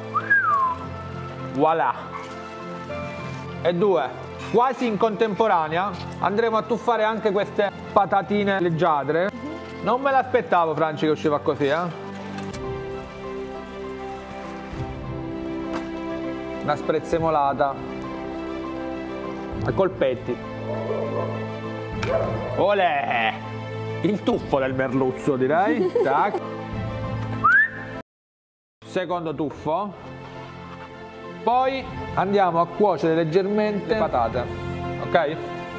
Voilà. E 2, quasi in contemporanea andremo a tuffare anche queste patatine leggiadre. Non me l'aspettavo, Franci, che usciva così, Una sprezzemolata a colpetti. Olè! Il tuffo del merluzzo, direi. Tac. Secondo tuffo. Poi andiamo a cuocere leggermente le patate, ok?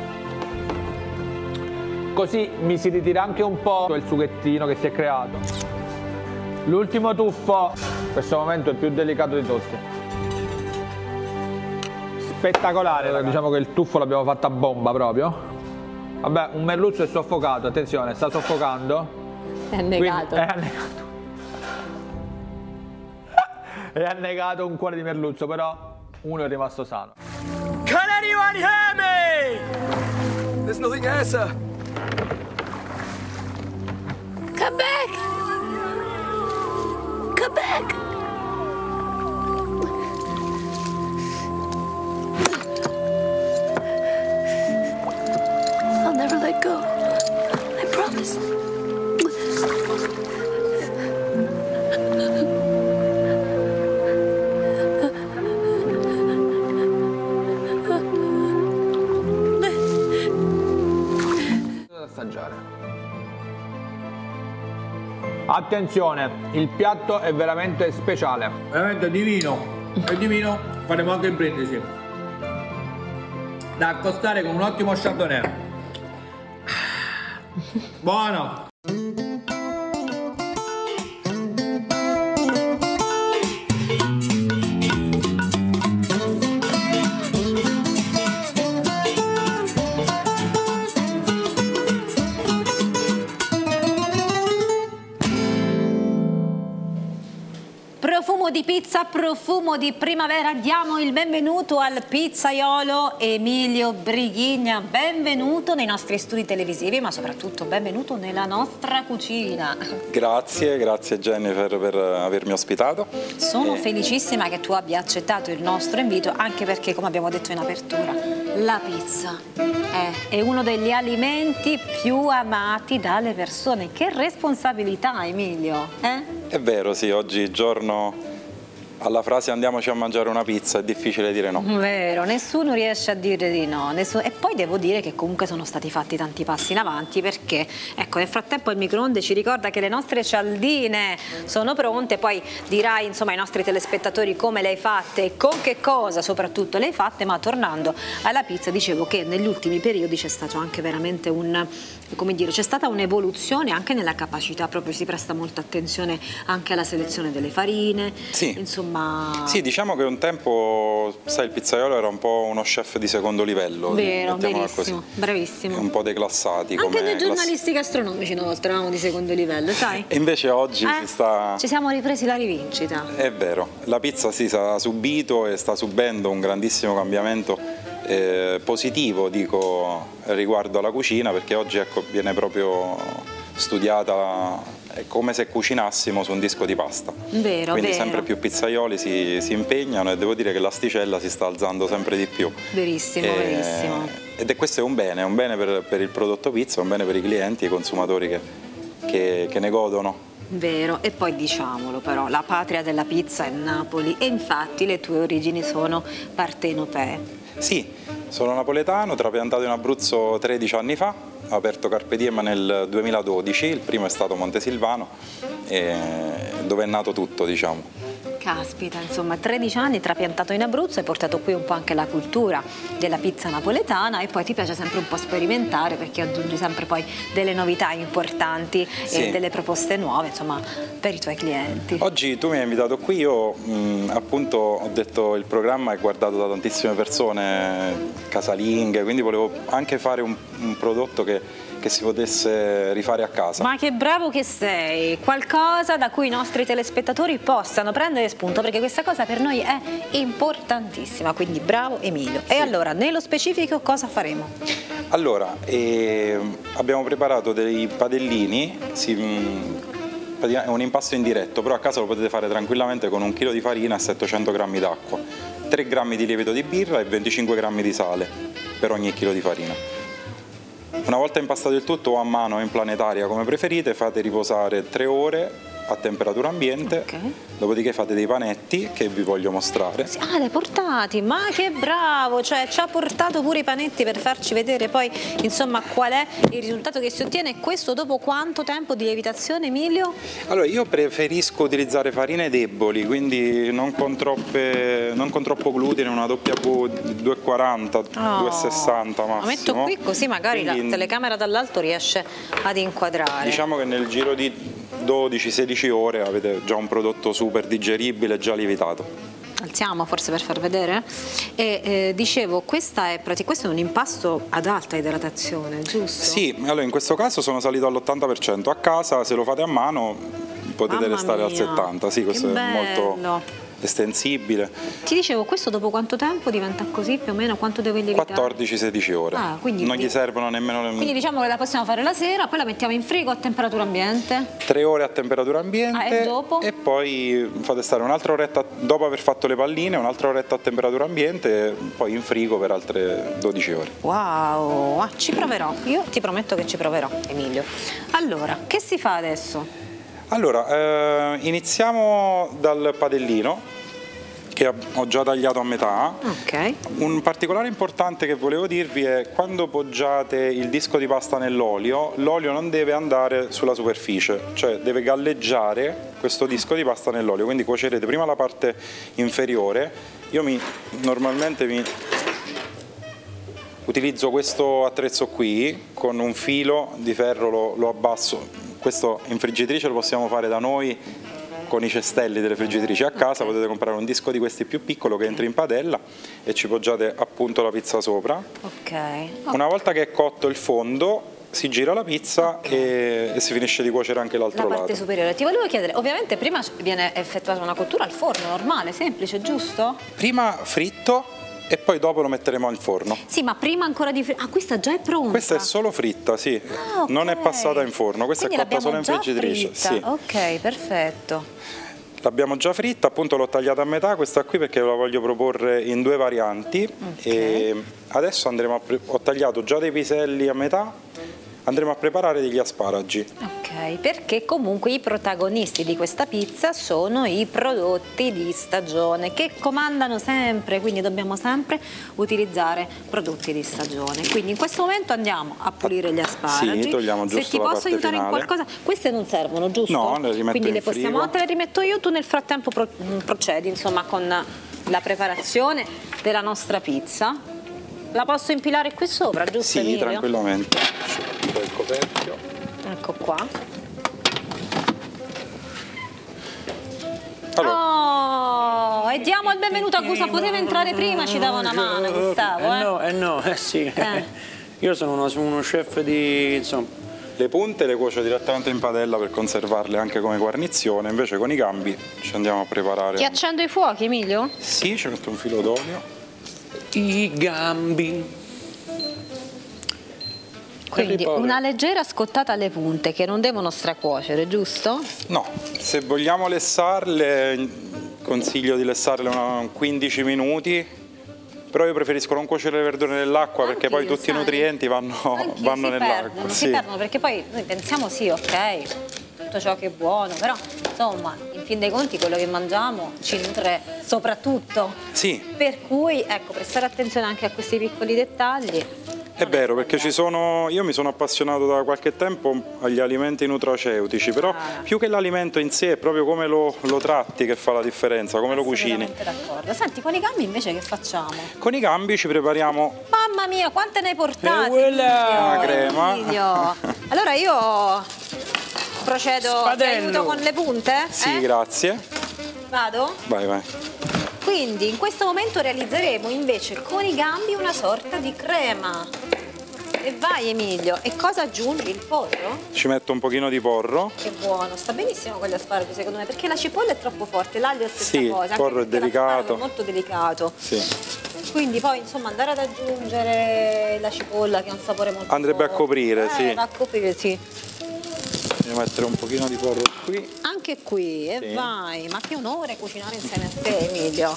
Così mi si ritira anche un po' il sughettino che si è creato. L'ultimo tuffo, in questo momento è il più delicato di tutti. Spettacolare, ragazzi. Diciamo che il tuffo l'abbiamo fatto a bomba proprio. Vabbè, un merluzzo è soffocato, attenzione, sta soffocando. È annegato. Quindi è annegato. E ha negato un cuore di merluzzo, però uno è rimasto sano. Can anyone hear me? There's nothing here, sir. Come back! Come back! I'll never let go. I promise. Attenzione, il piatto è veramente speciale. Veramente divino. È divino, faremo anche il brindisi. Da accostare con un ottimo chardonnay. Buono! Profumo di pizza, profumo di primavera. Diamo il benvenuto al pizzaiolo Emilio Brighigna. Benvenuto nei nostri studi televisivi, ma soprattutto benvenuto nella nostra cucina. Grazie Jennifer per avermi ospitato. Sono felicissima che tu abbia accettato il nostro invito, anche perché, come abbiamo detto in apertura, La pizza è uno degli alimenti più amati dalle persone. Che responsabilità, Emilio, eh? È vero, sì, oggigiorno alla frase andiamoci a mangiare una pizza è difficile dire no. Vero, nessuno riesce a dire di no. E poi devo dire che comunque sono stati fatti tanti passi in avanti, perché ecco, nel frattempo il microonde ci ricorda che le nostre cialdine sono pronte. Poi dirai insomma ai nostri telespettatori come le hai fatte e con che cosa soprattutto le hai fatte. Ma tornando alla pizza, dicevo che negli ultimi periodi c'è stato anche veramente c'è stata un'evoluzione anche nella capacità, proprio si presta molta attenzione anche alla selezione delle farine, sì. Insomma... Sì, diciamo che un tempo, sai, il pizzaiolo era un po' uno chef di secondo livello. Vero, verissimo, così. Bravissimo. Un po' declassati. Anche noi giornalisti gastronomici una volta eravamo di secondo livello, sai? E invece oggi ci siamo ripresi la rivincita. È vero, la pizza ha subito e sta subendo un grandissimo cambiamento positivo, dico, riguardo alla cucina, perché oggi ecco, viene proprio studiata, è come se cucinassimo su un disco di pasta. Vero, quindi vero. sempre più pizzaioli si impegnano e devo dire che l'asticella si sta alzando sempre di più. Verissimo, verissimo. Ed questo è un bene per il prodotto pizza, un bene per i clienti e i consumatori che ne godono. Vero, e poi diciamolo però, la patria della pizza è Napoli e infatti le tue origini sono partenopee. Sì, sono napoletano, trapiantato in Abruzzo 13 anni fa, ho aperto Carpe Diem nel 2012, il primo è stato Montesilvano, dove è nato tutto, diciamo. Caspita, insomma, 13 anni trapiantato in Abruzzo, hai portato qui un po' anche la cultura della pizza napoletana e poi ti piace sempre un po' sperimentare perché aggiungi sempre poi delle novità importanti e delle proposte nuove, insomma, per i tuoi clienti. Oggi tu mi hai invitato qui, io appunto ho detto il programma è guardato da tantissime persone casalinghe, quindi volevo anche fare un prodotto che si potesse rifare a casa. Ma che bravo che sei, qualcosa da cui i nostri telespettatori possano prendere spunto, perché questa cosa per noi è importantissima, quindi bravo Emilio. Sì. E allora, nello specifico cosa faremo? Allora, abbiamo preparato dei padellini, è un impasto indiretto, però a casa lo potete fare tranquillamente con 1 chilo di farina e 700 grammi d'acqua, 3 grammi di lievito di birra e 25 grammi di sale per ogni chilo di farina. Una volta impastato il tutto o a mano o in planetaria come preferite, fate riposare 3 ore a temperatura ambiente, dopodiché fate dei panetti che vi voglio mostrare. Ah, li hai portati, ma che bravo, cioè ci ha portato pure i panetti per farci vedere poi insomma qual è il risultato che si ottiene. Questo dopo quanto tempo di lievitazione, Emilio? Allora io preferisco utilizzare farine deboli, quindi non con troppo glutine, una WW 240, 260 massimo. Lo metto qui così magari la telecamera dall'alto riesce ad inquadrare. Diciamo che nel giro di 12-16 ore avete già un prodotto super digeribile, già lievitato. Alziamo forse per far vedere. E dicevo, questo è un impasto ad alta idratazione, giusto? Sì, allora in questo caso sono salito all'80%, a casa se lo fate a mano potete restare al 70%, sì, questo è molto estensibile. Ti dicevo, questo dopo quanto tempo diventa così più o meno? Quanto deve lievitare? 14-16 ore. Non gli servono nemmeno. Quindi diciamo che la possiamo fare la sera, poi la mettiamo in frigo a temperatura ambiente? 3 ore a temperatura ambiente. E dopo? E poi fate stare un'altra oretta, dopo aver fatto le palline, un'altra oretta a temperatura ambiente, e poi in frigo per altre 12 ore. Wow, ci proverò, io ti prometto che ci proverò, Emilio. Allora, che si fa adesso? Allora, iniziamo dal padellino che ho già tagliato a metà. Un particolare importante che volevo dirvi è quando poggiate il disco di pasta nell'olio, l'olio non deve andare sulla superficie, cioè deve galleggiare questo disco di pasta nell'olio, quindi cuocerete prima la parte inferiore. Io normalmente utilizzo questo attrezzo qui, con un filo di ferro lo abbasso. Questo in friggitrice lo possiamo fare da noi con i cestelli delle friggitrici a casa, potete comprare un disco di questi più piccolo che entra in padella e ci poggiate appunto la pizza sopra. Una volta che è cotto il fondo si gira la pizza e si finisce di cuocere anche l'altro lato. La parte superiore. Ti volevo chiedere, ovviamente prima viene effettuata una cottura al forno normale, semplice, giusto? Prima fritto e poi dopo lo metteremo al forno. Sì, ma prima ancora di fritta. Ah, questa già è pronta? Questa è solo fritta, sì. Non è passata in forno, questa quindi è cotta solo in friggitrice. Sì. Ok, perfetto. L'abbiamo già fritta, appunto l'ho tagliata a metà questa qui perché la voglio proporre in 2 varianti. E adesso ho tagliato già dei piselli a metà, andremo a preparare degli asparagi. Ok, perché comunque i protagonisti di questa pizza sono i prodotti di stagione che comandano sempre, quindi dobbiamo sempre utilizzare prodotti di stagione. Quindi in questo momento andiamo a pulire gli asparagi. Sì, togliamo giusto se ti la posso parte aiutare finale. in qualcosa, queste non servono, giusto? No, le rimetto quindi in le possiamo, frigo. te le rimetto io, tu nel frattempo procedi insomma con la preparazione della nostra pizza. La posso impilare qui sopra, giusto Sì, Emilio? tranquillamente. Un po' il coperchio. Ecco qua. Allora. Oh, e diamo il benvenuto a Gusa, poteva entrare prima, ci dava una mano Gustavo. Sì. Io sono uno chef di, insomma. Le punte le cuocio direttamente in padella per conservarle anche come guarnizione, invece con i gambi ci andiamo a preparare. Ti accendo i fuochi, Emilio? Sì, ci metto un filo d'olio. I gambi. Quindi una leggera scottata alle punte che non devono stracuocere, giusto? No, se vogliamo lessarle, consiglio di lessarle 15 minuti, però io preferisco non cuocere le verdure nell'acqua perché poi tutti i nutrienti vanno nell'acqua. Si perdono perché poi noi pensiamo sì, ok, tutto ciò che è buono, però insomma, in fin dei conti quello che mangiamo ci nutre soprattutto. Sì. Per cui, ecco, prestare attenzione anche a questi piccoli dettagli. È vero, perché io mi sono appassionato da qualche tempo agli alimenti nutraceutici, però più che l'alimento in sé è proprio come lo tratti che fa la differenza, come lo cucini. D'accordo. Senti, con i gambi invece che facciamo? Con i gambi ci prepariamo... Mamma mia, quante ne hai portate? Una crema. Emilio. Allora io procedo, ti aiuto con le punte? Sì, grazie. Vado? Vai. Quindi in questo momento realizzeremo invece con i gambi una sorta di crema. E vai Emilio, e cosa aggiungi? Il porro? Ci metto un pochino di porro. Che buono, sta benissimo con gli asparagi secondo me, perché la cipolla è troppo forte, l'aglio è la stessa Sì, cosa. il porro è delicato. È molto delicato. Sì. Quindi poi insomma andare ad aggiungere la cipolla che ha un sapore molto andrebbe forte. a coprire, sì. Va a coprire, sì. Devo mettere un pochino di porro qui. Anche qui, e vai. Ma che onore cucinare insieme a te, Emilio.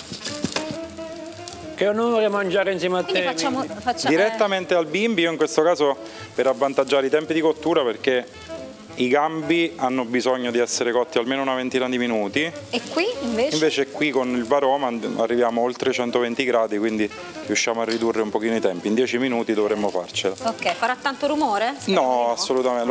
Che onore mangiare insieme a te. Facciamo direttamente al bimbi, io in questo caso per avvantaggiare i tempi di cottura, perché i gambi hanno bisogno di essere cotti almeno una ventina di minuti. E qui invece? Invece qui con il varoma arriviamo oltre 120 gradi, quindi riusciamo a ridurre un pochino i tempi. In 10 minuti dovremmo farcela. Ok, farà tanto rumore? No, assolutamente.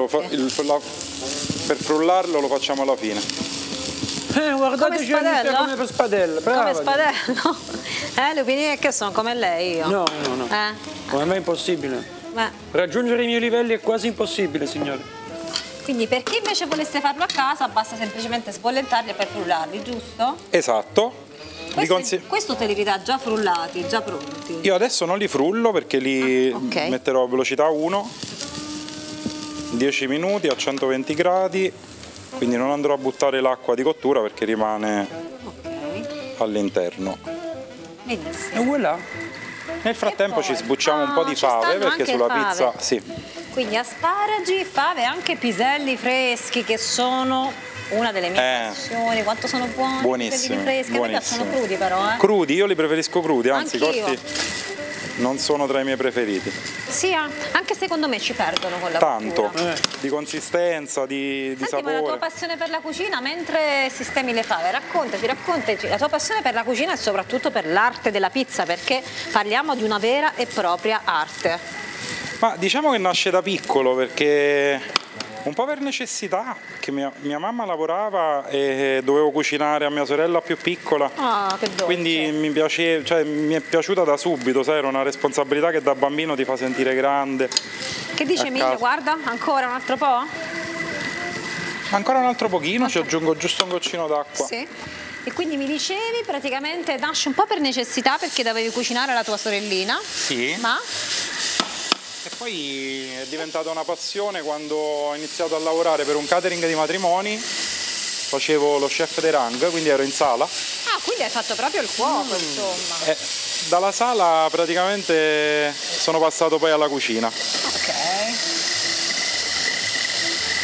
Per frullarlo lo facciamo alla fine. Guardate, come spadello? Come per spadella. Come spadello? Le opinioni che sono come lei io. No. Come me è impossibile. Raggiungere i miei livelli è quasi impossibile, signore. Quindi per chi invece volesse farlo a casa basta semplicemente spollettarli e poi frullarli, giusto? Esatto. Questo te li ridà già frullati, già pronti. Io adesso non li frullo perché li metterò a velocità 1, 10 minuti a 120 gradi, quindi non andrò a buttare l'acqua di cottura perché rimane all'interno. Benissimo. E voilà. Nel frattempo ci sbucciamo un po' di fave perché sulla pizza... Sì. Quindi asparagi, fave, anche piselli freschi che sono una delle mie passioni. Quanto sono buoni? Buonissimi. Freschi. A me piacciono crudi però. Crudi, io li preferisco crudi, anzi anch'io. cotti non sono tra i miei preferiti. Sì, anche secondo me ci perdono con la tanto, cottura. di consistenza, di sapore. Ma la tua passione per la cucina, mentre sistemi le fave, raccontaci, la tua passione per la cucina e soprattutto per l'arte della pizza, perché parliamo di una vera e propria arte. Ma diciamo che nasce da piccolo, perché un po' per necessità, che mia mamma lavorava e dovevo cucinare a mia sorella più piccola. Che dolce. Quindi mi è piaciuta da subito, sai, era una responsabilità che da bambino ti fa sentire grande. Che dice Emilio? Guarda, ancora un altro po'? Ancora un altro pochino, ci aggiungo giusto un goccino d'acqua. Sì. E quindi mi dicevi, praticamente nasce un po' per necessità perché dovevi cucinare la tua sorellina. Sì. Ma? E poi è diventata una passione quando ho iniziato a lavorare per un catering di matrimoni, facevo lo chef de rang, quindi ero in sala. Ah, quindi hai fatto proprio il cuoco, insomma. Dalla sala praticamente sono passato poi alla cucina. Ok.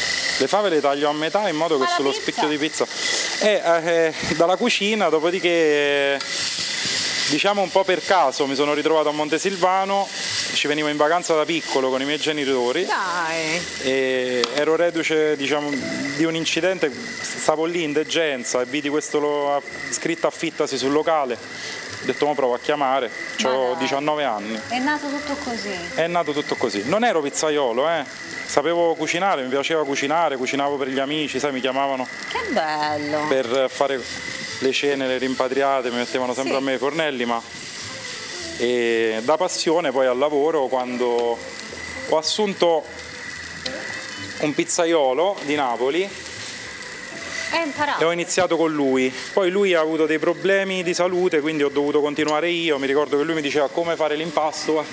Le fave le taglio a metà in modo che sullo spicchio di pizza dalla cucina, dopodiché diciamo un po' per caso mi sono ritrovato a Montesilvano, ci venivo in vacanza da piccolo con i miei genitori. Dai. E ero reduce, diciamo, di un incidente, stavo lì in degenza e vidi questo scritto affittasi sul locale. Ho detto ma provo a chiamare, ho 19 anni. È nato tutto così? È nato tutto così. Non ero pizzaiolo, sapevo cucinare, mi piaceva cucinare, cucinavo per gli amici, sai, mi chiamavano. Che bello! Per fare le cene, le rimpatriate, mi mettevano sempre a me i fornelli, ma da passione poi al lavoro, quando ho assunto un pizzaiolo di Napoli e ho iniziato con lui. Poi lui ha avuto dei problemi di salute, quindi ho dovuto continuare io. Mi ricordo che lui mi diceva come fare l'impasto.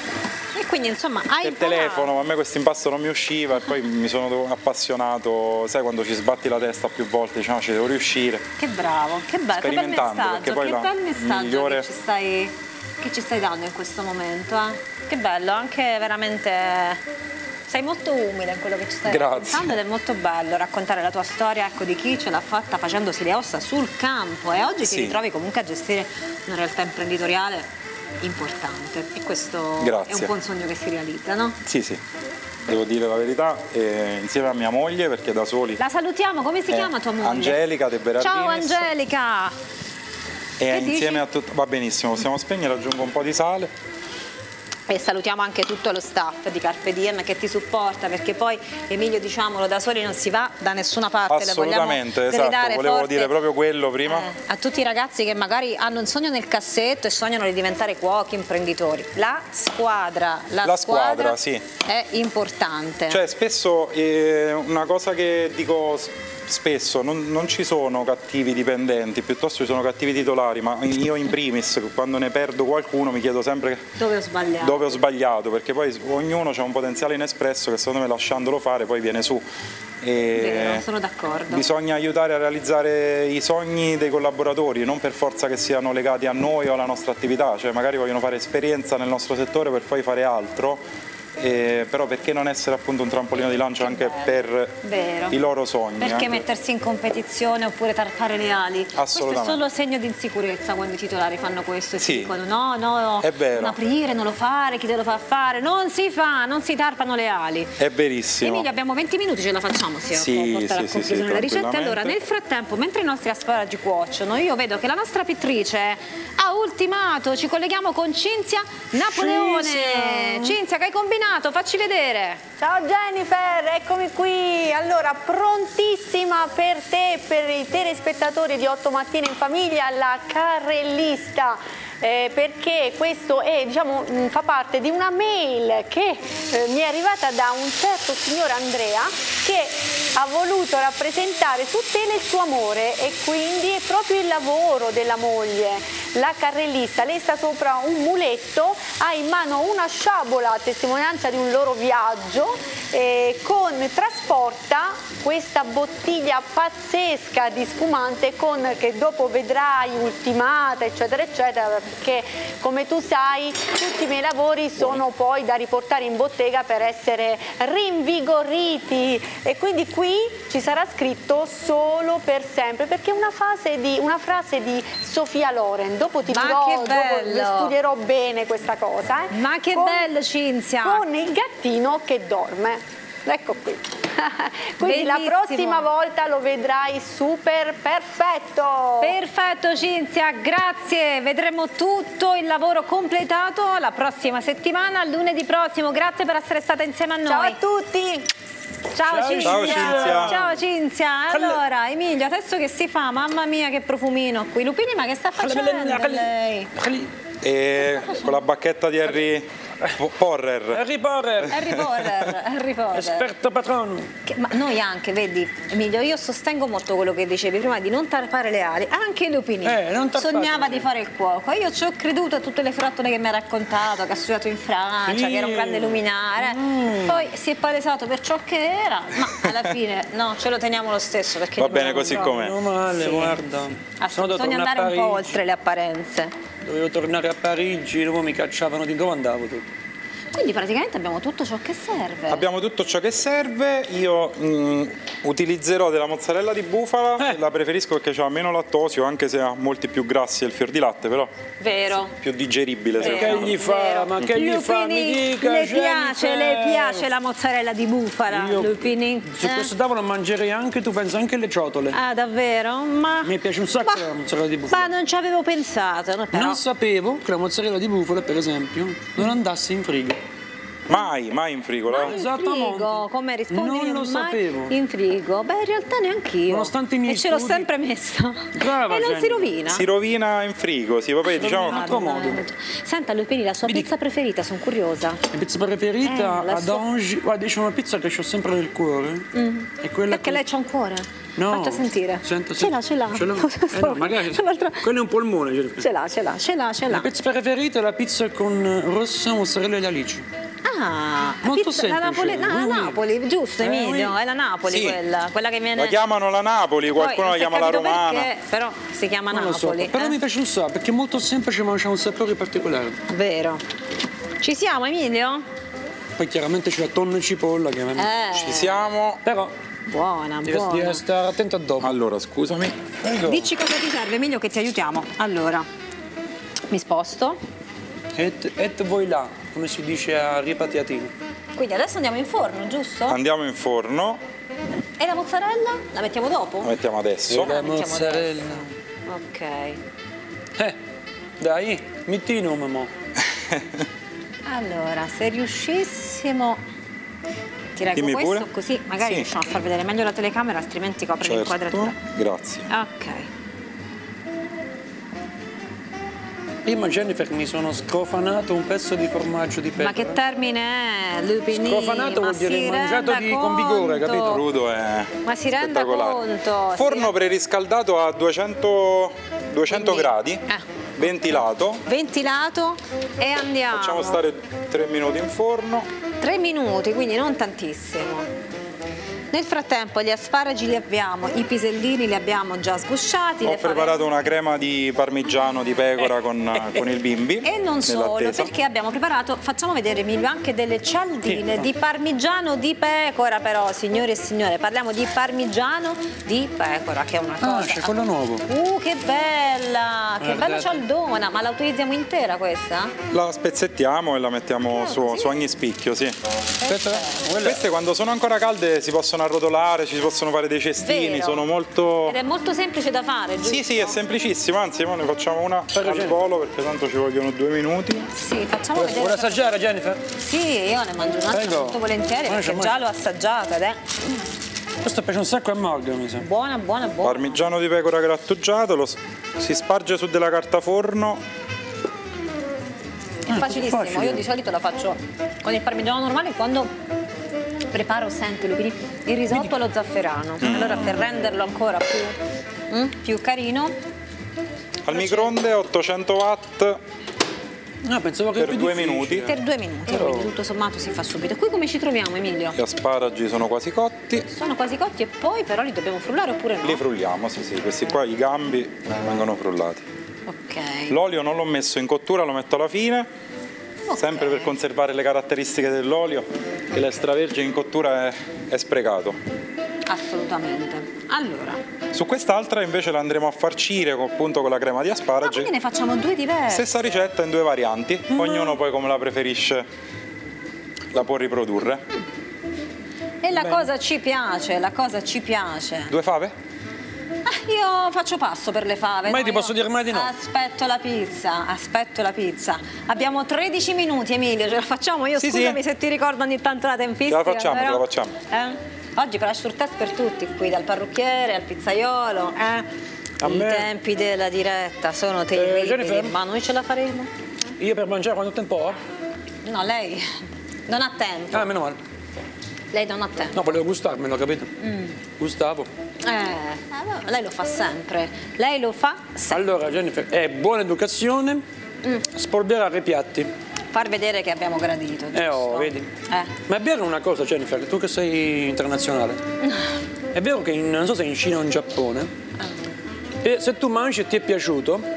E quindi insomma hai per telefono, ma a me questo impasto non mi usciva e poi mi sono appassionato, sai, quando ci sbatti la testa più volte, diciamo, ci devo riuscire. Che bravo, che bello, che bel messaggio, che bel messaggio migliore... che ci stai dando in questo momento. Che bello, anche veramente... Sei molto umile in quello che ci stai raccontando ed è molto bello raccontare la tua storia, ecco, di chi ce l'ha fatta facendosi le ossa sul campo e oggi ti ritrovi comunque a gestire una realtà imprenditoriale importante e questo è un po' un sogno che si realizza, no? Sì, sì, devo dire la verità, insieme a mia moglie, perché da soli... La salutiamo, come si chiama tua moglie? Angelica De Berardinis. Ciao Angelica! E insieme a tutto... Va benissimo, possiamo spegnere, aggiungo un po' di sale. E salutiamo anche tutto lo staff di Carpe Diem che ti supporta, perché poi Emilio, diciamolo, da soli non si va da nessuna parte. Assolutamente, esatto, volevo dire proprio quello prima. A tutti i ragazzi che magari hanno un sogno nel cassetto e sognano di diventare cuochi, imprenditori. La squadra sì, è importante. Cioè spesso una cosa che dico spesso, non ci sono cattivi dipendenti, piuttosto ci sono cattivi titolari, ma io in primis, quando ne perdo qualcuno, mi chiedo sempre dove ho sbagliato, perché poi ognuno ha un potenziale inespresso che secondo me lasciandolo fare poi viene su. Vero, sono d'accordo. Bisogna aiutare a realizzare i sogni dei collaboratori, non per forza che siano legati a noi o alla nostra attività, cioè magari vogliono fare esperienza nel nostro settore per poi fare altro. Però perché non essere appunto un trampolino di lancio anche per i loro sogni? Perché mettersi in competizione oppure tarpare le ali? Questo è solo segno di insicurezza quando i titolari fanno questo e si dicono no, non aprire, non lo fare, chi te lo fa fare? Non si fa, non si tarpano le ali. È verissimo. Emilio, abbiamo 20 minuti, ce la facciamo a portare a conclusione della ricetta. Allora, nel frattempo, mentre i nostri asparagi cuociono, io vedo che la nostra pittrice ha ultimato, ci colleghiamo con Cinzia Napoleone. Cinzia, che hai combinato? Facci vedere. Ciao Jennifer, eccomi qui. Allora, prontissima per te e per i telespettatori di 8 Mattine in Famiglia, la carrellista. Perché questo è, diciamo, fa parte di una mail che mi è arrivata da un certo signor Andrea che ha voluto rappresentare su te il suo amore e quindi è proprio il lavoro della moglie, la carrellista. Lei sta sopra un muletto, ha in mano una sciabola a testimonianza di un loro viaggio, trasporta questa bottiglia pazzesca di spumante che dopo vedrai ultimata, eccetera eccetera, perché come tu sai tutti i miei lavori sono poi da riportare in bottega per essere rinvigoriti e quindi qui ci sarà scritto solo per sempre, perché è una frase di Sofia Loren. Dopo ti dirò, dopo studierò bene questa cosa. Ma che bello, Cinzia! Con il gattino che dorme. Ecco qui. Quindi bellissimo. La prossima volta lo vedrai super perfetto. Perfetto Cinzia, grazie. Vedremo tutto il lavoro completato la prossima settimana, lunedì prossimo. Grazie per essere stata insieme a noi. Ciao a tutti. Ciao Cinzia. Ciao Cinzia. Ciao Cinzia. Allora Emilio, adesso che si fa? Mamma mia che profumino qui. Lupini, ma che sta facendo lei? Con la bacchetta di Harry Porrer. Harry Porrer. Esperto patrono. Ma noi anche, vedi Emilio, io sostengo molto quello che dicevi prima di non tarpare le ali. Anche Lupini sognava di fare il cuoco. Io ci ho creduto a tutte le frottole che mi ha raccontato, che ha studiato in Francia, che era un grande luminare. Poi si è palesato per ciò che era, ma alla fine no, ce lo teniamo lo stesso perché va bene così com'è. Meno male, guarda. Bisogna andare un po' oltre le apparenze. Dovevo tornare a Parigi, dopo mi cacciavano di dove andavo tu. Quindi praticamente abbiamo tutto ciò che serve. Abbiamo tutto ciò che serve, io utilizzerò della mozzarella di bufala, la preferisco perché ha meno lattosio, anche se ha molti più grassi del fior di latte, però Vero. più digeribile. Che gli fa? Ma che gli fa? Mi dica, le piace la mozzarella di bufala, Io Lupini? su questo tavolo mangerei anche, tu pensa, anche le ciotole. Ah, davvero? Ma Mi piace un sacco la mozzarella di bufala. Ma non ci avevo pensato, no, però. Non sapevo che la mozzarella di bufala, per esempio, non andasse in frigo. Mai in frigo. In frigo, come rispondi? Non lo sapevo. In frigo? Beh, in realtà neanch'io. Nonostante i miei E ce l'ho studi. sempre messa. Brava, e non Jenny. si rovina. Si rovina in frigo, sì, vabbè, diciamo. Senta, Lupini, la sua pizza preferita, sono curiosa. La pizza preferita la ad sua- oggi, guarda, c'è una pizza che ho sempre nel cuore. È quella Perché lei c'ha un cuore? No. Faccia sentire. Sento, Ce l'ha. Ce l'ho. No, magari. Quello è un polmone. Ce l'ha. La pizza preferita è la pizza con rossa, mozzarella e alici. Ah, Molto pizza, la semplice. la Napoli, giusto Emilio? oui. È la Napoli Sì. quella che viene... La chiamano la Napoli, qualcuno Poi, la non si è chiama la capito romana. perché, però si chiama Non lo so, Napoli. però mi piace un sacco perché è molto semplice ma c'ha un sapore particolare. Vero. Ci siamo, Emilio? Poi chiaramente c'è la tonno e cipolla che a me Ci siamo. Però Buona, devi stare attento a dopo. Allora, scusami. Dici cosa ti serve, Emilio, che ti aiutiamo. Allora, mi sposto. Et voi là, come si dice a Ripatiatino. Quindi adesso andiamo in forno, giusto? Andiamo in forno, E la mozzarella? La mettiamo dopo? la mettiamo adesso. E la mettiamo mozzarella. Ok. Dai, mettino mamma. Allora, se riuscissimo... Ti reggo Dimmi questo, pure. così magari Sì. riusciamo a far vedere meglio la telecamera, altrimenti copre Certo, l'inquadratura. grazie. Ok. Prima Jennifer mi sono scrofanato un pezzo di formaggio di pecora. Ma che termine è, Lupini? Scrofanato Ma vuol dire si mangiato renda con vigore, conto? capito? Crudo è Ma si renda spettacolare. conto? Forno preriscaldato a 200 Quindi, gradi, ventilato. Ventilato e andiamo. Facciamo stare 3 minuti in forno. 3 minuti, quindi non tantissimo. Nel frattempo gli asparagi li abbiamo, i pisellini li abbiamo già sgusciati. Ho le preparato una crema di parmigiano di pecora con il bimbi. E non solo, nell'attesa. perché abbiamo preparato, facciamo vedere Emilio, anche delle cialdine di parmigiano di pecora, però signore e signore, parliamo di parmigiano di pecora, che è una cosa... Ah, c'è quello nuovo. Che bella, che bella cialdona, ma la utilizziamo intera questa? La spezzettiamo e la mettiamo su ogni spicchio, sì. Aspetta, Queste quando sono ancora calde si possono arrotolare, ci si possono fare dei cestini, Vero. sono molto... Ed è molto semplice da fare, giusto? Sì, è semplicissimo, anzi ora ne facciamo una al volo perché tanto ci vogliono 2 minuti. Sì, facciamo vedere. Vuole assaggiare Jennifer? Sì, io ne mangio un'altra Prego. molto volentieri Mangia, perché già l'ho assaggiata ed è Questo piace un sacco a Morgan, mi sa. buona, buona, buona. Parmigiano di pecora grattugiato, si sparge su della carta forno. È facilissimo, facile. io di solito la faccio con il parmigiano normale quando preparo, senti Lupini, il risotto allo zafferano. Allora per renderlo ancora più carino, Al microonde 800 watt No, pensavo che per più 2 difficile. minuti. per 2 minuti, Però- quindi tutto sommato si fa subito. Qui come ci troviamo, Emilio? Gli asparagi sono quasi cotti, Sono quasi cotti e poi però li dobbiamo frullare oppure no? li frulliamo, sì, questi qua i gambi vengono frullati. Ok. L'olio non l'ho messo in cottura, lo metto alla fine, sempre per conservare le caratteristiche dell'olio, che l'extravergine in cottura è sprecato. Assolutamente. Allora, Su quest'altra invece la andremo a farcire appunto con la crema di asparagi. quindi ne facciamo 2 diverse. Stessa ricetta in 2 varianti, ognuno poi come la preferisce la può riprodurre. E la cosa ci piace, la cosa ci piace. 2 fave? Io faccio passo per le fave. Mai no? ti posso Io dire mai di no. Aspetto la pizza. Abbiamo 13 minuti, Emilio, ce la facciamo? Io Sì, scusami sì. se ti ricordo ogni tanto la tempistica. Ce la facciamo, però. ce la facciamo. Oggi crash tour test per tutti qui, dal parrucchiere al pizzaiolo. I me- tempi della diretta sono terribili, Jennifer? ma noi ce la faremo? Io per mangiare quanto tempo ho? No, lei non ha tempo. Ah, meno male. Lei non ha tempo. No, volevo gustarmelo, capito? Gustavo. Lei lo fa sempre. Lei lo fa sempre. Allora, Jennifer, è buona educazione spolverare i piatti. Far vedere che abbiamo gradito, giusto? Vedi. Ma è vero una cosa, Jennifer, tu che sei internazionale. È vero che non so se in Cina o in Giappone, e se tu mangi e ti è piaciuto,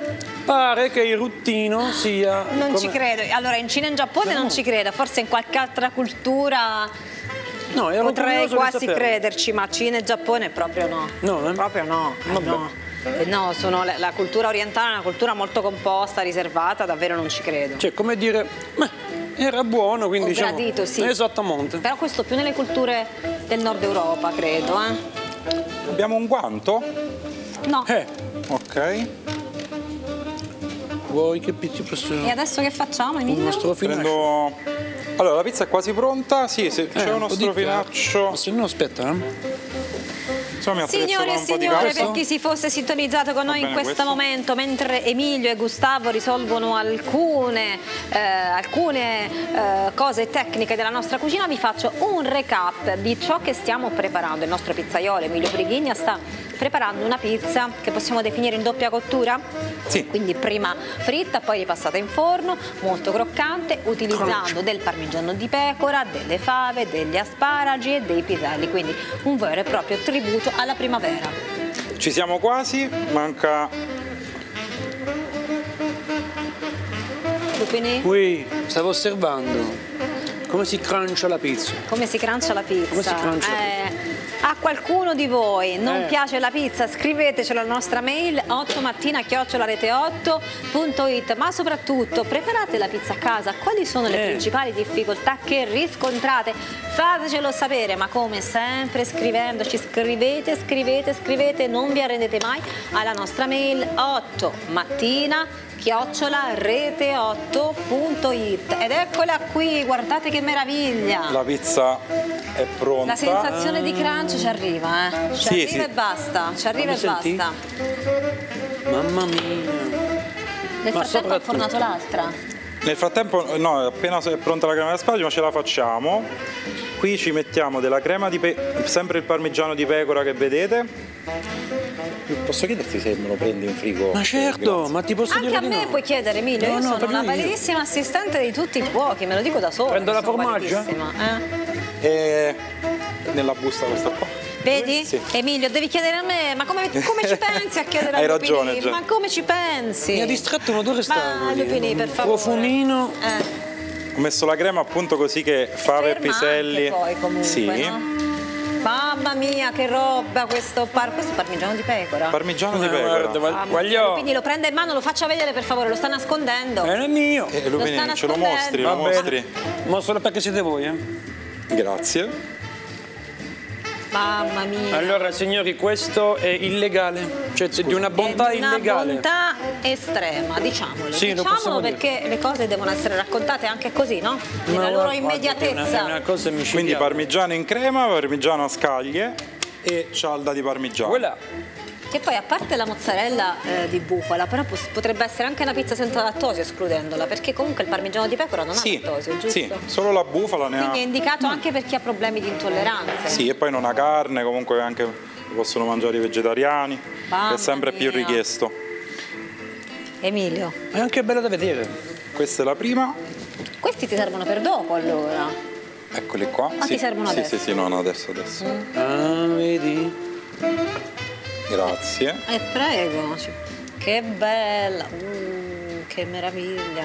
Pare che il ruttino sia... Non ci credo. Allora, in Cina e in Giappone non ci credo, forse in qualche altra cultura No, ero potrei curioso di quasi saperlo. crederci, ma Cina e Giappone proprio no. No, Proprio no. Vabbè. No. No, la cultura orientale è una cultura molto composta, riservata, davvero non ci credo. Cioè, come dire, era buono, quindi Ho diciamo... gradito, sì. Esattamente. Però questo più nelle culture del nord Europa, credo, Abbiamo un guanto? No. Ok. Vuoi che pizzi posso... E adesso che facciamo, Un Emilio? nostro Prendo... Allora, la pizza è quasi pronta. Sì, se c'è uno strofinaccio. Ma se no, aspetta, Insomma, mi attrezzo Signore con e un po' di signore, carta. per chi si fosse sintonizzato con noi in bene questo questo. momento, mentre Emilio e Gustavo risolvono alcune cose tecniche della nostra cucina, vi faccio un recap di ciò che stiamo preparando. Il nostro pizzaiolo Emilio Brighigna sta preparando una pizza che possiamo definire in doppia cottura? Sì. Quindi prima fritta, poi ripassata in forno, molto croccante, utilizzando del parmigiano di pecora, delle fave, degli asparagi e dei piselli, quindi un vero e proprio tributo alla primavera. Ci siamo quasi, manca... Lupini? Qui, stavo osservando come si crancia la pizza. Come si crancia la pizza? Come si crancia la A qualcuno di voi non piace la pizza? Scrivetecelo alla nostra mail 8mattina@rete8.it, ma soprattutto preparate la pizza a casa. Quali sono le principali difficoltà che riscontrate? Fatecelo sapere, ma come sempre scrivendoci, scrivete, non vi arrendete mai alla nostra mail 8mattina@rete8.it. Ed eccola qui, guardate che meraviglia! La pizza è pronta. La sensazione di crunch ci arriva, Ci Sì, arriva sì. e basta, ci arriva e senti? basta. Mamma mia. Nel frattempo ho fornato l'altra. Nel frattempo, no, appena è pronta la crema di asparagi, ma ce la facciamo. Qui ci mettiamo della crema di sempre il parmigiano di pecora che vedete. Posso chiederti se me lo prendi in frigo? Ma certo, Grazie. ma ti posso Anche dire a di me no. puoi chiedere, Emilio, No, io no, sono parlo una io. validissima assistente di tutti i cuochi, me lo dico da sola. Prendo la sono formaggia? validissima, E nella busta questa qua. Vedi? Sì. Emilio, devi chiedere a me, ma come ci pensi a chiedere a Hai Lupini? ragione, già. Ma come ci pensi? Mi ha distratto un odore Ma strano. Lupini, per favore. Profumino. Ho messo la crema appunto così che fave e Ferma piselli. anche poi comunque, sì. no? Mamma mia, che roba questo questo è parmigiano di pecora. Parmigiano di pecora. Guarda, voglio. Quindi lo prende in mano, lo faccia vedere per favore, lo sta nascondendo. È mio. Lupini, sta ce lo nascondendo. mostri, Va lo bene. mostri. Ma solo perché siete voi, Grazie. Mamma mia. Allora, signori, questo è illegale. Cioè, di una bontà È di una illegale. bontà estrema, diciamolo. Sì, lo possiamo Diciamolo perché le cose devono essere raccontate anche così, no? Nella loro guarda, immediatezza. È una cosa micidiale. Quindi parmigiano in crema, parmigiano a scaglie e cialda di parmigiano. Voilà. Che poi a parte la mozzarella di bufala, però potrebbe essere anche una pizza senza lattosio escludendola, perché comunque il parmigiano di pecora non ha lattosio, giusto? Sì, solo la bufala ne Quindi è ha. indicato anche per chi ha problemi di intolleranza. Sì, e poi non ha carne, comunque anche lo possono mangiare i vegetariani, Mamma che è sempre più mia. richiesto. Emilio, È anche bella da vedere. Questa è la prima. questi ti servono per dopo allora? Eccoli qua. Ah, ti servono sì, adesso? Sì, no, adesso. Ah, vedi? Grazie. Prego. Che bella, che meraviglia.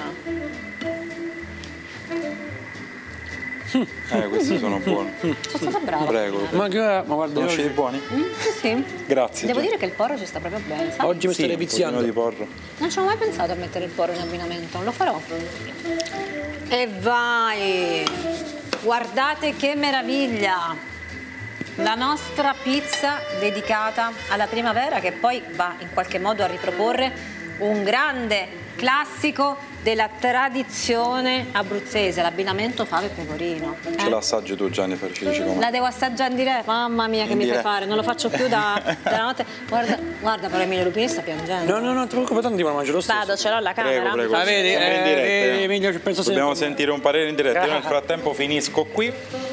Questi sono buoni. Sono stata brava. Prego. Ma guarda, Sono usciti buoni? Sì, sì. Grazie. Devo Gia. dire che il porro ci sta proprio bene, sai? oggi mi Sì, stai un pochino viziando. di porro. Non ci ho mai pensato a mettere il porro in abbinamento, lo farò. E vai! Guardate che meraviglia! La nostra pizza dedicata alla primavera, che poi va in qualche modo a riproporre un grande classico della tradizione abruzzese, l'abbinamento fave e pecorino. Ce l'assaggi tu, Gianni, ci dici come. La devo assaggiare in diretta? Mamma mia, che In mi fai diretta. fare? Non lo faccio più dalla notte. Guarda però Emilio Lupini sta piangendo. No, non ti preoccupare, tanto ti mangio lo stesso. Vado, ce l'ho alla camera. Prego. Ah, vedi? Siamo in diretta, Vedi, Emilio, ci penso sempre. Dobbiamo sentire un parere in diretta. Io nel frattempo finisco qui.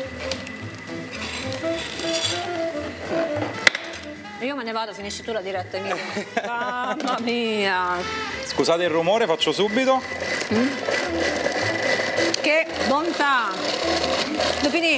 Io me ne vado, finisci tu la diretta, Emilio. Mamma mia. Scusate il rumore, faccio subito. Che bontà. Lupini,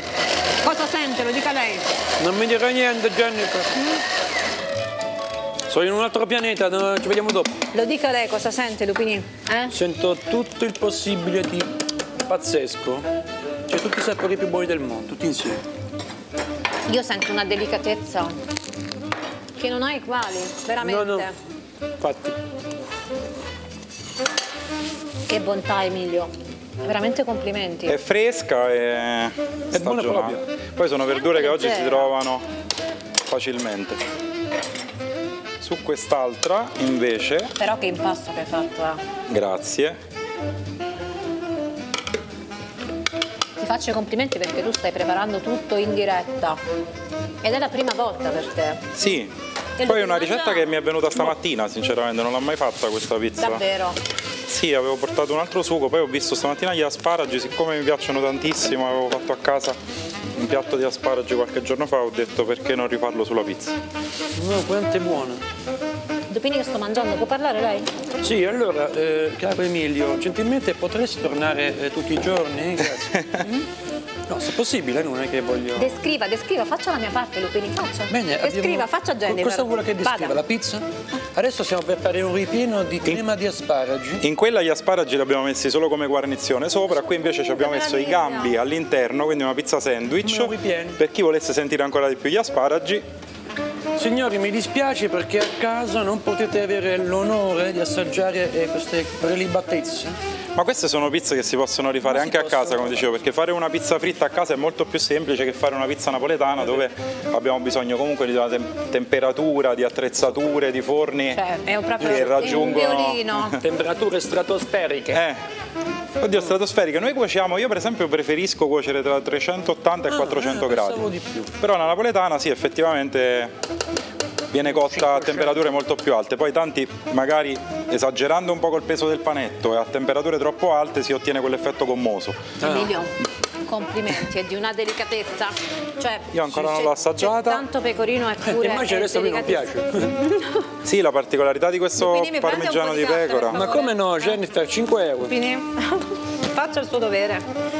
cosa sente? Lo dica lei. Non mi dire niente, Jennifer. Sono in un altro pianeta, ci vediamo dopo. Lo dica lei, cosa sente, Lupini? Sento tutto il possibile di pazzesco. Cioè tutti i sapori più buoni del mondo, tutti insieme. Io sento una delicatezza che non ha eguali, veramente. No, infatti. Che bontà, Emilio. Veramente complimenti. È fresca e buona stagionale. proprio. Poi sono verdure che oggi si leggera. trovano facilmente. Su quest'altra invece, Però che impasto che hai fatto, grazie, Ti faccio i complimenti perché tu stai preparando tutto in diretta. Ed è la prima volta per te. sì. E Poi lo è una devi ricetta mangiare? che mi è venuta stamattina, sinceramente, non l'ho mai fatta questa pizza. Davvero. Sì, avevo portato un altro sugo, poi ho visto stamattina gli asparagi, siccome mi piacciono tantissimo, avevo fatto a casa un piatto di asparagi qualche giorno fa, ho detto perché non rifarlo sulla pizza. No, quanto è buona. Lupini che sto mangiando, può parlare lei? Sì, allora, caro Emilio, gentilmente potresti tornare tutti i giorni? Grazie. No, se possibile, non è che voglio... Descriva, faccia la mia parte, Lupini, faccia. Bene, Descriva, faccia Jennifer. Cosa vuole che descriva? Vada. La pizza? Adesso stiamo per fare un ripieno di crema di asparagi. In quella gli asparagi li abbiamo messi solo come guarnizione sopra, qui invece ci abbiamo messo i gambi all'interno, quindi una pizza sandwich. Come ripieni. Per chi volesse sentire ancora di più gli asparagi, Signori, mi dispiace perché a casa non potete avere l'onore di assaggiare queste prelibatezze. ma queste sono pizze che si possono rifare anche a casa, come dicevo, perché fare una pizza fritta a casa è molto più semplice che fare una pizza napoletana, dove abbiamo bisogno comunque di una temperatura, di attrezzature, di forni Cioè, è proprio che un raggiungono violino. Temperature stratosferiche. Oddio, stratosferiche. Noi cuociamo, io per esempio preferisco cuocere tra 380 e 400 gradi. pensavo di più. Però la napoletana sì, effettivamente viene cotta a temperature molto più alte. Poi tanti, magari esagerando un po' col peso del panetto e a temperature troppo alte, si ottiene quell'effetto gommoso. Emilio, complimenti, è di una delicatezza. Cioè, Io ancora non c'è- l'ho assaggiata. c'è tanto pecorino e pure Immagino adesso a me non delicatezza. Sì, la particolarità di questo Quindi mi prende un parmigiano po' di di carta, pecora. per Ma come no, Jennifer? 5 euro. Lupini, faccia il suo dovere.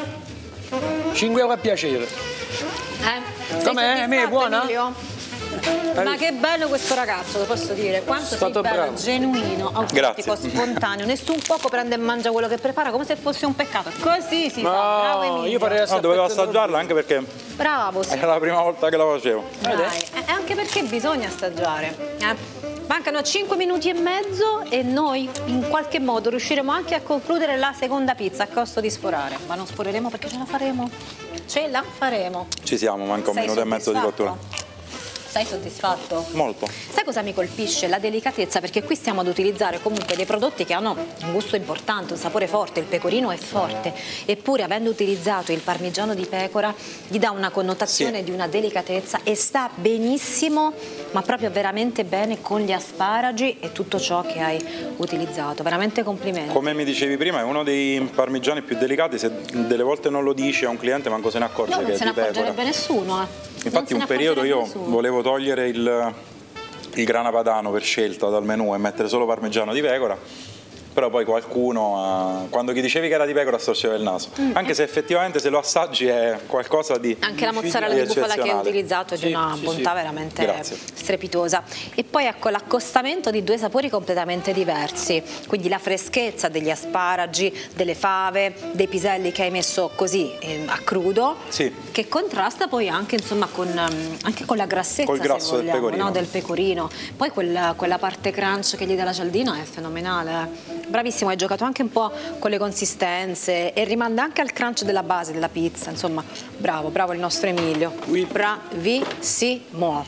5 euro a piacere. Sei Com'è? A me è soddisfatto, buona? Emilio? Ma che bello questo ragazzo, lo posso dire, quanto sei Stato bello, bravo. genuino, autentico, Grazie. spontaneo, nessun cuoco prende e mangia quello che prepara come se fosse un peccato, così si fa, bravo Emilio. io farei No, dovevo assaggiarla anche perché Bravo, sì. era la prima volta che la facevo. Dai, anche perché bisogna assaggiare. Mancano 5 minuti e mezzo e noi in qualche modo riusciremo anche a concludere la seconda pizza a costo di sforare, ma non sforeremo perché ce la faremo. Ce la faremo. Ci siamo, manca un Sei minuto e mezzo di soddisfatto? cottura. Sei soddisfatto? Molto. Sai cosa mi colpisce? La delicatezza, perché qui stiamo ad utilizzare comunque dei prodotti che hanno un gusto importante, un sapore forte, il pecorino è forte, eppure avendo utilizzato il parmigiano di pecora gli dà una connotazione di una delicatezza e sta benissimo, ma proprio veramente bene con gli asparagi e tutto ciò che hai utilizzato. Veramente complimenti. Come mi dicevi prima, è uno dei parmigiani più delicati, se delle volte non lo dici a un cliente manco se ne accorge No, che non è se ne di pecora. accorgerebbe nessuno. Infatti un periodo io volevo togliere il grana padano per scelta dal menù e mettere solo parmigiano di pecora, però poi qualcuno, quando gli dicevi che era di pecora, storceva il naso. Anche se effettivamente se lo assaggi è qualcosa di Anche la mozzarella di bufala che hai eccezionale. utilizzato è di una bontà veramente Grazie. strepitosa. E poi ecco l'accostamento di due sapori completamente diversi, quindi la freschezza degli asparagi, delle fave, dei piselli che hai messo così a crudo, Sì. che contrasta poi anche, insomma, anche con la grassezza, Col grasso se del vogliamo, pecorino. no? Del pecorino. Poi quella parte crunch che gli dà la cialdina è fenomenale. Bravissimo, hai giocato anche un po' con le consistenze e rimanda anche al crunch della base della pizza, insomma, bravo il nostro Emilio, bravissimo.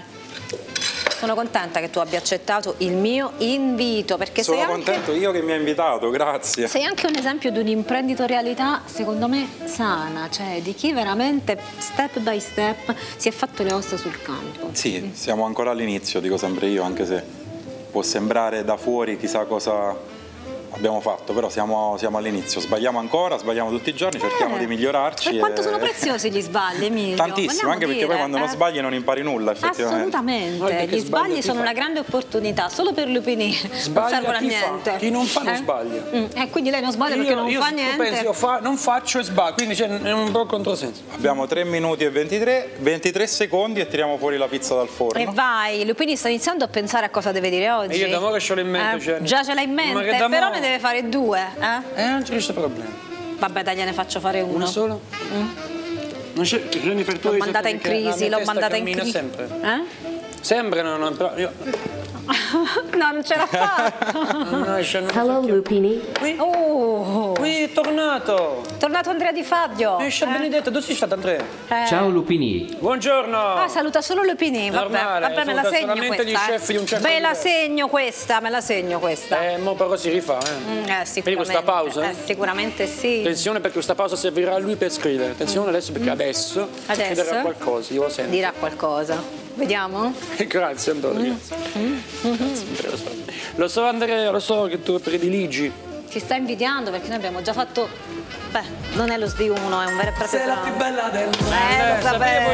Sono contenta che tu abbia accettato il mio invito, perché Sono sei contento io che mi hai invitato, grazie. sei anche un esempio di un'imprenditorialità, secondo me, sana, cioè di chi veramente step by step si è fatto le ossa sul campo. Sì, siamo ancora all'inizio, dico sempre io, anche se può sembrare da fuori chissà cosa abbiamo fatto, però siamo all'inizio, sbagliamo ancora, sbagliamo tutti i giorni, cerchiamo di migliorarci. E quanto sono preziosi gli sbagli, Emilio? Tantissimo, anche perché poi quando non sbagli non impari nulla, effettivamente. Assolutamente, gli sbagli sono una grande opportunità, solo per Lupini non servono a niente. Chi non fa non sbaglia. Quindi lei non sbaglia perché non fa niente. Io non faccio e sbaglio, quindi è un po' controsenso. Abbiamo 3 minuti e 23 secondi e tiriamo fuori la pizza dal forno. E vai, Lupini sta iniziando a pensare a cosa deve dire oggi. E io da mo' che ce l'ho in mente. Già ce l'hai in mente, però ne deve fare 2. Non c'è questo problema. Vabbè, dai, gliene faccio fare uno. Uno solo? Non c'è, l'ho mandata in crisi, l'ho mandata in crisi. Sempre. Sempre però io... No, non ce l'ha fatta. Hello Lupini. Qui è tornato. Tornato Andrea Di Fabio. Benedetto, dove sei stato Andrea? Ciao Lupini. Buongiorno. Saluta solo Lupini. Vabbè, me la segno questa. Gli chef di un chef me la segno questa. Mo però si rifà, Quindi questa pausa? Sicuramente sì. Attenzione, perché questa pausa servirà a lui per scrivere. Attenzione adesso, perché adesso dirà qualcosa, io lo sento. Dirà qualcosa. Vediamo? Grazie Antonio. Grazie. Lo so Andrea, lo so che tu prediligi. Ti sta invidiando perché noi abbiamo già fatto... Beh, non è lo SD1, è un vero e proprio... Sei la più bella del mondo.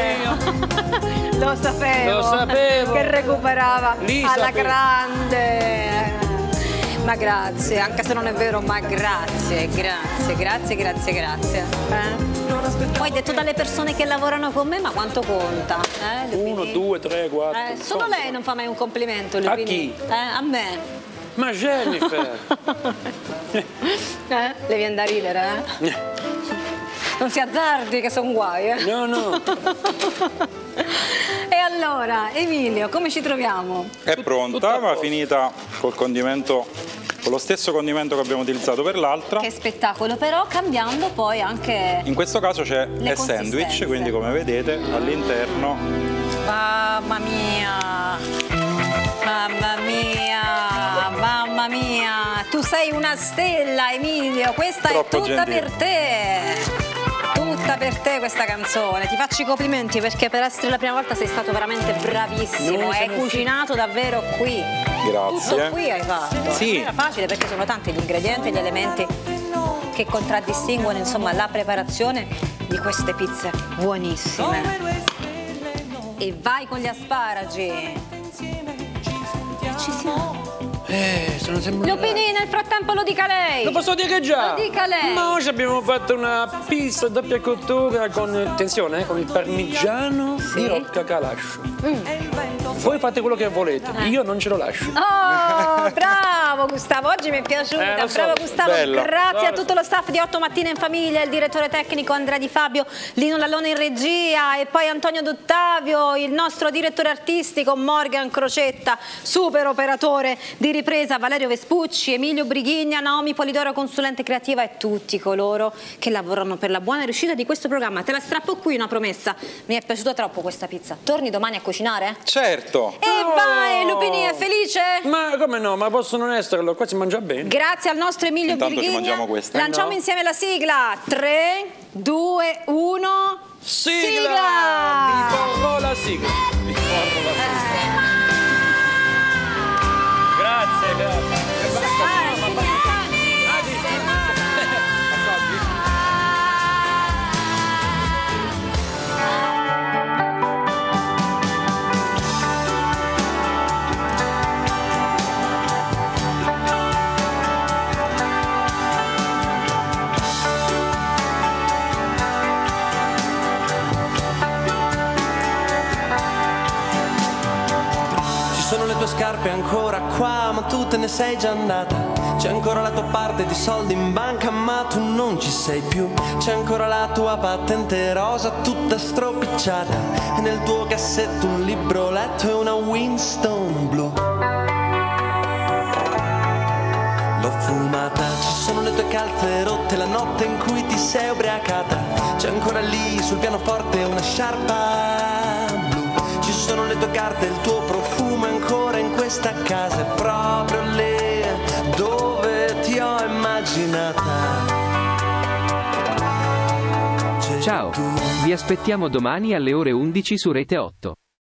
Lo sapevo. Lo sapevo. Che recuperava alla sapevo. grande. Ma grazie, anche se non è vero, ma grazie. Poi detto dalle persone che lavorano con me, ma quanto conta? 1, 2, 3, 4. Solo lei non fa mai un complimento, Lupini. A chi? A me. Ma Jennifer! Le viene da ridere, Non si azzardi che sono guai, No. E allora, Emilio, come ci troviamo? È pronta, ma finita col condimento, con lo stesso condimento che abbiamo utilizzato per l'altra. Che spettacolo, però cambiando poi anche... In questo caso c'è il sandwich, quindi come vedete all'interno... Mamma mia, tu sei una stella, Emilio, questa è tutta per te. Tutta per te questa canzone, ti faccio i complimenti perché per essere la prima volta sei stato veramente bravissimo, hai cucinato davvero qui. Grazie. Tutto qui hai fatto. Sì. Non era facile perché sono tanti gli ingredienti e gli elementi che contraddistinguono insomma la preparazione di queste pizze buonissime. E vai con gli asparagi. Ci siamo. Sono sempre... Lupini, nel frattempo lo dica lei. Lo posso dire già? Lo dica lei. Ma oggi abbiamo fatto una pizza a doppia cottura con, attenzione, con il parmigiano di Rocca Calascio. Voi fate quello che volete, io non ce lo lascio. Oh, bravo Gustavo, oggi mi è piaciuta. Bravo Gustavo, bello. Grazie a tutto lo staff di 8 Mattine in Famiglia, il direttore tecnico Andrea Di Fabio, Lino Lallone in regia e poi Antonio D'Ottavio, il nostro direttore artistico Morgan Crocetta, super operatore di ripresa Valerio Vespucci, Emilio Brighigna, Naomi Polidoro consulente creativa e tutti coloro che lavorano per la buona riuscita di questo programma. Te la strappo qui una promessa, mi è piaciuta troppo questa pizza. Torni domani a cucinare? Certo. E vai, Lupini, è felice? Ma come no, ma posso non esserlo, qua si mangia bene. Grazie al nostro Emilio Brighigna. Mangiamo questa. Lanciamo insieme la sigla. 3, 2, 1. Sigla! Vi porrò la sigla. Grazie. Scarpe ancora qua, ma tu te ne sei già andata. C'è ancora la tua parte di soldi in banca, ma tu non ci sei più. C'è ancora la tua patente rosa tutta stropicciata e nel tuo cassetto un libro letto e una Winston blu. L'ho fumata, ci sono le tue calze rotte, la notte in cui ti sei ubriacata. C'è ancora lì sul pianoforte una sciarpa blu. Ci sono le tue carte, il tuo profumo è ancora in questa casa, è proprio lì dove ti ho immaginata. Ciao, vi aspettiamo domani alle ore 11 su Rete 8.